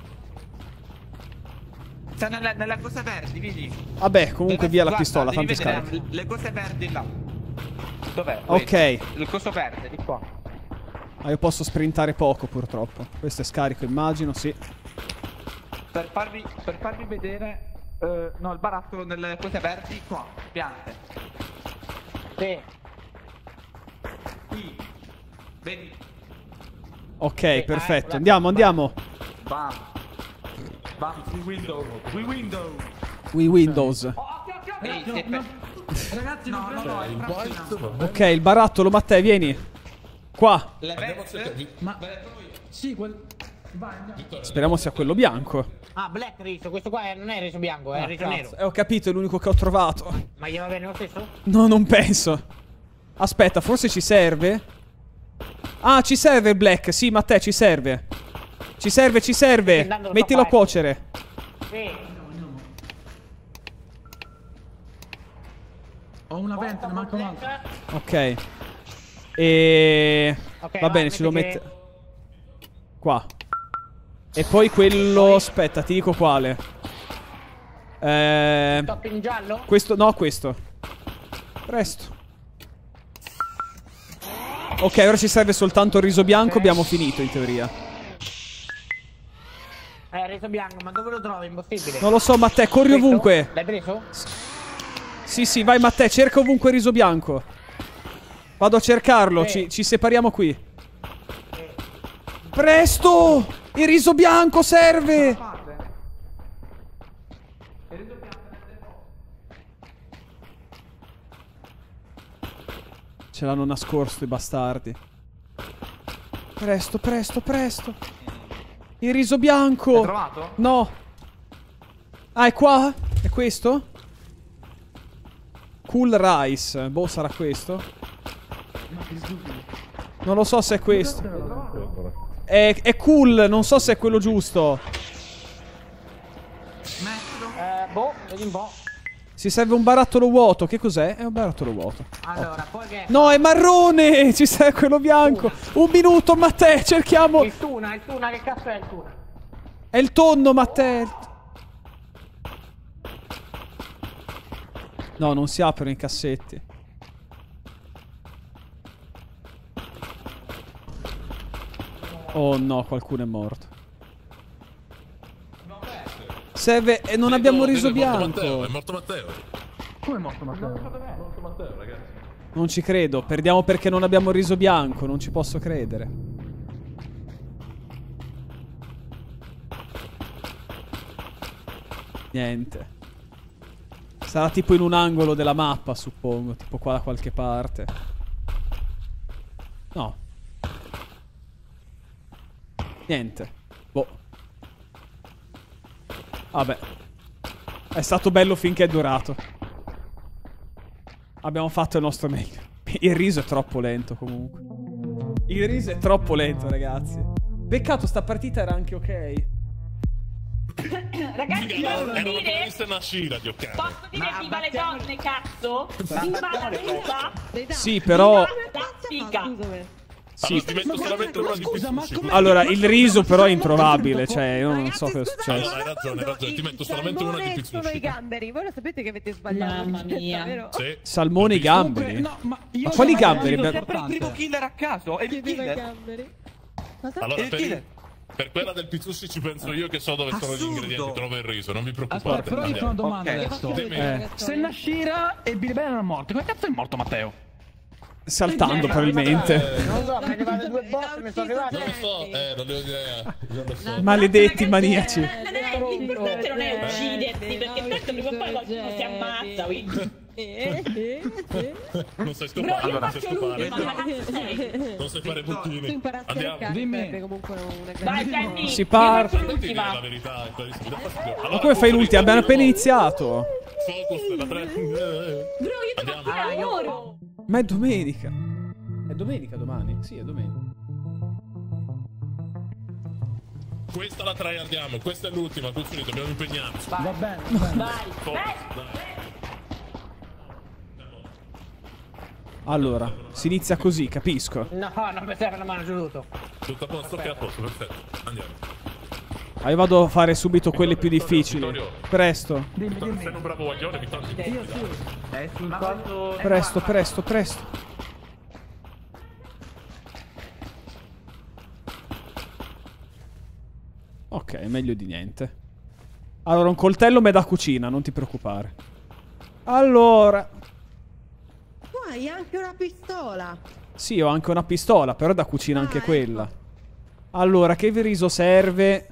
Sta nella, nella cosa verdi, vedi? Vabbè, comunque via la Guarda, pistola, devi tanto vedere scarica. Le cose verdi là. Dov'è? Ok. Wait. Il coso verde, di qua. Ma io posso sprintare poco, purtroppo. Questo è scarico, immagino, sì. Per farvi, per farvi vedere... eh, no, il barattolo nelle cose verdi, qua. Piante. Sì. Qui. Vedi? Ok, perfetto. Andiamo, andiamo. Bam. Bam, free window. Free window. We Windows. Ehi, se per... Ragazzi, no, no, no, è prossima. Ok, il barattolo, Matteo, vieni. Qua. Le veste? Ma... Sì, quel... Vai, andiamo. Speriamo sia quello bianco. Ah, black riso, questo qua è- non è riso bianco, è Ah, riso cazzo. nero. Eh, ho capito, è l'unico che ho trovato. Ma gli va bene lo stesso? No, non penso. Aspetta, forse ci serve? Ah, ci serve il black. Sì, Matteo, ci serve. Ci serve, ci serve. Mettilo a cuocere. Sì. Ho una vente, ne manca un'altra. Ok. E... Ok, Va va, bene, ce lo metti mette... Qua. E poi quello... Aspetta, ti dico quale. Eh... Top in giallo? Questo... No, questo. Presto. Ok, ora ci serve soltanto il riso bianco. Abbiamo finito, in teoria. Eh, riso bianco, ma dove lo trovi? Impossibile. Non lo so, Matteo, corri Questo? ovunque. L'hai preso? Sì, sì, vai Matteo, cerca ovunque il riso bianco. Vado a cercarlo, ci, ci separiamo qui. Presto! Il riso bianco serve! Ce l'hanno nascosto i bastardi. Presto, presto, presto. Il riso bianco. L'hai trovato? No. Ah, è qua? È questo? Cool rice. Boh, sarà questo? Non lo so se è questo. È, è cool, non so se è quello giusto. Eh, boh, vedi un po'. Si serve un barattolo vuoto. Che cos'è? È un barattolo vuoto. Allora, poi che... No, è marrone! Ci serve quello bianco. Un minuto, Matteo, cerchiamo. Il tuna, il tuna, che cazzo è il tuna? È il tonno, Matteo. No, non si aprono i cassetti. Oh no, qualcuno è morto. Serve... E non abbiamo riso bianco. È morto Matteo. Come è morto Matteo? È morto Matteo, ragazzi. Non ci credo. Perdiamo perché non abbiamo riso bianco. Non ci posso credere. Niente. Sarà tipo in un angolo della mappa, suppongo. Tipo qua da qualche parte. No. Niente. Boh. Vabbè. È stato bello finché è durato. Abbiamo fatto il nostro meglio. Il riso è troppo lento comunque. Il riso è troppo lento, ragazzi. Peccato, sta partita era anche ok. Ragazzi, Era posso una dire? protagonista una scira, giocare. Posso dire viva le donne, cazzo? Viva la vita! Sì, però... Figa! Sì. Allora, ti metto solamente una di più. Allora, il riso però è introvabile. Cioè, io non so cosa è successo. Allora, hai ragione, hai ragione. Ti metto solamente una di più. sono i gamberi. Voi lo sapete che avete sbagliato. Mamma mia. Vero? Sì. Salmone e gamberi? No, ma io Ma quali sono- gamberi? sono Abbiamo- sempre il primo killer a caso. È il Chiedevo ai killer. gamberi. Cosa? Allora, Il per, killer. per quella del pizzucci ci penso io che so dove sono gli Assurdo. ingredienti. Trovo il riso, non vi Aspetta, preoccupate. però io ho una Andiamo. domanda Ok. adesso. Dimmi. Eh. Se Nashira e Billy Ben erano morti, come cazzo è morto Matteo? Saltando, probabilmente. Non so, mi è arrivato due boss, mi sono arrivati. Non lo so, eh, non devo dire. Non lo so. Maledetti maniaci. Non è, l'importante non è uccidersi, perché tanto prima o poi qualcuno si ammazza, quindi... Eh, eh, eh. Non sai Bro, scopare, io non sai faccio l'ultima, scopare. ma cazzo sei? Non sai fare Tu buttini. imparassi a Andiamo. leccare, Dimmi. sarebbe comunque una Vai, grande... prendi! Si Io parte. faccio Non ti dire l'ultima. la verità, Clarice, mi dà fastidio. Ma Allora, come fai l'ultima? Abbiamo appena Focus, iniziato. Focus, la tre. Bro, io devo Andiamo. fare lavoro! Ma è domenica. È domenica domani? Sì, è domenica. Questa la tre andiamo, questa è l'ultima, Cuccioli, dobbiamo impegnarci. Va bene, va bene. Vai! Focus, Vai! dai. Allora, si inizia così, capisco. No, non mi serve la mano assoluto. Tutto a posto, ok, a posto, perfetto. Andiamo. Ah, io vado a fare subito quelle più difficili. Presto. Dimmi, Vittorio, dimmi. sei un bravo guaglione, Vittorio. Io sì. È sul coso... Presto, presto, presto. Ok, meglio di niente. Allora, un coltello me da cucina, non ti preoccupare. Allora. Tu hai anche una pistola. Sì, ho anche una pistola, però da cucina anche quella. Allora, che riso serve?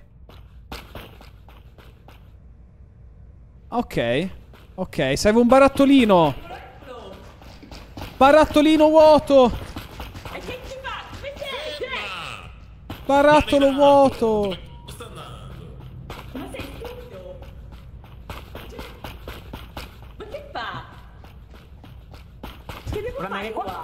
Ok. Ok, serve un barattolino. Barattolino vuoto. Barattolo vuoto. Ma sei stupido? Ma che fa? Che devo fare qua?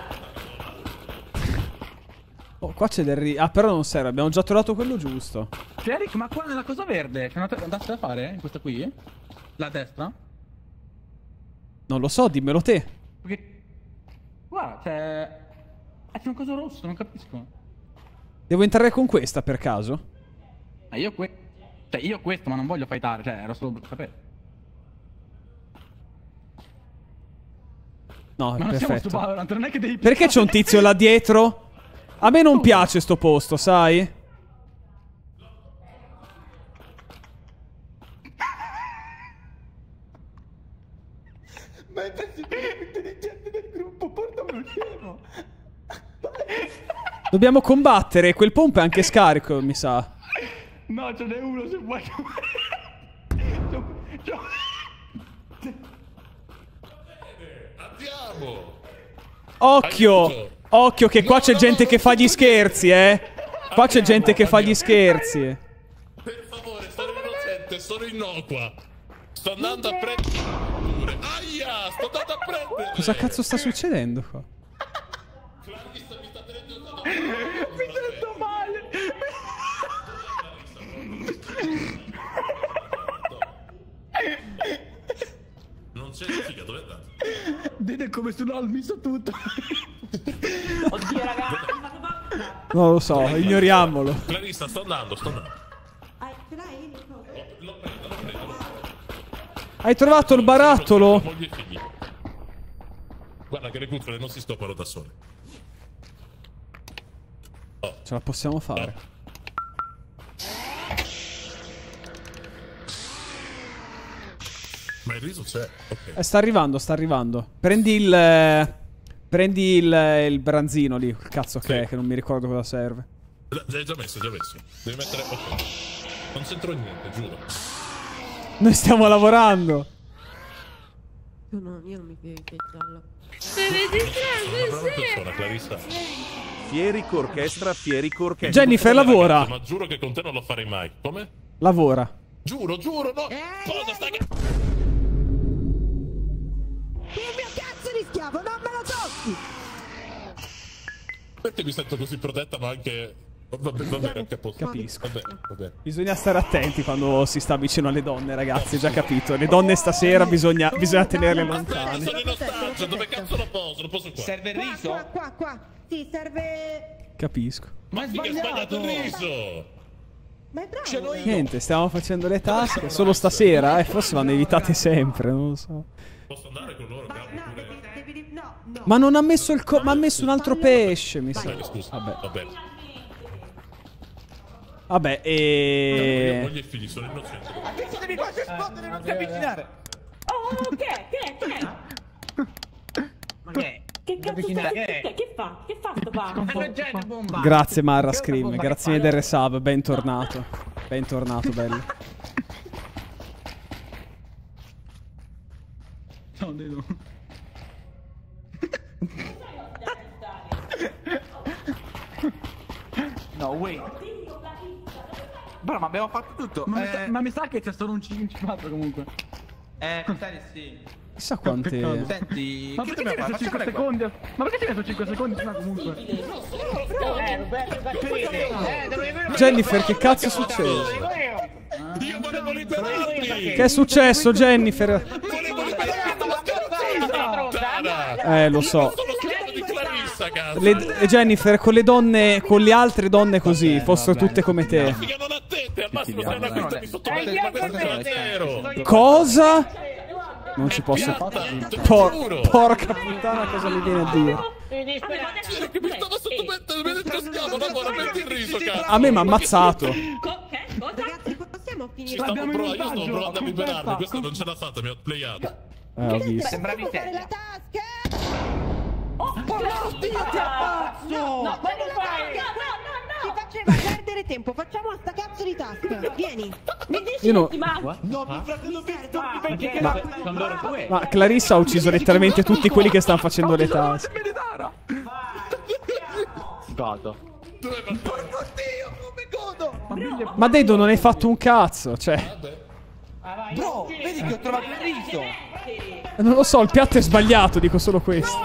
Oh, qua c'è del ri... Ah, però non serve, abbiamo già trovato quello giusto. Eric, ma qua nella cosa verde c'è una task da fare? In questa qui? La destra? Non lo so, dimmelo te. Perché... Guarda, c'è... Eh, c'è un coso rosso, non capisco. Devo entrare con questa per caso? Ma io que... Cioè, io questo, ma non voglio fightare, cioè, era solo per sapere. No, è Ma non siamo su perfetto. Valorant, non è che devi... Perché c'è un tizio là dietro? A me non piace sto posto, sai? Ma è pezzi più intelligente del gruppo, portamelo scemo. Dobbiamo combattere, quel pompo è anche scarico, mi sa. No, ce n'è uno se vuoi. Andiamo! Occhio! Occhio che qua c'è gente che fa gli scherzi, eh! Qua c'è gente che fa gli scherzi. Per favore, sono innocente, sono innocua. Sto andando a prendere. Aia, sto andando a prendere. Cosa cazzo sta succedendo qua? Mi sento male. Non c'è la figa, dove è andato? Vede come su LOL mi so tutto. Oddio, ragazzi. Non lo so, ignoriamolo. Clarissa, sto andando, sto andando. Ah, ce l'hai? Lo prendo, lo prendo, lo prendo. Hai trovato il barattolo? Moglie e figli. Guarda che le cuffie non si stoppano da sole. Oh. Ce la possiamo fare. Oh. Ma il riso c'è, ok. Eh, sta arrivando, sta arrivando. Prendi il... eh, prendi il, eh, il branzino lì. Cazzo che Sì. è, che non mi ricordo cosa serve. L'hai già messo, già messo. Devi mettere... Ok. Non c'entro niente, giuro. Noi stiamo lavorando. Io, no, io non mi vedo che è giallo. Una brava persona, Clarissa. Fieri Corchestra, Fieri Corchestra. Jennifer lavora. Ragazzi, ma giuro che con te non lo farei mai. Come? Lavora. Giuro, giuro, no. Cosa stai... Il mio cazzo di schiavo, non me lo tocchi! Perché mi sento così protetta, ma anche... Va bene, va bene, capisco. Capisco. Va bene, va bene. Bisogna stare attenti quando si sta vicino alle donne, ragazzi, già capito. Le donne stasera bisogna, bisogna tenerle lontane. Sono in ostaggio, dove cazzo lo poso? Lo poso qua. Serve il Qua, riso? qua, qua, qua. Sì, serve... Capisco. Ma figa, hai sbagliato il riso! Ma è bravo. Ce l'ho io. Niente, stiamo facendo le task solo stasera, eh, forse vanno evitate sempre, non lo so. Posso andare con loro? Ma no, devi, devi, no, no. Ma non ha messo il co- ma ha messo un altro pesce, mi sa. Bene, scusa. Vabbè. Va bene. Vabbè, Io e... moglie e figli, sono innocente. Ma che devi quasi esplodere, non ti avvicinare. Oh, che è? Che è? Che è? Ma che è? Che cazzo avvicinare, sta? che Che, è? che, che fa? Che fa sto pazzo? Sconfiggente bomba. Grazie Marra Che Scream, bomba grazie che mille fa? del resub, bentornato. Bentornato, bello. No, devo. No, wait. Bro, ma abbiamo fatto tutto. Ma, mi eh, sa, ma mi sa che c'è solo un cinquanta comunque. Eh, stai sì. Chissà quante... Senti, Ma che perché dobbiamo ci fare? hai messo cinque Facciamole qua. secondi? Ma perché ci hai messo cinque secondi? Ma comunque. Eh, Roberto, da qui. Eh, dovevo io. Jennifer, che cazzo è successo? Io volevo liberarti! Che è successo, Jennifer? Volevo liberarti, ma che Eh, lo so. sono schiavo di Clarissa, cazzo! Le, e Jennifer, con le donne, con le altre donne così, fossero tutte come te. Figa, non attente, al massimo sei una quinta mi sottometti, ma questo è zero! Cosa? Non ci posso... Te lo Por- giuro! porca puttana, cosa mi viene a dire? Mi dispiace. Sì, che mi stava sottomettendo, mi ha detto schiavo, lavora, metti il riso, cazzo! A me mi ha ammazzato. Co- che? Cosa? Ragazzi, possiamo Ci finire? stavo L'abbiamo in provando, io stavo vantaggio, provando a con liberarmi, Peppa. questo non ce l'ha fatta, mi ha playato. Eh, ho visto. Sembravi Possiamo fare te. la task? No, no, come fai? Ti faceva perdere tempo, facciamo sta cazzo di task. Vieni. Mi dici Io no- ma... No, mi fratello Vitto, perché Ma- sono loro due. Ma Clarissa ha ucciso letteralmente tutti quelli che stanno facendo le task. Godo. Porco Dio, come godo! Ma Dedo non hai fatto un cazzo, cioè. Bro, vedi che ho trovato il riso. Non lo so, il piatto è sbagliato, dico solo questo.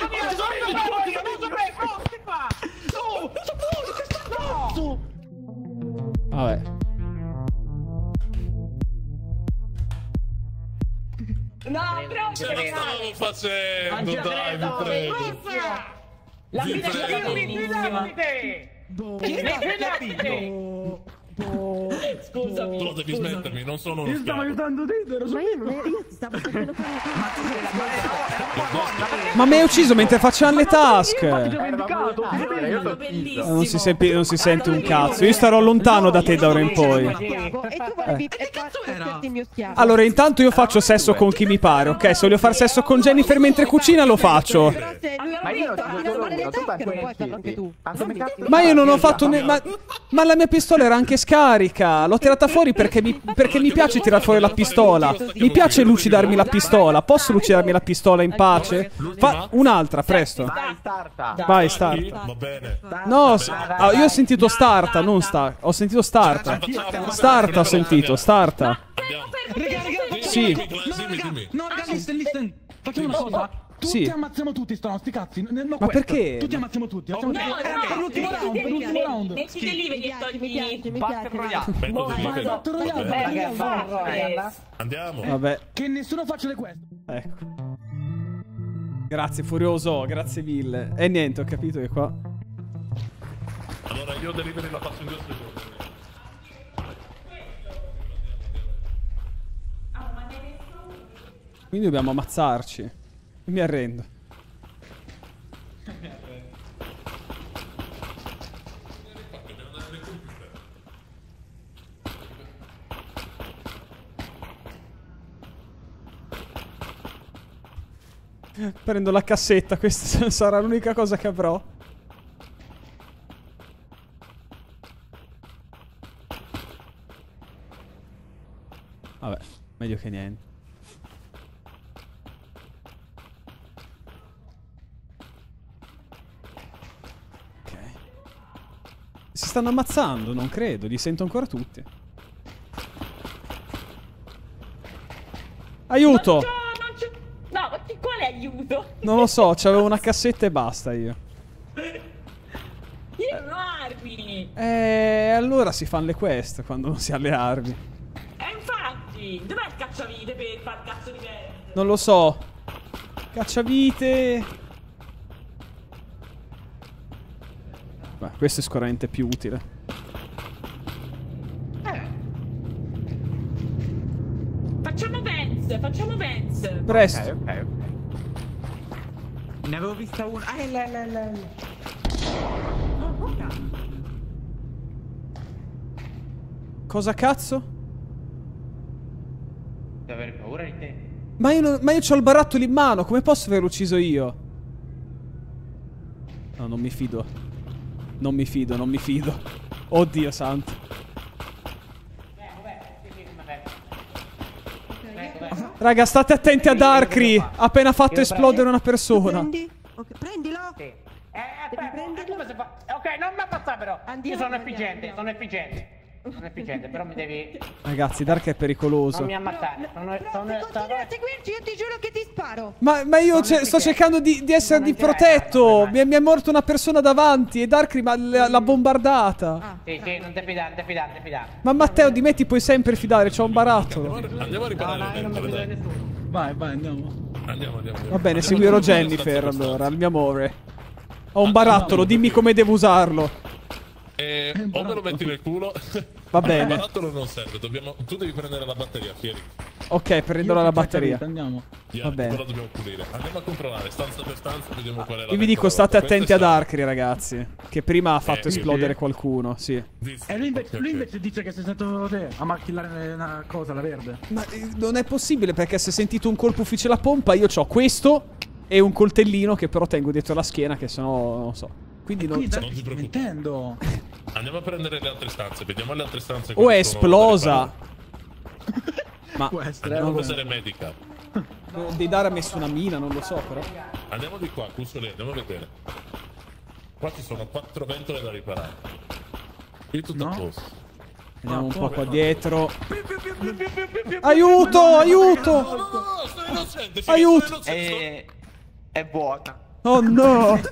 Vabbè. No, però Ce la stavo facendo, dai, vi prego. La Vi fine è stata prego. bellissima. Che Boh. Scusami. Tu devi smettermi, non sono uno Io stavo schiavo. aiutando te, ero Ma io non ero, io ti stavo facendo fare. Ma mi hai ucciso mentre facevamo le task. Bellissimo. Non si, sempi- non si sente un cazzo. Io starò lontano da te da ora in poi. E tu volevi farti il mio schiavo. Allora, intanto io faccio sesso con chi mi pare, ok? Se voglio fare sesso con Jennifer mentre cucina, lo faccio. Ma io non puoi farlo anche tu. Ma io non ho fatto ne- ma, ma la mia pistola era anche scarica. L'ho tirata fuori perché mi, perché mi piace tirare fuori la pistola. Mi piace lucidarmi la pistola. Posso lucidarmi la pistola in pace? Fa un'altra, presto. Vai, starta. Vai, starta. Va bene. No, s- ah, io ho sentito starta, non sta. Ho sentito starta. Starta ho sentito, starta. Sì. Dimmi, dimmi, dimmi. No, raga, listen, listen. Facciamo una cosa. Tutti Sì. ammazziamo tutti, sto, sti cazzi. No, Ma questo. perché? Tutti ammazziamo tutti. Facciamo No, tutti. no, per l'ultimo no, round, per l'ultimo round. mettiti lì, vedi e togli. Mi piace, mi Battle piace. Royale. Metto Vai, delle- Battle Royale, vai, Battle vai, Royale. vai, vai. Andiamo. Vabbè, Che nessuno faccia le quest. ecco. Grazie, Furioso, grazie mille. E niente, ho capito che qua. Allora io delivery la faccio in due secondi. Quindi dobbiamo ammazzarci. Mi arrendo. Prendo la cassetta, questa sarà l'unica cosa che avrò. Vabbè, meglio che niente. Ok. Si stanno ammazzando, non credo, li sento ancora tutti. Aiuto! No, non c'è... No, ma che- quale aiuto? Non lo so, c'avevo una cassetta e basta io. Io non ho armi. E allora si fanno le quest quando non si ha le armi. E infatti, dov'è il cacciavite per far cazzo di me? Non lo so. Cacciavite. Beh, questo è sicuramente più utile. Facciamo Vance, facciamo Vance. Presto. Ok, ok, ok. Ne avevo vista una. Ah, è la, la, la. Cosa cazzo? Devo avere paura di te. Ma io, non, ma io c'ho il barattolo in mano, come posso averlo ucciso io? No, non mi fido. Non mi fido, non mi fido. Oddio santo. Raga, state attenti a Darkry. Ha appena fatto esplodere una persona. Prendi? Ok, prendilo. Sì. Eh, aspetta, come si fa? Ok, non mi ammazzare però. Andiamo, Io sono andiamo, efficiente, andiamo. sono efficiente. Sono efficiente, però mi devi. Ragazzi, Dark è pericoloso. Non mi ammazzare. Sono, Bro, sono, se sono... continui a seguirci, io ti giuro che ti sparo. Ma, ma io ce- sto cercando di, di essere di protetto. Mi è, mi è morta una persona davanti e Darkry ma l'ha l'ha bombardata. Sì, sì, non ti fidare, non ti fidare, non ti fidare. Ma Matteo, di me ti puoi sempre fidare, c'ho un barattolo. Andiamo a riparare le pentole, dai. Vai, vai, andiamo. Andiamo, andiamo. Va bene, seguirò Jennifer allora, il mio amore. Ho un barattolo, dimmi come devo usarlo. E o me lo metti nel culo. Va bene. Il barattolo non serve, dobbiamo... tu devi prendere la batteria, Fieri. Ok, prenderò la batteria. Andiamo. Yeah, Va bene. Però dobbiamo pulire. Andiamo a controllare stanza per stanza, vediamo qual è la Io vi dico, ventola. state Questa attenti è ad sta- Darkry, ragazzi. Che prima ha fatto Eh, sì, esplodere sì. qualcuno, sì. E lui invece, lui invece dice che sei stato te a macchillare una cosa, la verde. Ma eh, non è possibile perché se sentito un colpo ufficio la pompa, io c'ho questo E un coltellino che però tengo dietro la schiena, che sennò non so. Quindi non, Quindi, cioè, Non ti preoccupare. Nintendo. Andiamo a prendere le altre stanze. Vediamo le altre stanze. o è come sono da esplosa. riparare. Ma Può essere. Andiamo a vabbè. prendere medica. Dei Dare ha messo una mina, non lo so però. Andiamo di qua, Cusoli, andiamo a vedere. Qua ci sono quattro ventole da riparare. Qui tutto No? a posto. Andiamo un po' qua dietro. Aiuto, aiuto! No, no, no, sono innocente, sì, Aiuto! sono innocente. È... è vuota. Oh no!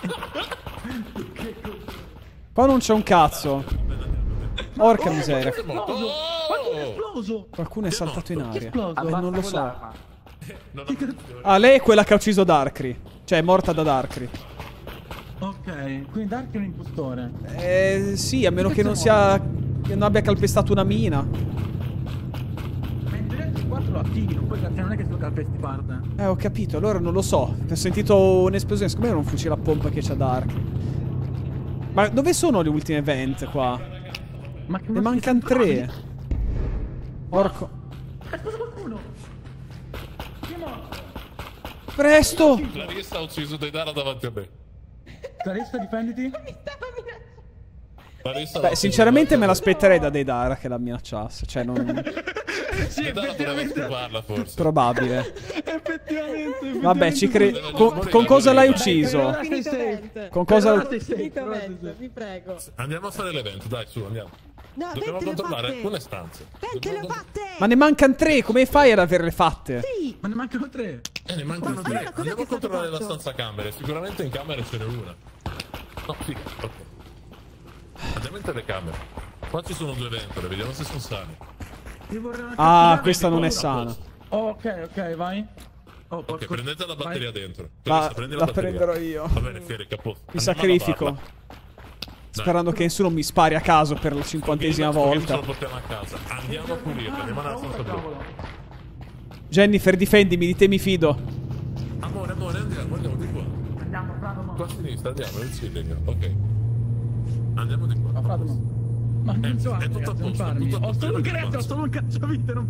Qua non c'è un cazzo. Porca miseria. È morto. Quanto è Oh! esploso? Qualcuno è saltato in aria. esploso? Eh, non lo so. Non ha funzionato. Ah, lei è quella che ha ucciso Darkry. Cioè, è morta da Darkry. Ok, quindi Dark è un impostore. Eh, sì, a meno che non sia... che non abbia calpestato una mina. Ma in teoria il quattro lo attivi, non puoi non è che se lo calpesti parte. Eh, ho capito, allora non lo so. Ho sentito un'esplosione, secondo me era un fucile a pompa che c'ha Darkry. Ma dove sono le ultime vent qua? Ma che Ne mancano tre. Porco. È sposo qualcuno! Chi è morto? Presto! Clarissa ha ucciso Deidara davanti a me. Clarissa, difenditi. Clarissa Beh, sinceramente me l'aspetterei da Deidara che la minacciasse. Cioè, non... Sì, Deidara poteva effettivamente. stuparla forse. Probabile. Effettivamente. Vabbè, ci credo. Con, con cosa l'hai ucciso? Finito vento. Con cosa... Finito vento, vi prego. Andiamo a fare l'evento, dai, su, andiamo. No, Dobbiamo vente le controllare fatte. alcune stanze. Vente le Dobbiamo- fatte. Ma ne mancano tre, come fai ad averle fatte? Sì. Ma ne mancano tre. Eh, ne mancano Ma tre. guarda, cos'è Andiamo che a controllare la faccio? stanza camere. Sicuramente in camera ce n'è una. No, sì, ok. Andiamo in telecamere. Qua ci sono due ventole, vediamo se sono sane. Io vorrei una Ah, cattura- questa non è Una sana. posto. Oh, ok, ok, vai. Oh, Ok, porco- prendete la batteria vai. dentro. La, Clarissa, prendi la, la batteria. prenderò io. Va bene, Fieri, capo. Mi sacrifico. Sperando che nessuno mi spari a caso per la cinquantesima volta. Ce lo portiamo a casa. Andiamo a pulirla, andiamo nella stanza blu. Jennifer, difendimi, di te mi fido. Amore, amore, andiamo, andiamo di qua. Andiamo, Frado, ma. Qua a sinistra, andiamo, il cilling. Ok. Andiamo di qua. Frado, ma. Ma È- non so, è tutto a ragazzi, non posto, farmi. tutto a Ho posto, solo un tutto a cazzo, ho posto. solo un cacciavite, non...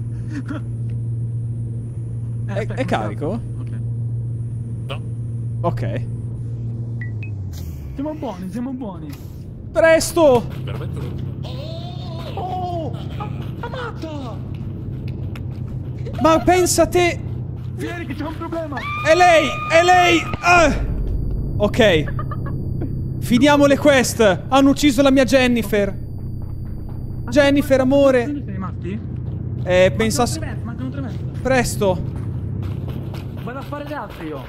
Eh, È, aspetta, è carico? Ok. No? Ok. Siamo buoni, siamo buoni. Presto! Veramente non... Oh! Amata! Ma pensa te! Vieni che c'è un problema! È lei! È lei! Ah! Ok. Finiamo le quest. Hanno ucciso la mia Jennifer. Jennifer, amore. Sei rimasti? Eh, pensa... Mancano tre venti, mancano tre venti. Presto. Vado a fare le altre io.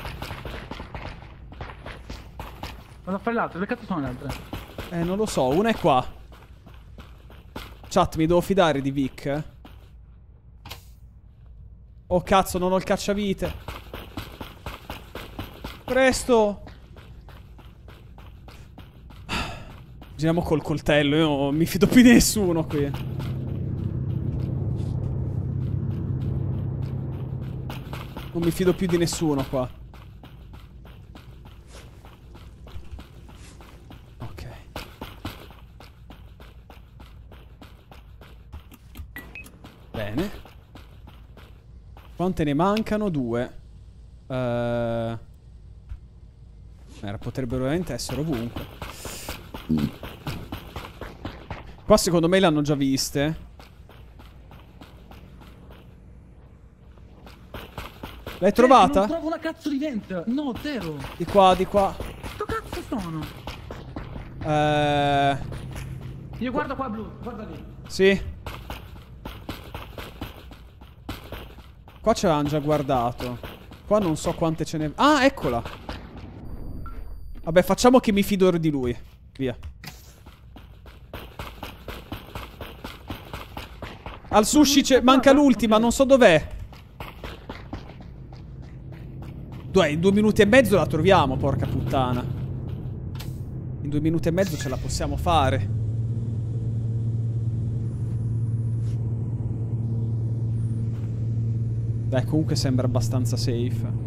Vado a fare le altre, dove cazzo sono le altre? Eh, non lo so. Una è qua. Chat, mi devo fidare di Vic. eh? Oh, cazzo, non ho il cacciavite. Presto. Giriamo col coltello. Io non mi fido più di nessuno qui. Non mi fido più di nessuno qua. Ok. Bene. Quante ne mancano? Due. Eh... Era, potrebbero veramente essere ovunque. Qua secondo me le hanno già viste. L'hai trovata? Non trovo una cazzo di vent. No, zero. Di qua, di qua. Che cazzo sono? Eh... Io guardo qua blu, guarda lì. Sì. Qua ce l'hanno già guardato. Qua non so quante ce ne... Ah, eccola. Vabbè, facciamo che mi fido di lui. Via. Al sushi c'è... manca l'ultima, non so dov'è. Due, in due minuti e mezzo la troviamo, porca puttana. In due minuti e mezzo ce la possiamo fare. Dai, comunque sembra abbastanza safe.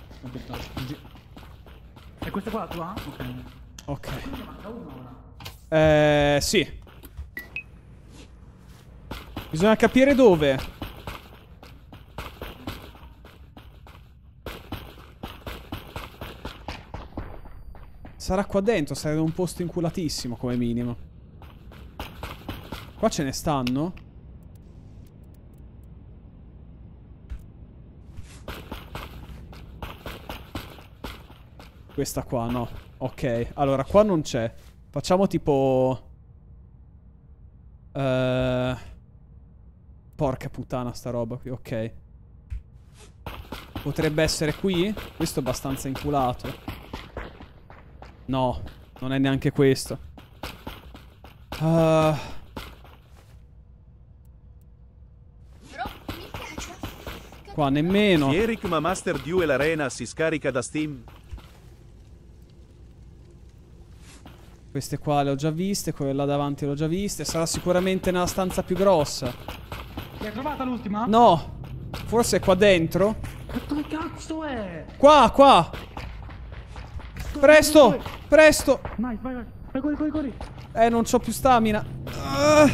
E questa qua la tua? Ok. Ok. Manca uno ora. Eh, sì. Bisogna capire dove. Sarà qua dentro, sarà in un posto inculatissimo come minimo. Qua ce ne stanno? Questa qua, no. Ok, allora qua non c'è. Facciamo tipo... Uh... Porca puttana sta roba qui, ok. Potrebbe essere qui? Questo è abbastanza inculato. No, non è neanche questo. Uh... Qua nemmeno. Eric ma Master Duel Arena si scarica da Steam. Queste qua le ho già viste, quelle là davanti le ho già viste. Sarà sicuramente nella stanza più grossa. L'hai trovata l'ultima? No, forse è qua dentro. Dove cazzo è? Qua, qua. Presto, presto. Nice, vai, vai. Vai, corri, corri, corri. Eh, non c'ho più stamina. Uh.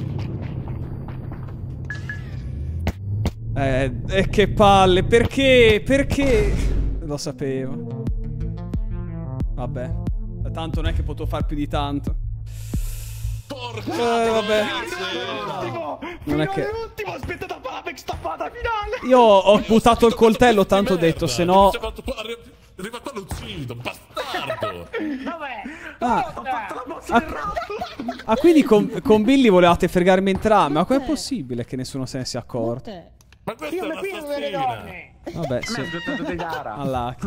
Eh, eh, che palle. Perché? Perché? Lo sapevo. Vabbè. Tanto non è che potevo far più di tanto. Porca eh, vabbè. Non è che... L'ultimo, aspetta da fare la staffata finale. Io ho buttato il coltello, tanto ho detto, se no... Arriva qua lo uccido, bastardo. Vabbè. Ah, ah, ah quindi con, con Billy volevate fregarmi entrambi. Ma com'è possibile che nessuno se ne sia accorto? Ma questa Io è mi fido delle donne. Vabbè, sì. Allora.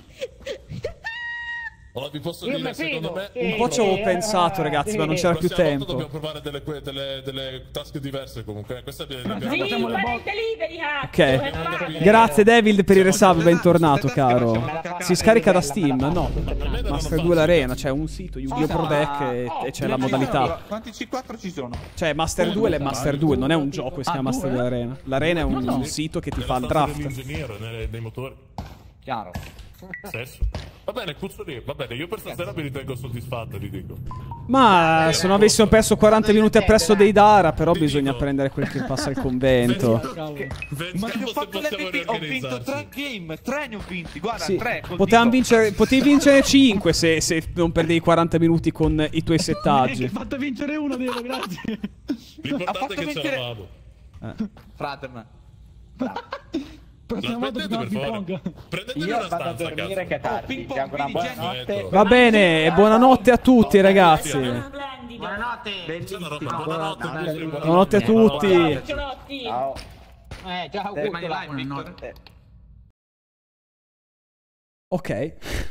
Allora vi posso Io dire, mi secondo fido, me... sì. Un po' ci avevo pensato, ragazzi, ma non c'era più Prossima volta tempo. dobbiamo provare delle, que- delle, delle tasche diverse comunque. Questa è Sì, fare il delivery, cazzo. Ok. Grazie David per il resub, bentornato caro. Si scarica da Steam? No. Master Duel Arena, c'è un sito, Yu-Gi-Oh! Pro Deck e, e c'è la modalità. Quanti C quattro ci sono? Cioè Master Duel è Master Duel, non è un gioco che si chiama Master Duel Arena. L'arena è un, un sito che ti fa il draft. L'ingegnere nei, nei motori. Chiaro. Sesso. Va bene, cuzzoli. Va bene, io per stasera mi ritengo soddisfatto, vi dico. Ma se non avessimo perso quaranta minuti appresso dei Dara, però bisogna prendere quel che passa al convento. Ma ti ho fatto l'M V P, ho vinto tre game, tre ne ho vinti, guarda, Sì, tre. col potevamo dito. vincere, potevi vincere cinque se, se non perdevi quaranta minuti con i tuoi settaggi. Hai fatto vincere uno, Dio, grazie. L'importante è che vincere- c'eravamo. Eh. Fratem. Prossima volta Smettete, giochiamo a per ping favore. pong. Prendetevi Io una vado a stanza, dormire cazzo. che è tardi. ping pong, Ti auguro una quindi buonanotte. Va bene, e buonanotte a tutti ragazzi. Buonanotte. C'è una roba, buonanotte, buonanotte, Buonanotte a tutti. Ciao. Eh, ciao, Rimani Guccola. là, Victor. Ok.